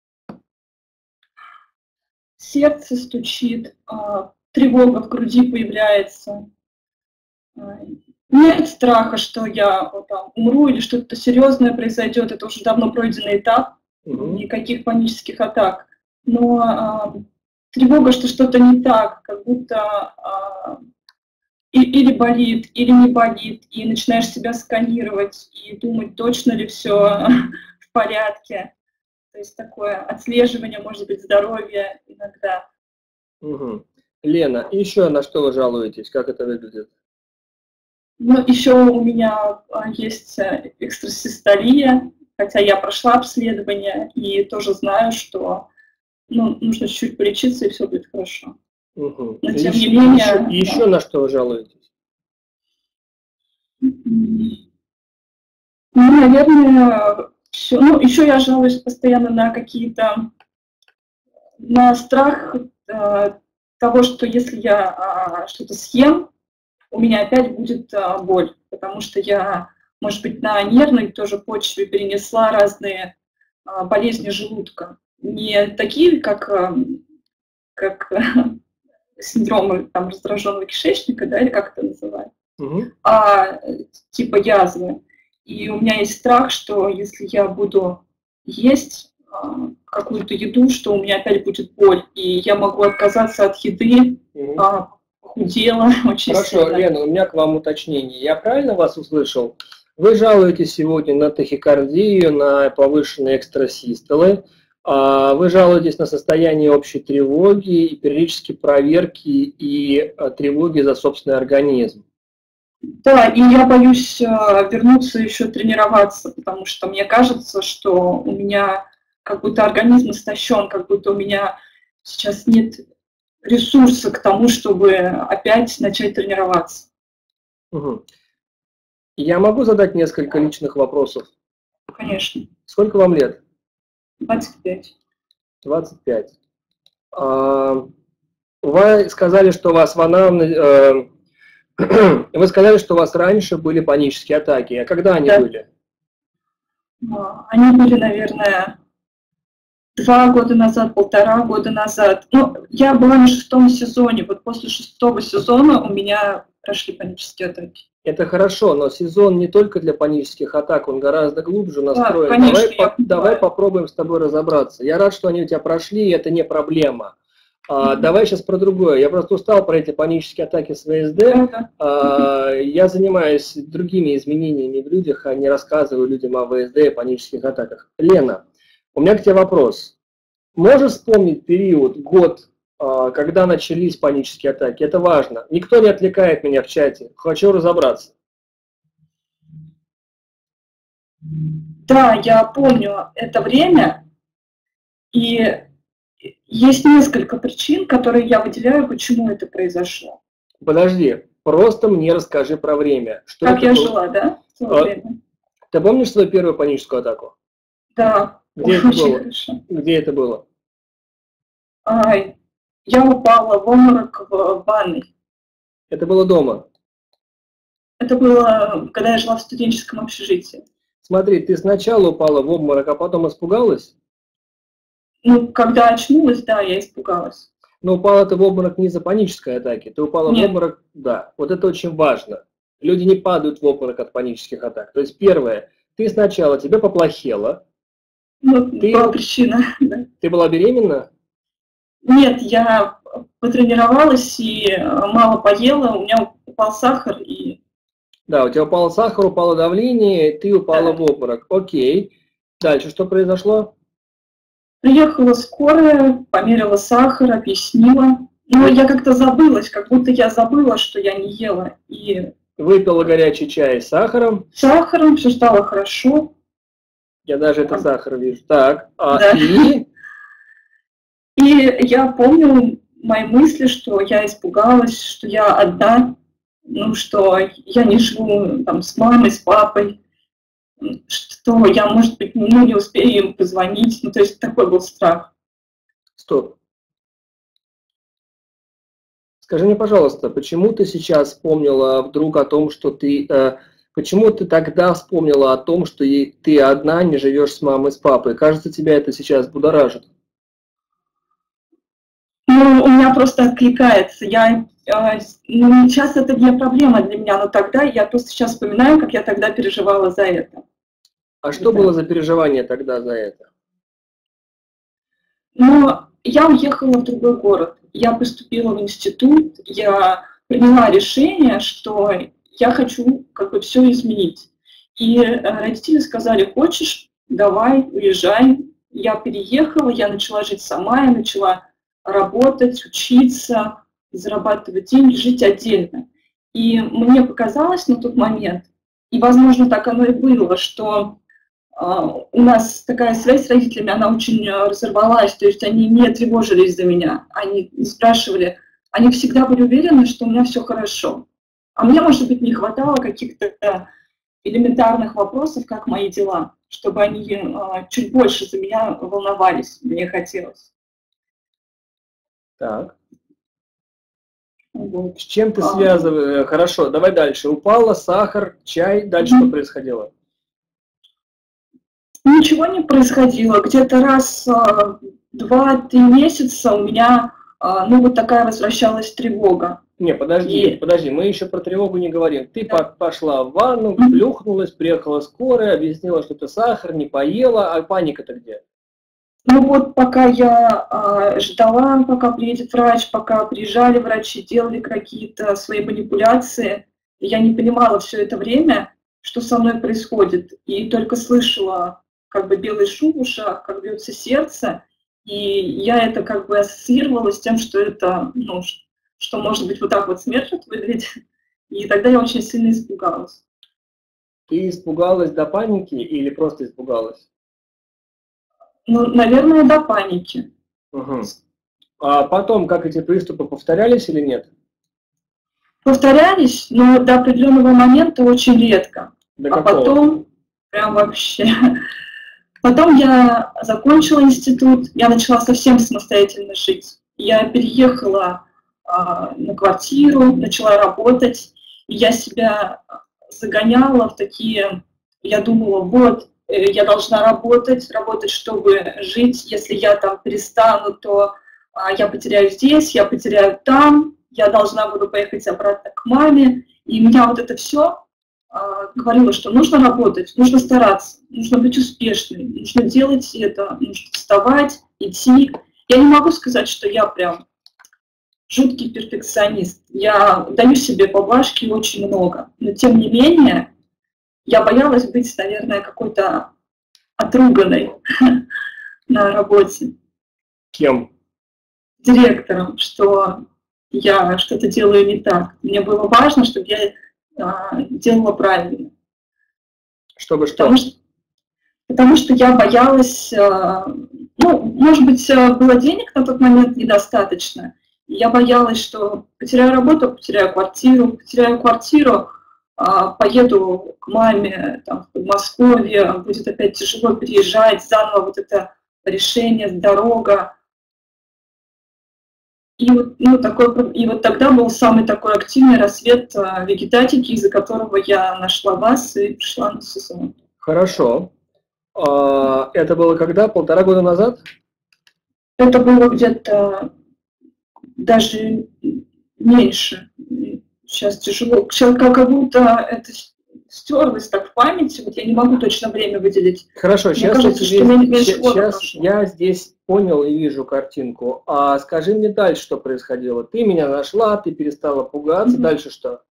Сердце стучит, а, тревога в груди появляется. Нет страха, что я вот, там, умру или что-то серьезное произойдет. Это уже давно пройденный этап. Угу. Никаких панических атак. Но а, тревога, что что-то не так, как будто а, и, или болит, или не болит, и начинаешь себя сканировать и думать, точно ли все в порядке. То есть такое отслеживание, может быть, здоровья иногда. Угу. Лена, еще на что вы жалуетесь? Как это выглядит? Ну, еще у меня есть экстрасистолия, хотя я прошла обследование и тоже знаю, что ну, нужно чуть-чуть полечиться, и все будет хорошо. Угу. Но тем еще, не менее... Еще, да. еще на что вы жалуетесь? Ну, наверное, все. Ну, еще я жалуюсь постоянно на какие-то... на страх э, того, что если я э, что-то съем, у меня опять будет а, боль, потому что я, может быть, на нервной тоже почве перенесла разные а, болезни желудка. Не такие, как, а, как синдромы там, раздраженного кишечника, да, или как это называют, угу. а типа язвы. И у меня есть страх, что если я буду есть а, какую-то еду, что у меня опять будет боль, и я могу отказаться от еды, угу. а, худела очень Хорошо, сильно. Лена, у меня к вам уточнение. Я правильно вас услышал? Вы жалуетесь сегодня на тахикардию, на повышенные экстрасистолы, вы жалуетесь на состояние общей тревоги и периодически проверки и тревоги за собственный организм. Да, и я боюсь вернуться еще тренироваться, потому что мне кажется, что у меня как будто организм истощен, как будто у меня сейчас нет ресурса к тому, чтобы опять начать тренироваться. Угу. Я могу задать несколько личных вопросов? Конечно. Сколько вам лет? двадцать пять. двадцать пять. А, вы сказали, что у вас в анамнезе, вы сказали, что у вас раньше были панические атаки. А когда они да. были? Они были, наверное, два года назад, полтора года назад. Ну, я была на шестом сезоне. Вот после шестого сезона у меня прошли панические атаки. Это хорошо, но сезон не только для панических атак, он гораздо глубже настроен. Да, конечно, давай, по, давай попробуем с тобой разобраться. Я рад, что они у тебя прошли, и это не проблема. А, mm-hmm. Давай сейчас про другое. Я просто устал про эти панические атаки с вэ эс дэ. Mm-hmm. А, я занимаюсь другими изменениями в людях, а не рассказываю людям о вэ эс дэ и панических атаках. Лена, у меня к тебе вопрос. Можешь вспомнить период, год, когда начались панические атаки? Это важно. Никто не отвлекает меня в чате. Хочу разобраться. Да, я помню это время. И есть несколько причин, которые я выделяю, почему это произошло. Подожди, просто мне расскажи про время. Что как я было? жила, да? А, ты помнишь свою первую паническую атаку? Да. Где это было? Хорошо. Где это было? Ай. Я упала в обморок в ванной. Это было дома? Это было, когда я жила в студенческом общежитии. Смотри, ты сначала упала в обморок, а потом испугалась? Ну, когда очнулась, да, я испугалась. Но упала ты в обморок не из-за панической атаки, ты упала Нет. в обморок, да. Вот это очень важно. Люди не падают в обморок от панических атак. То есть первое, ты сначала, тебе поплохело. Ну, ты, была причина, да. Ты была беременна? Нет, я потренировалась и мало поела, у меня упал сахар и... Да, у тебя упал сахар, упало давление, ты упала да. в обморок. Окей. Дальше что произошло? Приехала скорая, померила сахар, объяснила. Но я как-то забылась, как будто я забыла, что я не ела. И... Выпила горячий чай с сахаром. С сахаром, все стало хорошо. Я даже это сахар вижу. Так, а да. и... И я помню мои мысли, что я испугалась, что я одна, ну, что я не живу там с мамой, с папой, что я, может быть, ну, не успею им позвонить. Ну, то есть такой был страх. Стоп. Скажи мне, пожалуйста, почему ты сейчас вспомнила вдруг о том, что ты... Э, почему ты тогда вспомнила о том, что ты одна не живешь с мамой, с папой? Кажется, тебя это сейчас будоражит. Ну, у меня просто откликается. Я, э, ну, сейчас это не проблема для меня, но тогда я просто сейчас вспоминаю, как я тогда переживала за это. А что да. было за переживание тогда за это? Ну, я уехала в другой город. Я поступила в институт, я приняла решение, что я хочу как бы все изменить. И родители сказали: хочешь, давай, уезжай. Я переехала, я начала жить сама, я начала работать, учиться, зарабатывать деньги, жить отдельно. И мне показалось на тот момент, и, возможно, так оно и было, что э, у нас такая связь с родителями, она очень разорвалась, то есть они не тревожились за меня, они не спрашивали, они всегда были уверены, что у меня все хорошо. А мне, может быть, не хватало каких-то элементарных вопросов, как мои дела, чтобы они э, чуть больше за меня волновались, мне хотелось. Так. Вот. С чем ты связываешь? Хорошо, давай дальше. Упала, сахар, чай. Дальше что происходило? Ничего не происходило. Где-то раз в два-три месяца у меня, ну, вот такая возвращалась тревога. Не, подожди, И... подожди, мы еще про тревогу не говорим. Ты да. пошла в ванну, плюхнулась, приехала скорая, объяснила, что ты сахар, не поела, а паника-то где? Ну вот пока я э, ждала, пока приедет врач, пока приезжали врачи, делали какие-то свои манипуляции, я не понимала все это время, что со мной происходит, и только слышала как бы белый шум в ушах, как бьется сердце, и я это как бы ассоциировала с тем, что это, ну, что может быть вот так вот смерть выглядит, и тогда я очень сильно испугалась. Ты испугалась до паники или просто испугалась? Ну, наверное, до паники. Угу. А потом, как эти приступы повторялись или нет? Повторялись, но до определенного момента очень редко. До а какого? Потом, прям вообще. Потом я закончила институт, я начала совсем самостоятельно жить. Я переехала а, на квартиру, начала работать, и я себя загоняла в такие, я думала, вот, я должна работать, работать, чтобы жить. Если я там перестану, то а, я потеряю здесь, я потеряю там, я должна буду поехать обратно к маме. И меня вот это все а, говорило, что нужно работать, нужно стараться, нужно быть успешной, нужно делать это, нужно вставать, идти. Я не могу сказать, что я прям жуткий перфекционист. Я даю себе поблажки очень много, но тем не менее я боялась быть, наверное, какой-то отруганной на работе. Кем? Директором, что я что-то делаю не так. Мне было важно, чтобы я а, делала правильно. Чтобы что? Потому что, потому что я боялась, а, ну, может быть, было денег на тот момент недостаточно. Я боялась, что потеряю работу, потеряю квартиру, потеряю квартиру, поеду к маме там, в Подмосковье, будет опять тяжело переезжать, заново вот это решение, дорога. И вот, ну, такой, и вот тогда был самый такой активный рассвет вегетатики, из-за которого я нашла вас и пришла на ССО. Хорошо. А, это было когда? Полтора года назад? Это было где-то даже меньше. Сейчас тяжело. Сейчас как будто это стерлось так в памяти. Вот я не могу точно время выделить. Хорошо, Мне сейчас, кажется, здесь, что меньше года сейчас я здесь понял и вижу картинку. А скажи мне дальше, что происходило. Ты меня нашла, ты перестала пугаться. Mm-hmm. Дальше что?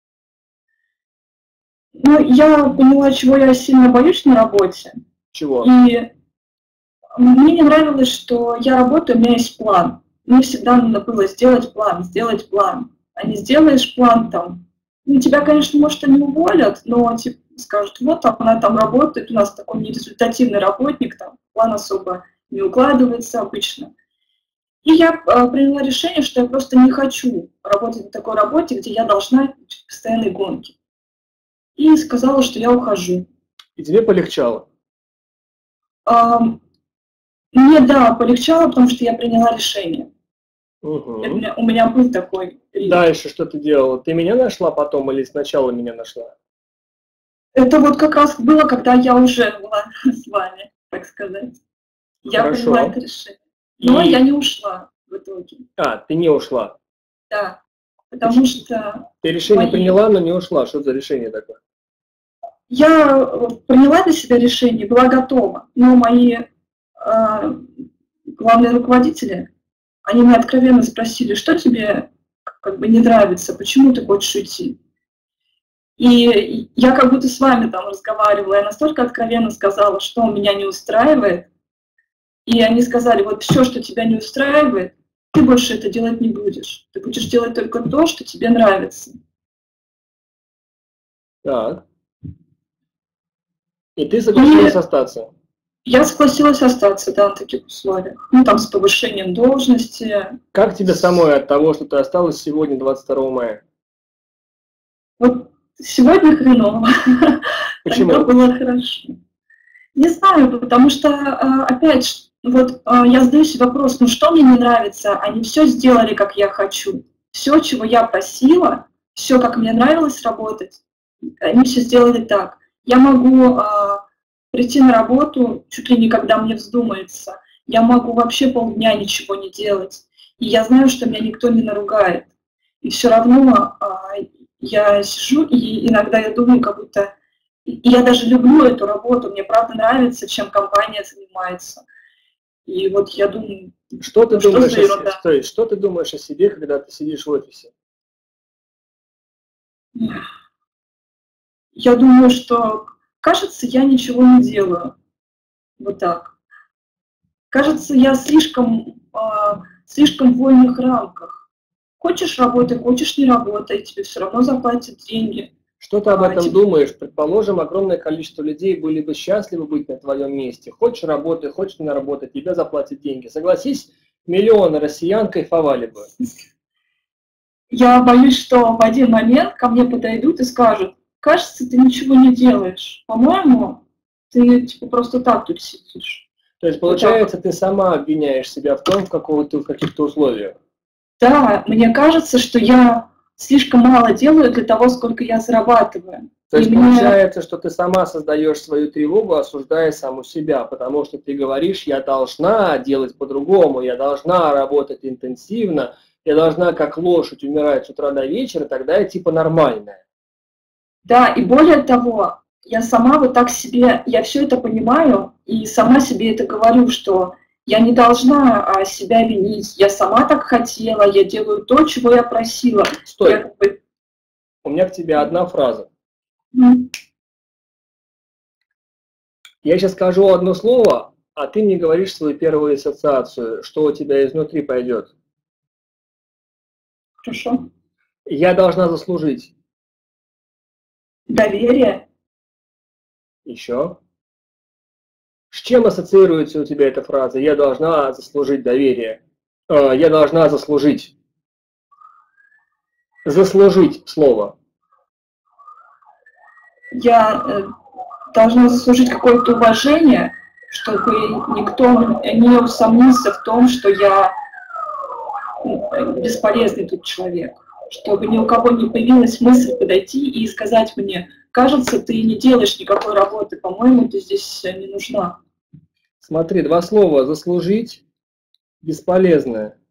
Ну, я поняла, чего я сильно боюсь на работе. Чего? И мне не нравилось, что я работаю, у меня есть план. Мне всегда надо было сделать план, сделать план. А не сделаешь план там, ну, тебя, конечно, может, и не уволят, но типа, скажут, вот она там работает, у нас такой нерезультативный работник, там план особо не укладывается обычно. И я э, приняла решение, что я просто не хочу работать на такой работе, где я должна быть в постоянной гонке. И сказала, что я ухожу. И тебе полегчало? А, мне, да, полегчало, потому что я приняла решение. Угу. У меня, у меня был такой период. Дальше что ты делала? Ты меня нашла потом или сначала меня нашла? Это вот как раз было, когда я уже была с вами, так сказать. Я Хорошо. приняла это решение. Но И... я не ушла в итоге. А, ты не ушла? Да, потому что... Ты решение мои... приняла, но не ушла. Что за решение такое? Я приняла для себя решение, была готова, но мои э, главные руководители они меня откровенно спросили, что тебе как бы не нравится, почему ты хочешь уйти. И я как будто с вами там разговаривала, я настолько откровенно сказала, что меня не устраивает. И они сказали, вот все, что тебя не устраивает, ты больше это делать не будешь. Ты будешь делать только то, что тебе нравится. Так. И ты согласилась И остаться? я согласилась остаться, да, на таких условиях. Ну, там, с повышением должности. Как тебе самой от того, что ты осталась сегодня, двадцать второго мая? Вот сегодня хреново. Почему? Тогда было хорошо. Не знаю, потому что, а, опять, вот а, я задаю себе вопрос, ну что мне не нравится? Они все сделали, как я хочу. Все, чего я просила, все, как мне нравилось работать, они все сделали так. Я могу а, прийти на работу чуть ли не когда мне вздумается. Я могу вообще полдня ничего не делать. И я знаю, что меня никто не наругает. И все равно а, я сижу, и иногда я думаю, как будто... И я даже люблю эту работу, мне правда нравится, чем компания занимается. И вот я думаю, Что ты, ну, что думаешь, за о, ерунда? се- то есть, что ты думаешь о себе, когда ты сидишь в офисе? Я думаю, что, кажется, я ничего не делаю. Вот так. Кажется, я слишком, а, слишком в вольных рамках. Хочешь работай, хочешь не работай, тебе все равно заплатят деньги. Что ты об А, этом типа, думаешь? Предположим, огромное количество людей были бы счастливы быть на твоем месте. Хочешь работай, хочешь не работать, тебе заплатят деньги. Согласись, миллионы россиян кайфовали бы. я боюсь, что в один момент ко мне подойдут и скажут, кажется, ты ничего не делаешь. По-моему, ты типа просто так тут сидишь. То есть, Вот так. получается, ты сама обвиняешь себя в том, в, какого ты в каких-то условиях. Да, мне кажется, что я слишком мало делаю для того, сколько я зарабатываю. То И есть мне... получается, что ты сама создаешь свою тревогу, осуждая саму себя, потому что ты говоришь, я должна делать по-другому, я должна работать интенсивно, я должна как лошадь умирать с утра до вечера, тогда я типа нормальная. Да, и более того, я сама вот так себе, я все это понимаю, и сама себе это говорю, что я не должна а, себя винить, я сама так хотела, я делаю то, чего я просила. Стой, Я как бы... у меня к тебе одна фраза. м, Я сейчас скажу одно слово, а ты мне говоришь свою первую ассоциацию, что у тебя изнутри пойдет. Хорошо. Я должна заслужить. Доверие. Еще. С чем ассоциируется у тебя эта фраза? Я должна заслужить доверие. Э, Я должна заслужить. Заслужить слово. Я э, должна заслужить какое-то уважение, чтобы никто не усомнился в том, что я ну, бесполезный тут человек. Чтобы ни у кого не появилась мысль подойти и сказать мне, кажется, ты не делаешь никакой работы, по-моему, ты здесь не нужна. Смотри, два слова. Заслужить, бесполезное.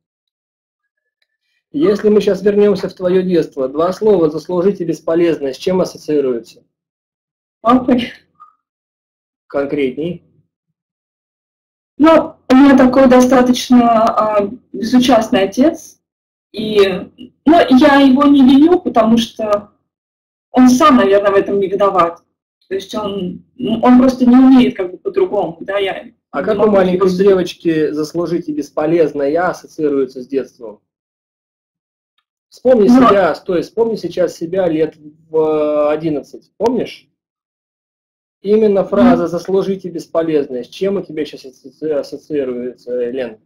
Если мы сейчас вернемся в твое детство, два слова заслужить и бесполезное, с чем ассоциируются? Папой. Конкретней. Ну, у меня такой достаточно а, безучастный отец, и ну, я его не виню, потому что он сам, наверное, в этом не виноват. То есть он, он просто не умеет как бы по-другому. Да, я А не как у могу маленькой его судить. девочки заслужить и бесполезное ассоциируется с детством? Вспомни Но- себя, стой, вспомни сейчас себя лет в одиннадцать, помнишь? Именно фраза «заслужить и бесполезное», с чем у тебя сейчас асоци- ассоциируется, Лен?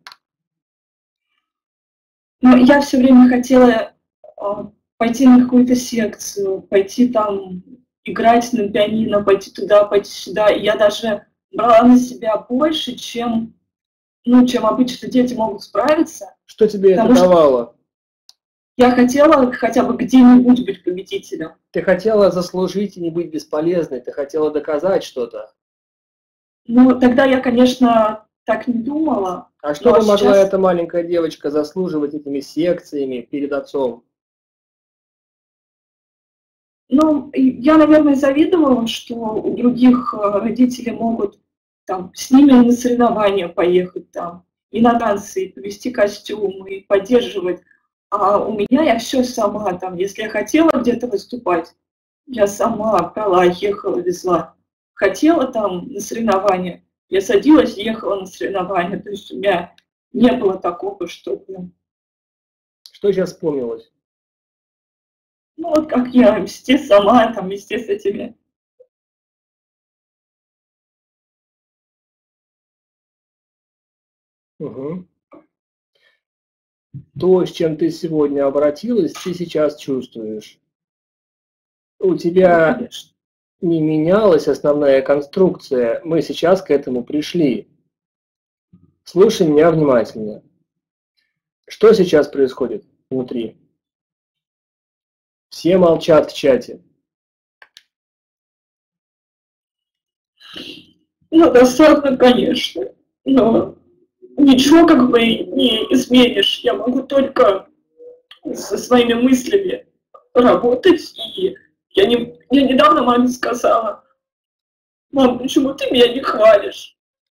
Но я все время хотела а, пойти на какую-то секцию, пойти там играть на пианино, пойти туда, пойти сюда. И я даже брала на себя больше, чем, ну, чем обычно дети могут справиться. Что тебе это Потому что- давало? Я хотела хотя бы где-нибудь быть победителем. Ты хотела заслужить и не быть бесполезной, ты хотела доказать что-то. Ну, тогда я, конечно, так не думала. А что Ну, а бы могла сейчас- эта маленькая девочка заслуживать этими секциями перед отцом? Ну, и я, наверное, завидовала, что у других э, родители могут там с ними на соревнования поехать там, и на танцы, и повести костюм, и поддерживать. А у меня я все сама там. Если я хотела где-то выступать, я сама брала, ехала, везла. Хотела там на соревнования, я садилась и ехала на соревнования. То есть у меня не было такого, чтобы... Что сейчас вспомнилось? Ну вот как я везде сама, там везде с этими... Угу. То, с чем ты сегодня обратилась, ты сейчас чувствуешь. У тебя Конечно. не менялась основная конструкция, мы сейчас к этому пришли. Слушай меня внимательно. Что сейчас происходит внутри? Все молчат в чате. Ну, досадно, конечно, но ничего как бы не изменишь. Я могу только со своими мыслями работать. И я, не, я недавно маме сказала: мам, почему ты меня не хвалишь?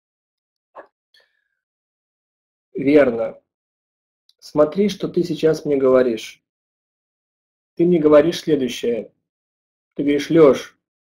Верно. Смотри, что ты сейчас мне говоришь. Ты мне говоришь следующее. Ты говоришь: Лёш,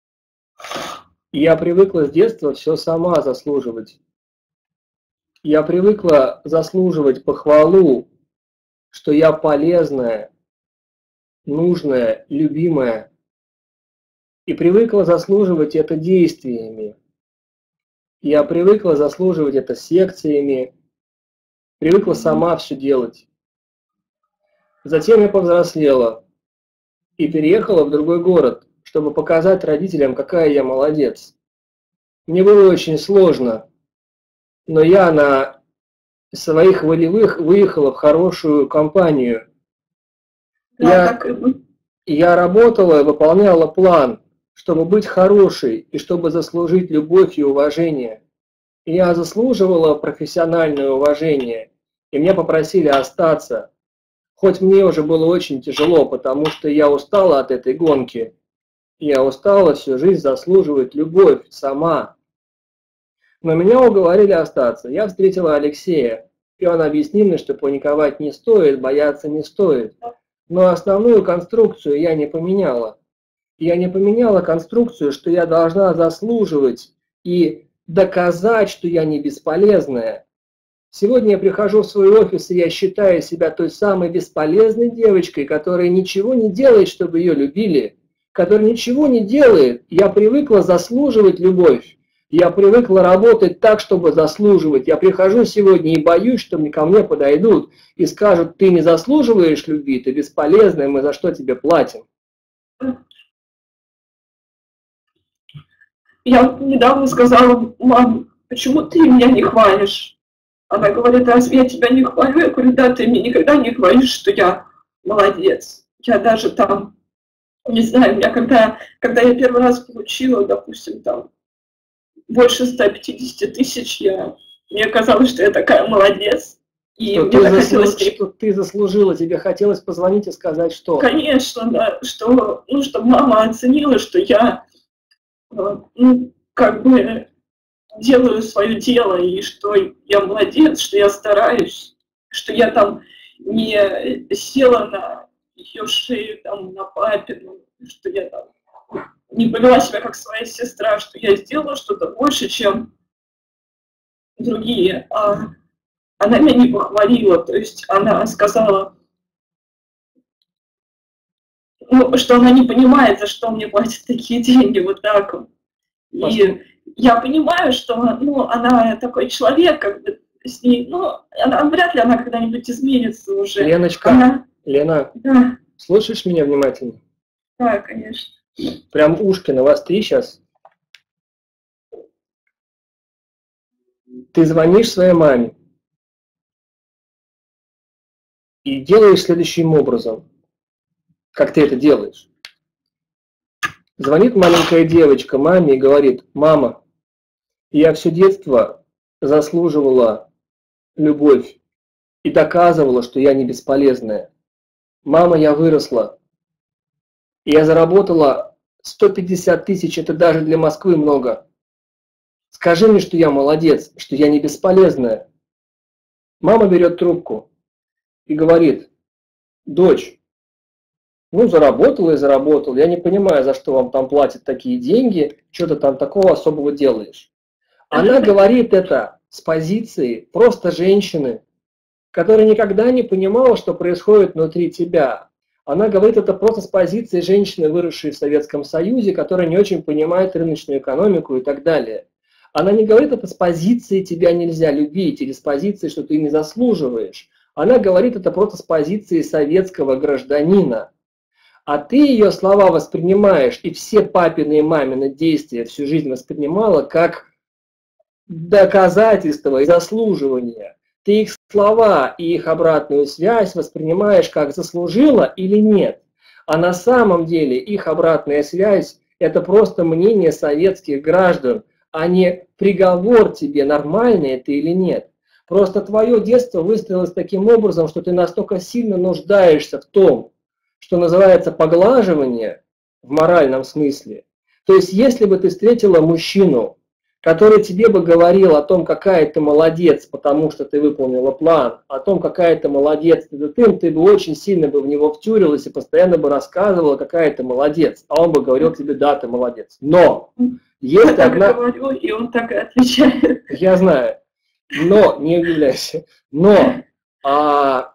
я привыкла с детства все сама заслуживать. Я привыкла заслуживать похвалу, что я полезная, нужная, любимая. И привыкла заслуживать это действиями. Я привыкла заслуживать это секциями. Привыкла сама все делать. Затем я повзрослела и переехала в другой город, чтобы показать родителям, какая я молодец. Мне было очень сложно, но я на своих волевых выехала в хорошую компанию. Да, Я, так и мы. я работала и выполняла план, чтобы быть хорошей и чтобы заслужить любовь и уважение. И я заслуживала профессиональное уважение, и меня попросили остаться. Хоть мне уже было очень тяжело, потому что я устала от этой гонки. Я устала всю жизнь заслуживать любовь сама. Но меня уговорили остаться. Я встретила Алексея, и он объяснил мне, что паниковать не стоит, бояться не стоит. Но основную конструкцию я не поменяла. Я не поменяла конструкцию, что я должна заслуживать и доказать, что я не бесполезная. Сегодня я прихожу в свой офис, и я считаю себя той самой бесполезной девочкой, которая ничего не делает, чтобы ее любили, которая ничего не делает. Я привыкла заслуживать любовь. Я привыкла работать так, чтобы заслуживать. Я прихожу сегодня и боюсь, что ко мне подойдут и скажут: ты не заслуживаешь любви, ты бесполезная, мы за что тебе платим? Я недавно сказала: мам, почему ты меня не хвалишь? Она говорит: разве я тебя не хвалю? Я говорю: да, ты мне никогда не говоришь, что я молодец. Я даже там, не знаю, я когда, когда я первый раз получила, допустим, там, больше ста пятидесяти тысяч, я, мне казалось, что я такая молодец. И что, мне ты так заслуж... хотелось... что ты заслужила, тебе хотелось позвонить и сказать, что? Конечно, да, что, ну, чтобы мама оценила, что я, ну, как бы делаю свое дело, и что я молодец, что я стараюсь, что я там не села на ее шею, там, на папину, что я там не повела себя как своя сестра, что я сделала что-то больше, чем другие. А она меня не похвалила, то есть она сказала, ну, что она не понимает, за что мне платят такие деньги, вот так вот. И я понимаю, что, ну, она такой человек, как бы с ней, ну, она, вряд ли она когда-нибудь изменится уже. Леночка, она... Лена, да. Слушаешь меня внимательно? Да, конечно. Прям ушки навостри сейчас. Ты звонишь своей маме и делаешь следующим образом. Как ты это делаешь? Звонит маленькая девочка маме и говорит: мама, я все детство заслуживала любовь и доказывала, что я не бесполезная. Мама, я выросла. Я заработала сто пятьдесят тысяч, это даже для Москвы много. Скажи мне, что я молодец, что я не бесполезная. Мама берет трубку и говорит: дочь, ну заработала и заработала, я не понимаю, за что вам там платят такие деньги, что ты там такого особого делаешь. Она говорит это с позиции просто женщины, которая никогда не понимала, что происходит внутри тебя. Она говорит это просто с позиции женщины, выросшей в Советском Союзе, которая не очень понимает рыночную экономику и так далее. Она не говорит это с позиции «тебя нельзя любить» или с позиции, что ты не заслуживаешь. Она говорит это просто с позиции советского гражданина. А ты ее слова воспринимаешь, и все папины и мамины действия всю жизнь воспринимала как доказательство и заслуживание. Ты их слова и их обратную связь воспринимаешь как заслужила или нет. А на самом деле их обратная связь – это просто мнение советских граждан, а не приговор тебе, нормально это или нет. Просто твое детство выстроилось таким образом, что ты настолько сильно нуждаешься в том, что называется поглаживание в моральном смысле. То есть если бы ты встретила мужчину, который тебе бы говорил о том, какая ты молодец, потому что ты выполнила план, о том, какая ты молодец, ты, ты, ты бы очень сильно бы в него втюрилась и постоянно бы рассказывала, какая ты молодец, а он бы говорил тебе: да, ты молодец. Но есть я одна... так говорю, и он так и отвечает. Я знаю, но, не удивляйся, но а,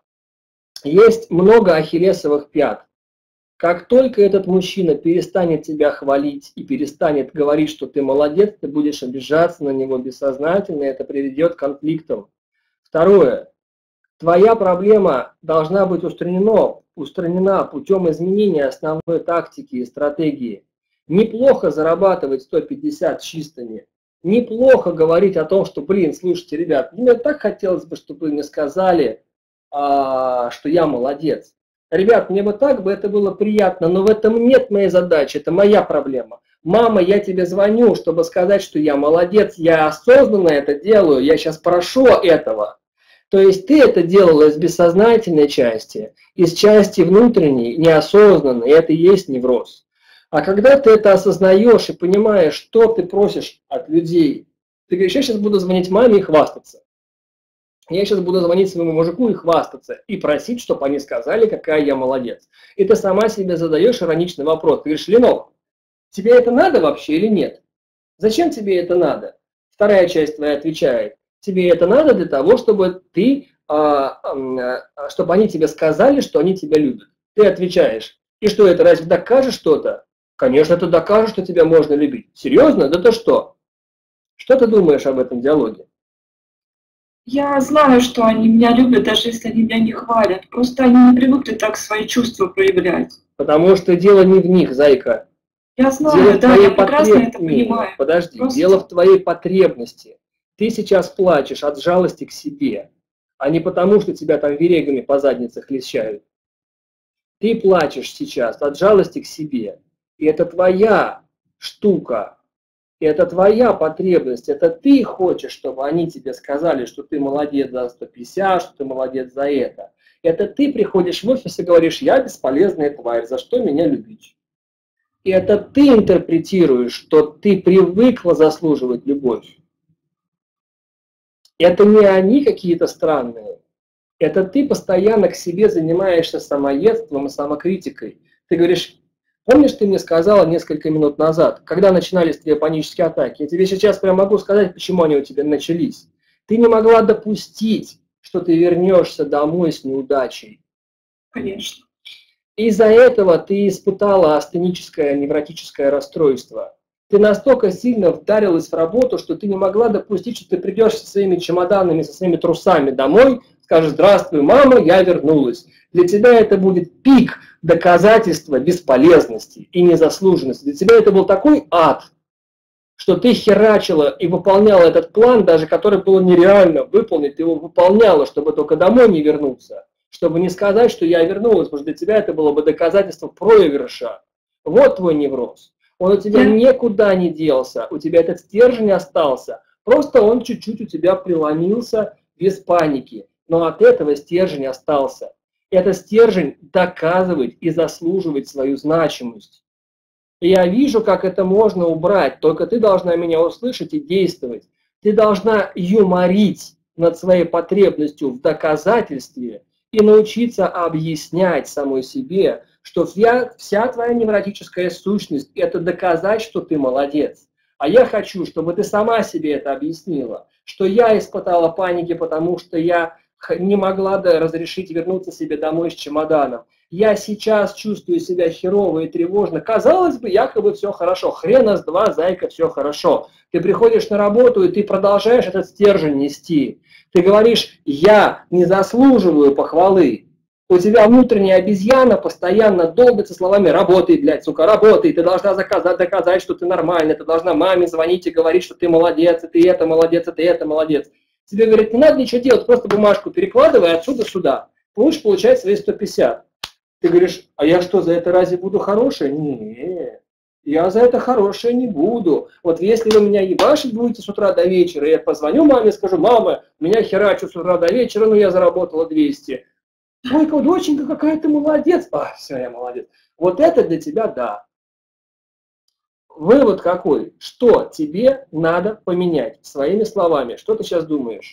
есть много ахиллесовых пят. Как только этот мужчина перестанет тебя хвалить и перестанет говорить, что ты молодец, ты будешь обижаться на него бессознательно, и это приведет к конфликтам. Второе. Твоя проблема должна быть устранена, устранена путем изменения основной тактики и стратегии. Неплохо зарабатывать сто пятьдесят чистыми. Неплохо говорить о том, что, блин, слушайте, ребят, мне так хотелось бы, чтобы вы мне сказали, а, что я молодец. Ребят, мне бы так бы это было приятно, но в этом нет моей задачи, это моя проблема. Мама, я тебе звоню, чтобы сказать, что я молодец, я осознанно это делаю, я сейчас прошу этого. То есть ты это делала из бессознательной части, из части внутренней, неосознанной, и это и есть невроз. А когда ты это осознаешь и понимаешь, что ты просишь от людей, ты говоришь: я сейчас буду звонить маме и хвастаться. Я сейчас буду звонить своему мужику и хвастаться, и просить, чтобы они сказали, какая я молодец. И ты сама себе задаешь ироничный вопрос. Ты говоришь: Ленок, тебе это надо вообще или нет? Зачем тебе это надо? Вторая часть твоя отвечает: тебе это надо для того, чтобы ты, а, а, чтобы они тебе сказали, что они тебя любят. Ты отвечаешь: и что это, разве докажет что-то? Конечно, это докажет, что тебя можно любить. Серьезно? Да то что? Что ты думаешь об этом диалоге? Я знаю, что они меня любят, даже если они меня не хвалят. Просто они не привыкли так свои чувства проявлять. Потому что дело не в них, зайка. Я знаю, да, я прекрасно потреб... это понимаю. Подожди, Просто... дело в твоей потребности. Ты сейчас плачешь от жалости к себе, а не потому, что тебя там верегами по заднице хлещают. Ты плачешь сейчас от жалости к себе. И это твоя штука. И это твоя потребность, это ты хочешь, чтобы они тебе сказали, что ты молодец за сто пятьдесят, что ты молодец за это. Это ты приходишь в офис и говоришь: я бесполезная тварь, за что меня любить? И это ты интерпретируешь, что ты привыкла заслуживать любовь. Это не они какие-то странные. Это ты постоянно к себе занимаешься самоедством и самокритикой. Ты говоришь: помнишь, ты мне сказала несколько минут назад, когда начинались твои панические атаки? Я тебе сейчас прям могу сказать, почему они у тебя начались. Ты не могла допустить, что ты вернешься домой с неудачей. Конечно. Из-за этого ты испытала астеническое невротическое расстройство. Ты настолько сильно вдарилась в работу, что ты не могла допустить, что ты придешь со своими чемоданами, со своими трусами домой, скажешь: здравствуй, мама, я вернулась. Для тебя это будет пик доказательства бесполезности и незаслуженности. Для тебя это был такой ад, что ты херачила и выполняла этот план, даже который было нереально выполнить, ты его выполняла, чтобы только домой не вернуться, чтобы не сказать, что я вернулась, потому что для тебя это было бы доказательство проигрыша. Вот твой невроз. Он у тебя никуда не делся, у тебя этот стержень остался, просто он чуть-чуть у тебя преломился без паники, но от этого стержень остался. Это стержень доказывать и заслуживать свою значимость. И я вижу, как это можно убрать, только ты должна меня услышать и действовать. Ты должна юморить над своей потребностью в доказательстве и научиться объяснять самой себе, что вся, вся твоя невротическая сущность – это доказать, что ты молодец. А я хочу, чтобы ты сама себе это объяснила, что я испытала паники, потому что я не могла разрешить вернуться себе домой с чемоданом. Я сейчас чувствую себя херово и тревожно. Казалось бы, якобы все хорошо. Хрена с два, зайка, все хорошо. Ты приходишь на работу, и ты продолжаешь этот стержень нести. Ты говоришь, я не заслуживаю похвалы. У тебя внутренняя обезьяна постоянно долбится словами «работай, блядь, сука, работай, ты должна заказать, доказать, что ты нормальная, ты должна маме звонить и говорить, что ты молодец, и ты это молодец, и ты это молодец». Тебе говорят, не надо ничего делать, просто бумажку перекладывай отсюда сюда. Будешь получать свои сто пятьдесят. Ты говоришь, а я что, за это разве буду хорошая? Нет, я за это хорошая не буду. Вот если вы меня ебашить будете с утра до вечера, я позвоню маме и скажу, мама, меня херачу с утра до вечера, но я заработала двести. Ой, доченька, какая ты молодец. А, все, я молодец. Вот это для тебя да. Вывод какой? Что тебе надо поменять? Своими словами. Что ты сейчас думаешь?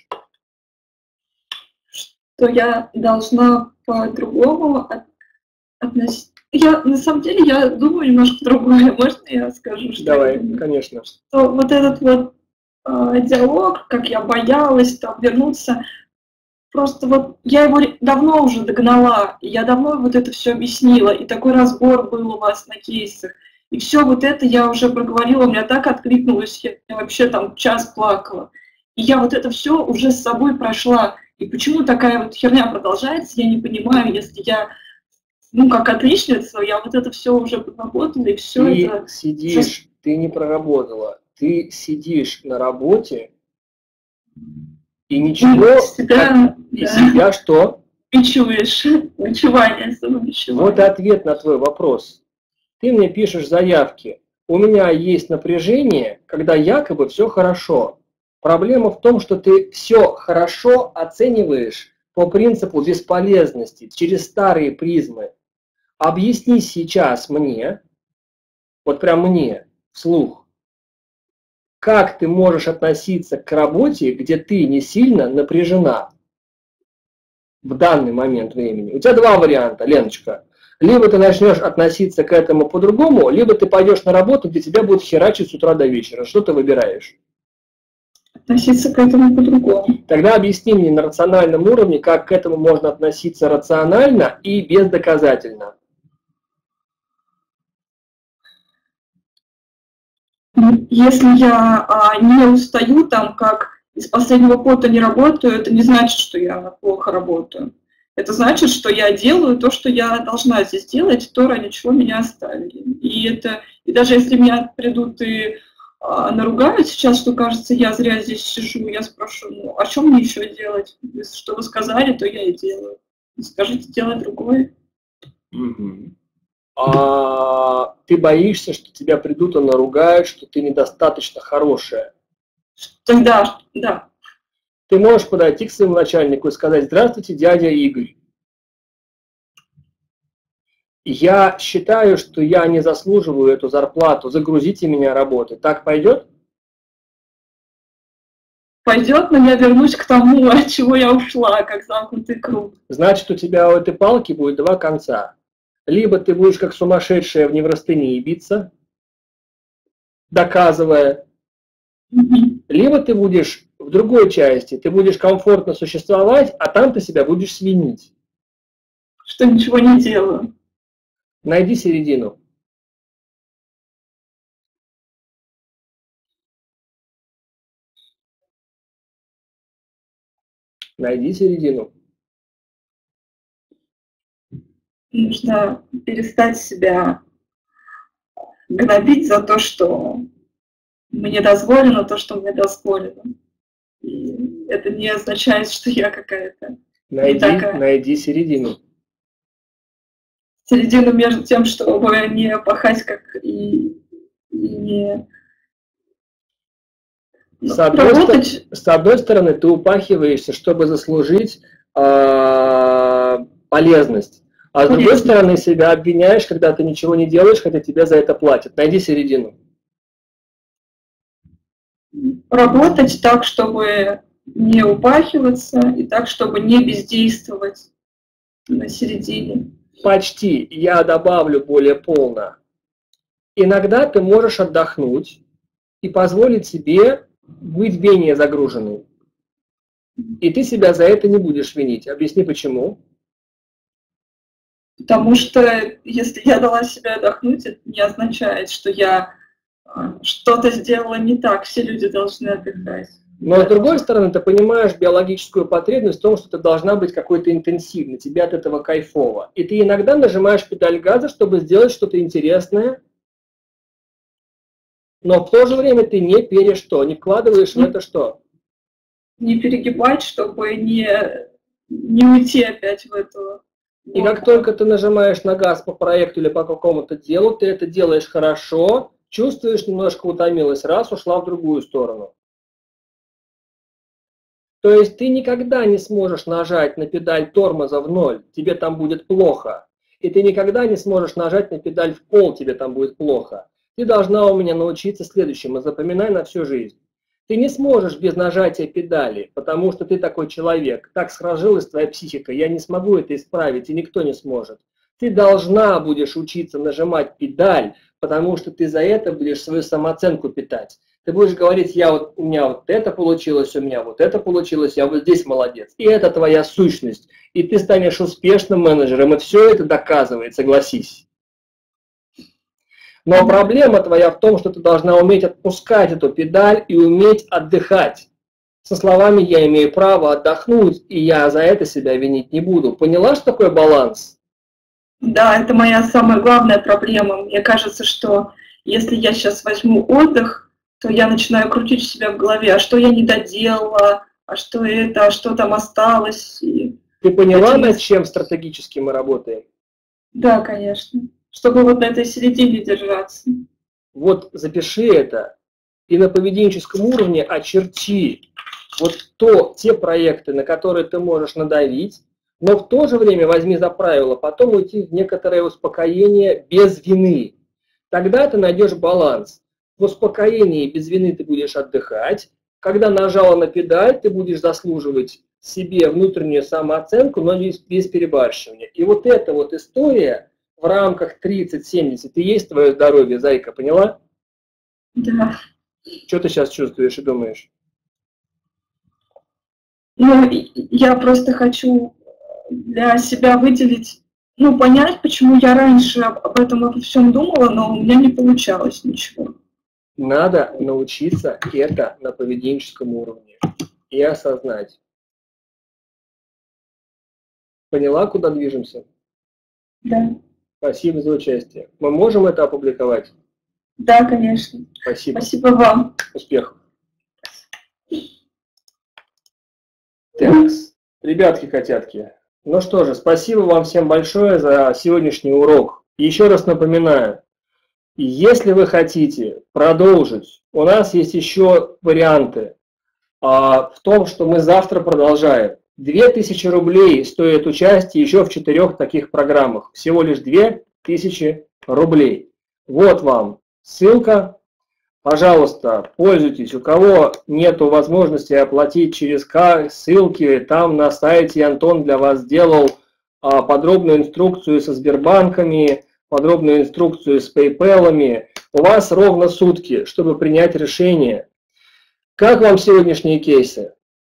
Что я должна по-другому относиться. Я, на самом деле, я думаю немножко другое. Можно я скажу? Что Давай, я конечно. Что вот этот вот э, диалог, как я боялась там вернуться, просто вот я его давно уже догнала, и я давно вот это все объяснила, и такой разбор был у вас на кейсах. И все вот это я уже проговорила, у меня так откликнулось, я вообще там час плакала. И я вот это все уже с собой прошла. И почему такая вот херня продолжается, я не понимаю, если я, ну, как отличница, я вот это все уже проработала, и все ты это... сидишь, Сейчас... ты не проработала, ты сидишь на работе, и ничего... Себя, и да. себя что? Бичуешь, бичевание, самобичевание. Вот ответ на твой вопрос. Ты мне пишешь заявки. У меня есть напряжение, когда якобы все хорошо. Проблема в том, что ты все хорошо оцениваешь по принципу бесполезности, через старые призмы. Объясни сейчас мне, вот прям мне, вслух, как ты можешь относиться к работе, где ты не сильно напряжена в данный момент времени. У тебя два варианта, Леночка. Либо ты начнешь относиться к этому по-другому, либо ты пойдешь на работу, где тебя будут херачить с утра до вечера. Что ты выбираешь? Относиться к этому по-другому. Тогда объясни мне на рациональном уровне, как к этому можно относиться рационально и бездоказательно. Если я а, не устаю, там, как из последнего пота не работаю, это не значит, что я плохо работаю. Это значит, что я делаю то, что я должна здесь делать, то, ради чего меня оставили. И, это, и даже если меня придут и а, наругают сейчас, что, кажется, я зря здесь сижу, я спрошу, ну, а что мне еще делать? Если что вы сказали, то я и делаю. Скажите, делай другое. Угу. А ты боишься, что тебя придут и наругают, что ты недостаточно хорошая? Тогда, да. Ты можешь подойти к своему начальнику и сказать: здравствуйте, дядя Игорь. Я считаю, что я не заслуживаю эту зарплату, загрузите меня работой. Так пойдет? Пойдет, но я вернусь к тому, от чего я ушла, как замкнутый круг. Значит, у тебя у этой палки будет два конца. Либо ты будешь как сумасшедшая в неврастении биться, доказывая, Mm-hmm. либо ты будешь в другой части, ты будешь комфортно существовать, а там ты себя будешь свинить. Что ничего не делаю. Найди середину. Найди середину. Нужно перестать себя гнобить за то, что мне дозволено, то, что мне дозволено. И это не означает, что я какая-то Найди, такая. найди середину. Середину между тем, чтобы не пахать как и, и не... С одной, работать... с одной стороны, ты упахиваешься, чтобы заслужить э, полезность. А с другой стороны, себя обвиняешь, когда ты ничего не делаешь, хотя тебе за это платят. Найди середину. Работать так, чтобы не упахиваться и так, чтобы не бездействовать на середине. Почти. Я добавлю более полно. Иногда ты можешь отдохнуть и позволить себе быть менее загруженной. И ты себя за это не будешь винить. Объясни, почему. Потому что если я дала себе отдохнуть, это не означает, что я что-то сделала не так. Все люди должны отдыхать. Но с другой стороны, ты понимаешь биологическую потребность в том, что ты должна быть какой-то интенсивной, тебе от этого кайфово. И ты иногда нажимаешь педаль газа, чтобы сделать что-то интересное, но в то же время ты не пере что, не вкладываешь в это что? Не перегибать, чтобы не, не уйти опять в эту... И как только ты нажимаешь на газ по проекту или по какому-то делу, ты это делаешь хорошо, чувствуешь, немножко утомилась, раз, ушла в другую сторону. То есть ты никогда не сможешь нажать на педаль тормоза в ноль, тебе там будет плохо. И ты никогда не сможешь нажать на педаль в пол, тебе там будет плохо. Ты должна у меня научиться следующему, запоминай на всю жизнь. Ты не сможешь без нажатия педали, потому что ты такой человек. Так сложилась твоя психика, я не смогу это исправить, и никто не сможет. Ты должна будешь учиться нажимать педаль, потому что ты за это будешь свою самооценку питать. Ты будешь говорить, я вот, у меня вот это получилось, у меня вот это получилось, я вот здесь молодец. И это твоя сущность. И ты станешь успешным менеджером, и все это доказывает, согласись. Но проблема твоя в том, что ты должна уметь отпускать эту педаль и уметь отдыхать. Со словами «я имею право отдохнуть, и я за это себя винить не буду». Поняла, что такое баланс? Да, это моя самая главная проблема. Мне кажется, что если я сейчас возьму отдых, то я начинаю крутить себя в голове, а что я не доделала, а что это, а что там осталось. И ты поняла, этим... над чем стратегически мы работаем? Да, конечно. Чтобы вот на этой середине держаться. Вот запиши это и на поведенческом уровне очерти вот то, те проекты, на которые ты можешь надавить, но в то же время возьми за правило потом уйти в некоторое успокоение без вины. Тогда ты найдешь баланс. В успокоении без вины ты будешь отдыхать. Когда нажала на педаль, ты будешь заслуживать себе внутреннюю самооценку, но без, без перебарщивания. И вот эта вот история в рамках тридцать семьдесят и есть твое здоровье, зайка, поняла? Да. Что ты сейчас чувствуешь и думаешь? Ну, я просто хочу для себя выделить, ну, понять, почему я раньше об этом обо всем думала, но у меня не получалось ничего. Надо научиться это на поведенческом уровне и осознать. Поняла, куда движемся? Да. Спасибо за участие. Мы можем это опубликовать? Да, конечно. Спасибо. Спасибо вам. Успехов. Так, ребятки-котятки. Ну что же, спасибо вам всем большое за сегодняшний урок. Еще раз напоминаю, если вы хотите продолжить, у нас есть еще варианты а, в том, что мы завтра продолжаем. две тысячи рублей стоит участие еще в четырех таких программах. Всего лишь две тысячи рублей. Вот вам ссылка. Пожалуйста, пользуйтесь. У кого нет возможности оплатить через ссылки, там на сайте Антон для вас сделал а, подробную инструкцию со Сбербанками, подробную инструкцию с PayPal. У вас ровно сутки, чтобы принять решение. Как вам сегодняшние кейсы?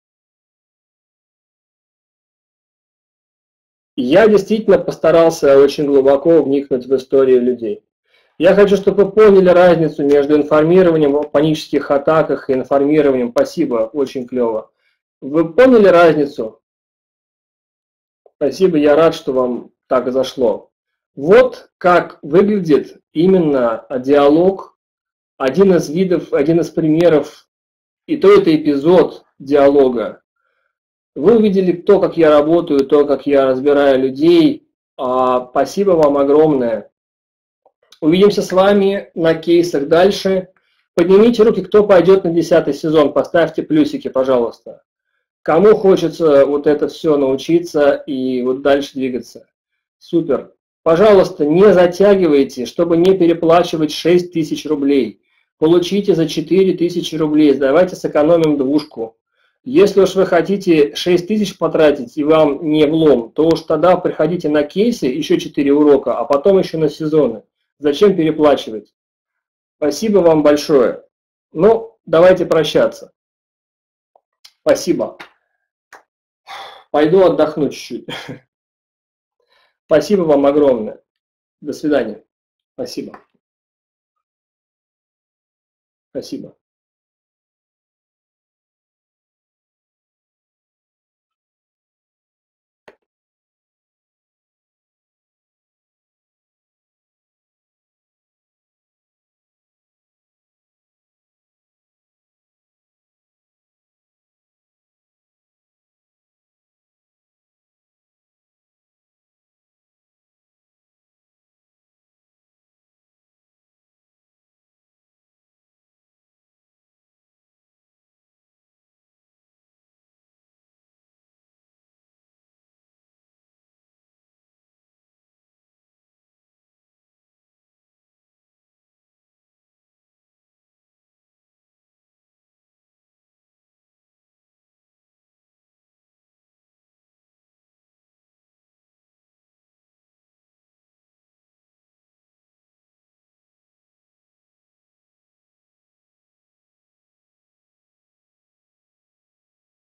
Я действительно постарался очень глубоко вникнуть в историю людей. Я хочу, чтобы вы поняли разницу между информированием о панических атаках и информированием. Спасибо, очень клево. Вы поняли разницу? Спасибо, я рад, что вам так зашло. Вот как выглядит именно диалог, один из видов, один из примеров, и то это эпизод диалога. Вы увидели то, как я работаю, то, как я разбираю людей. Спасибо вам огромное. Увидимся с вами на кейсах дальше. Поднимите руки, кто пойдет на десятый сезон, поставьте плюсики, пожалуйста. Кому хочется вот это все научиться и вот дальше двигаться. Супер. Пожалуйста, не затягивайте, чтобы не переплачивать шесть тысяч рублей. Получите за четыре тысячи рублей, давайте сэкономим двушку. Если уж вы хотите шесть тысяч потратить и вам не влом, то уж тогда приходите на кейсы, еще четыре урока, а потом еще на сезоны. Зачем переплачивать? Спасибо вам большое. Ну, давайте прощаться. Спасибо. Пойду отдохну чуть-чуть. Спасибо вам огромное. До свидания. Спасибо. Спасибо.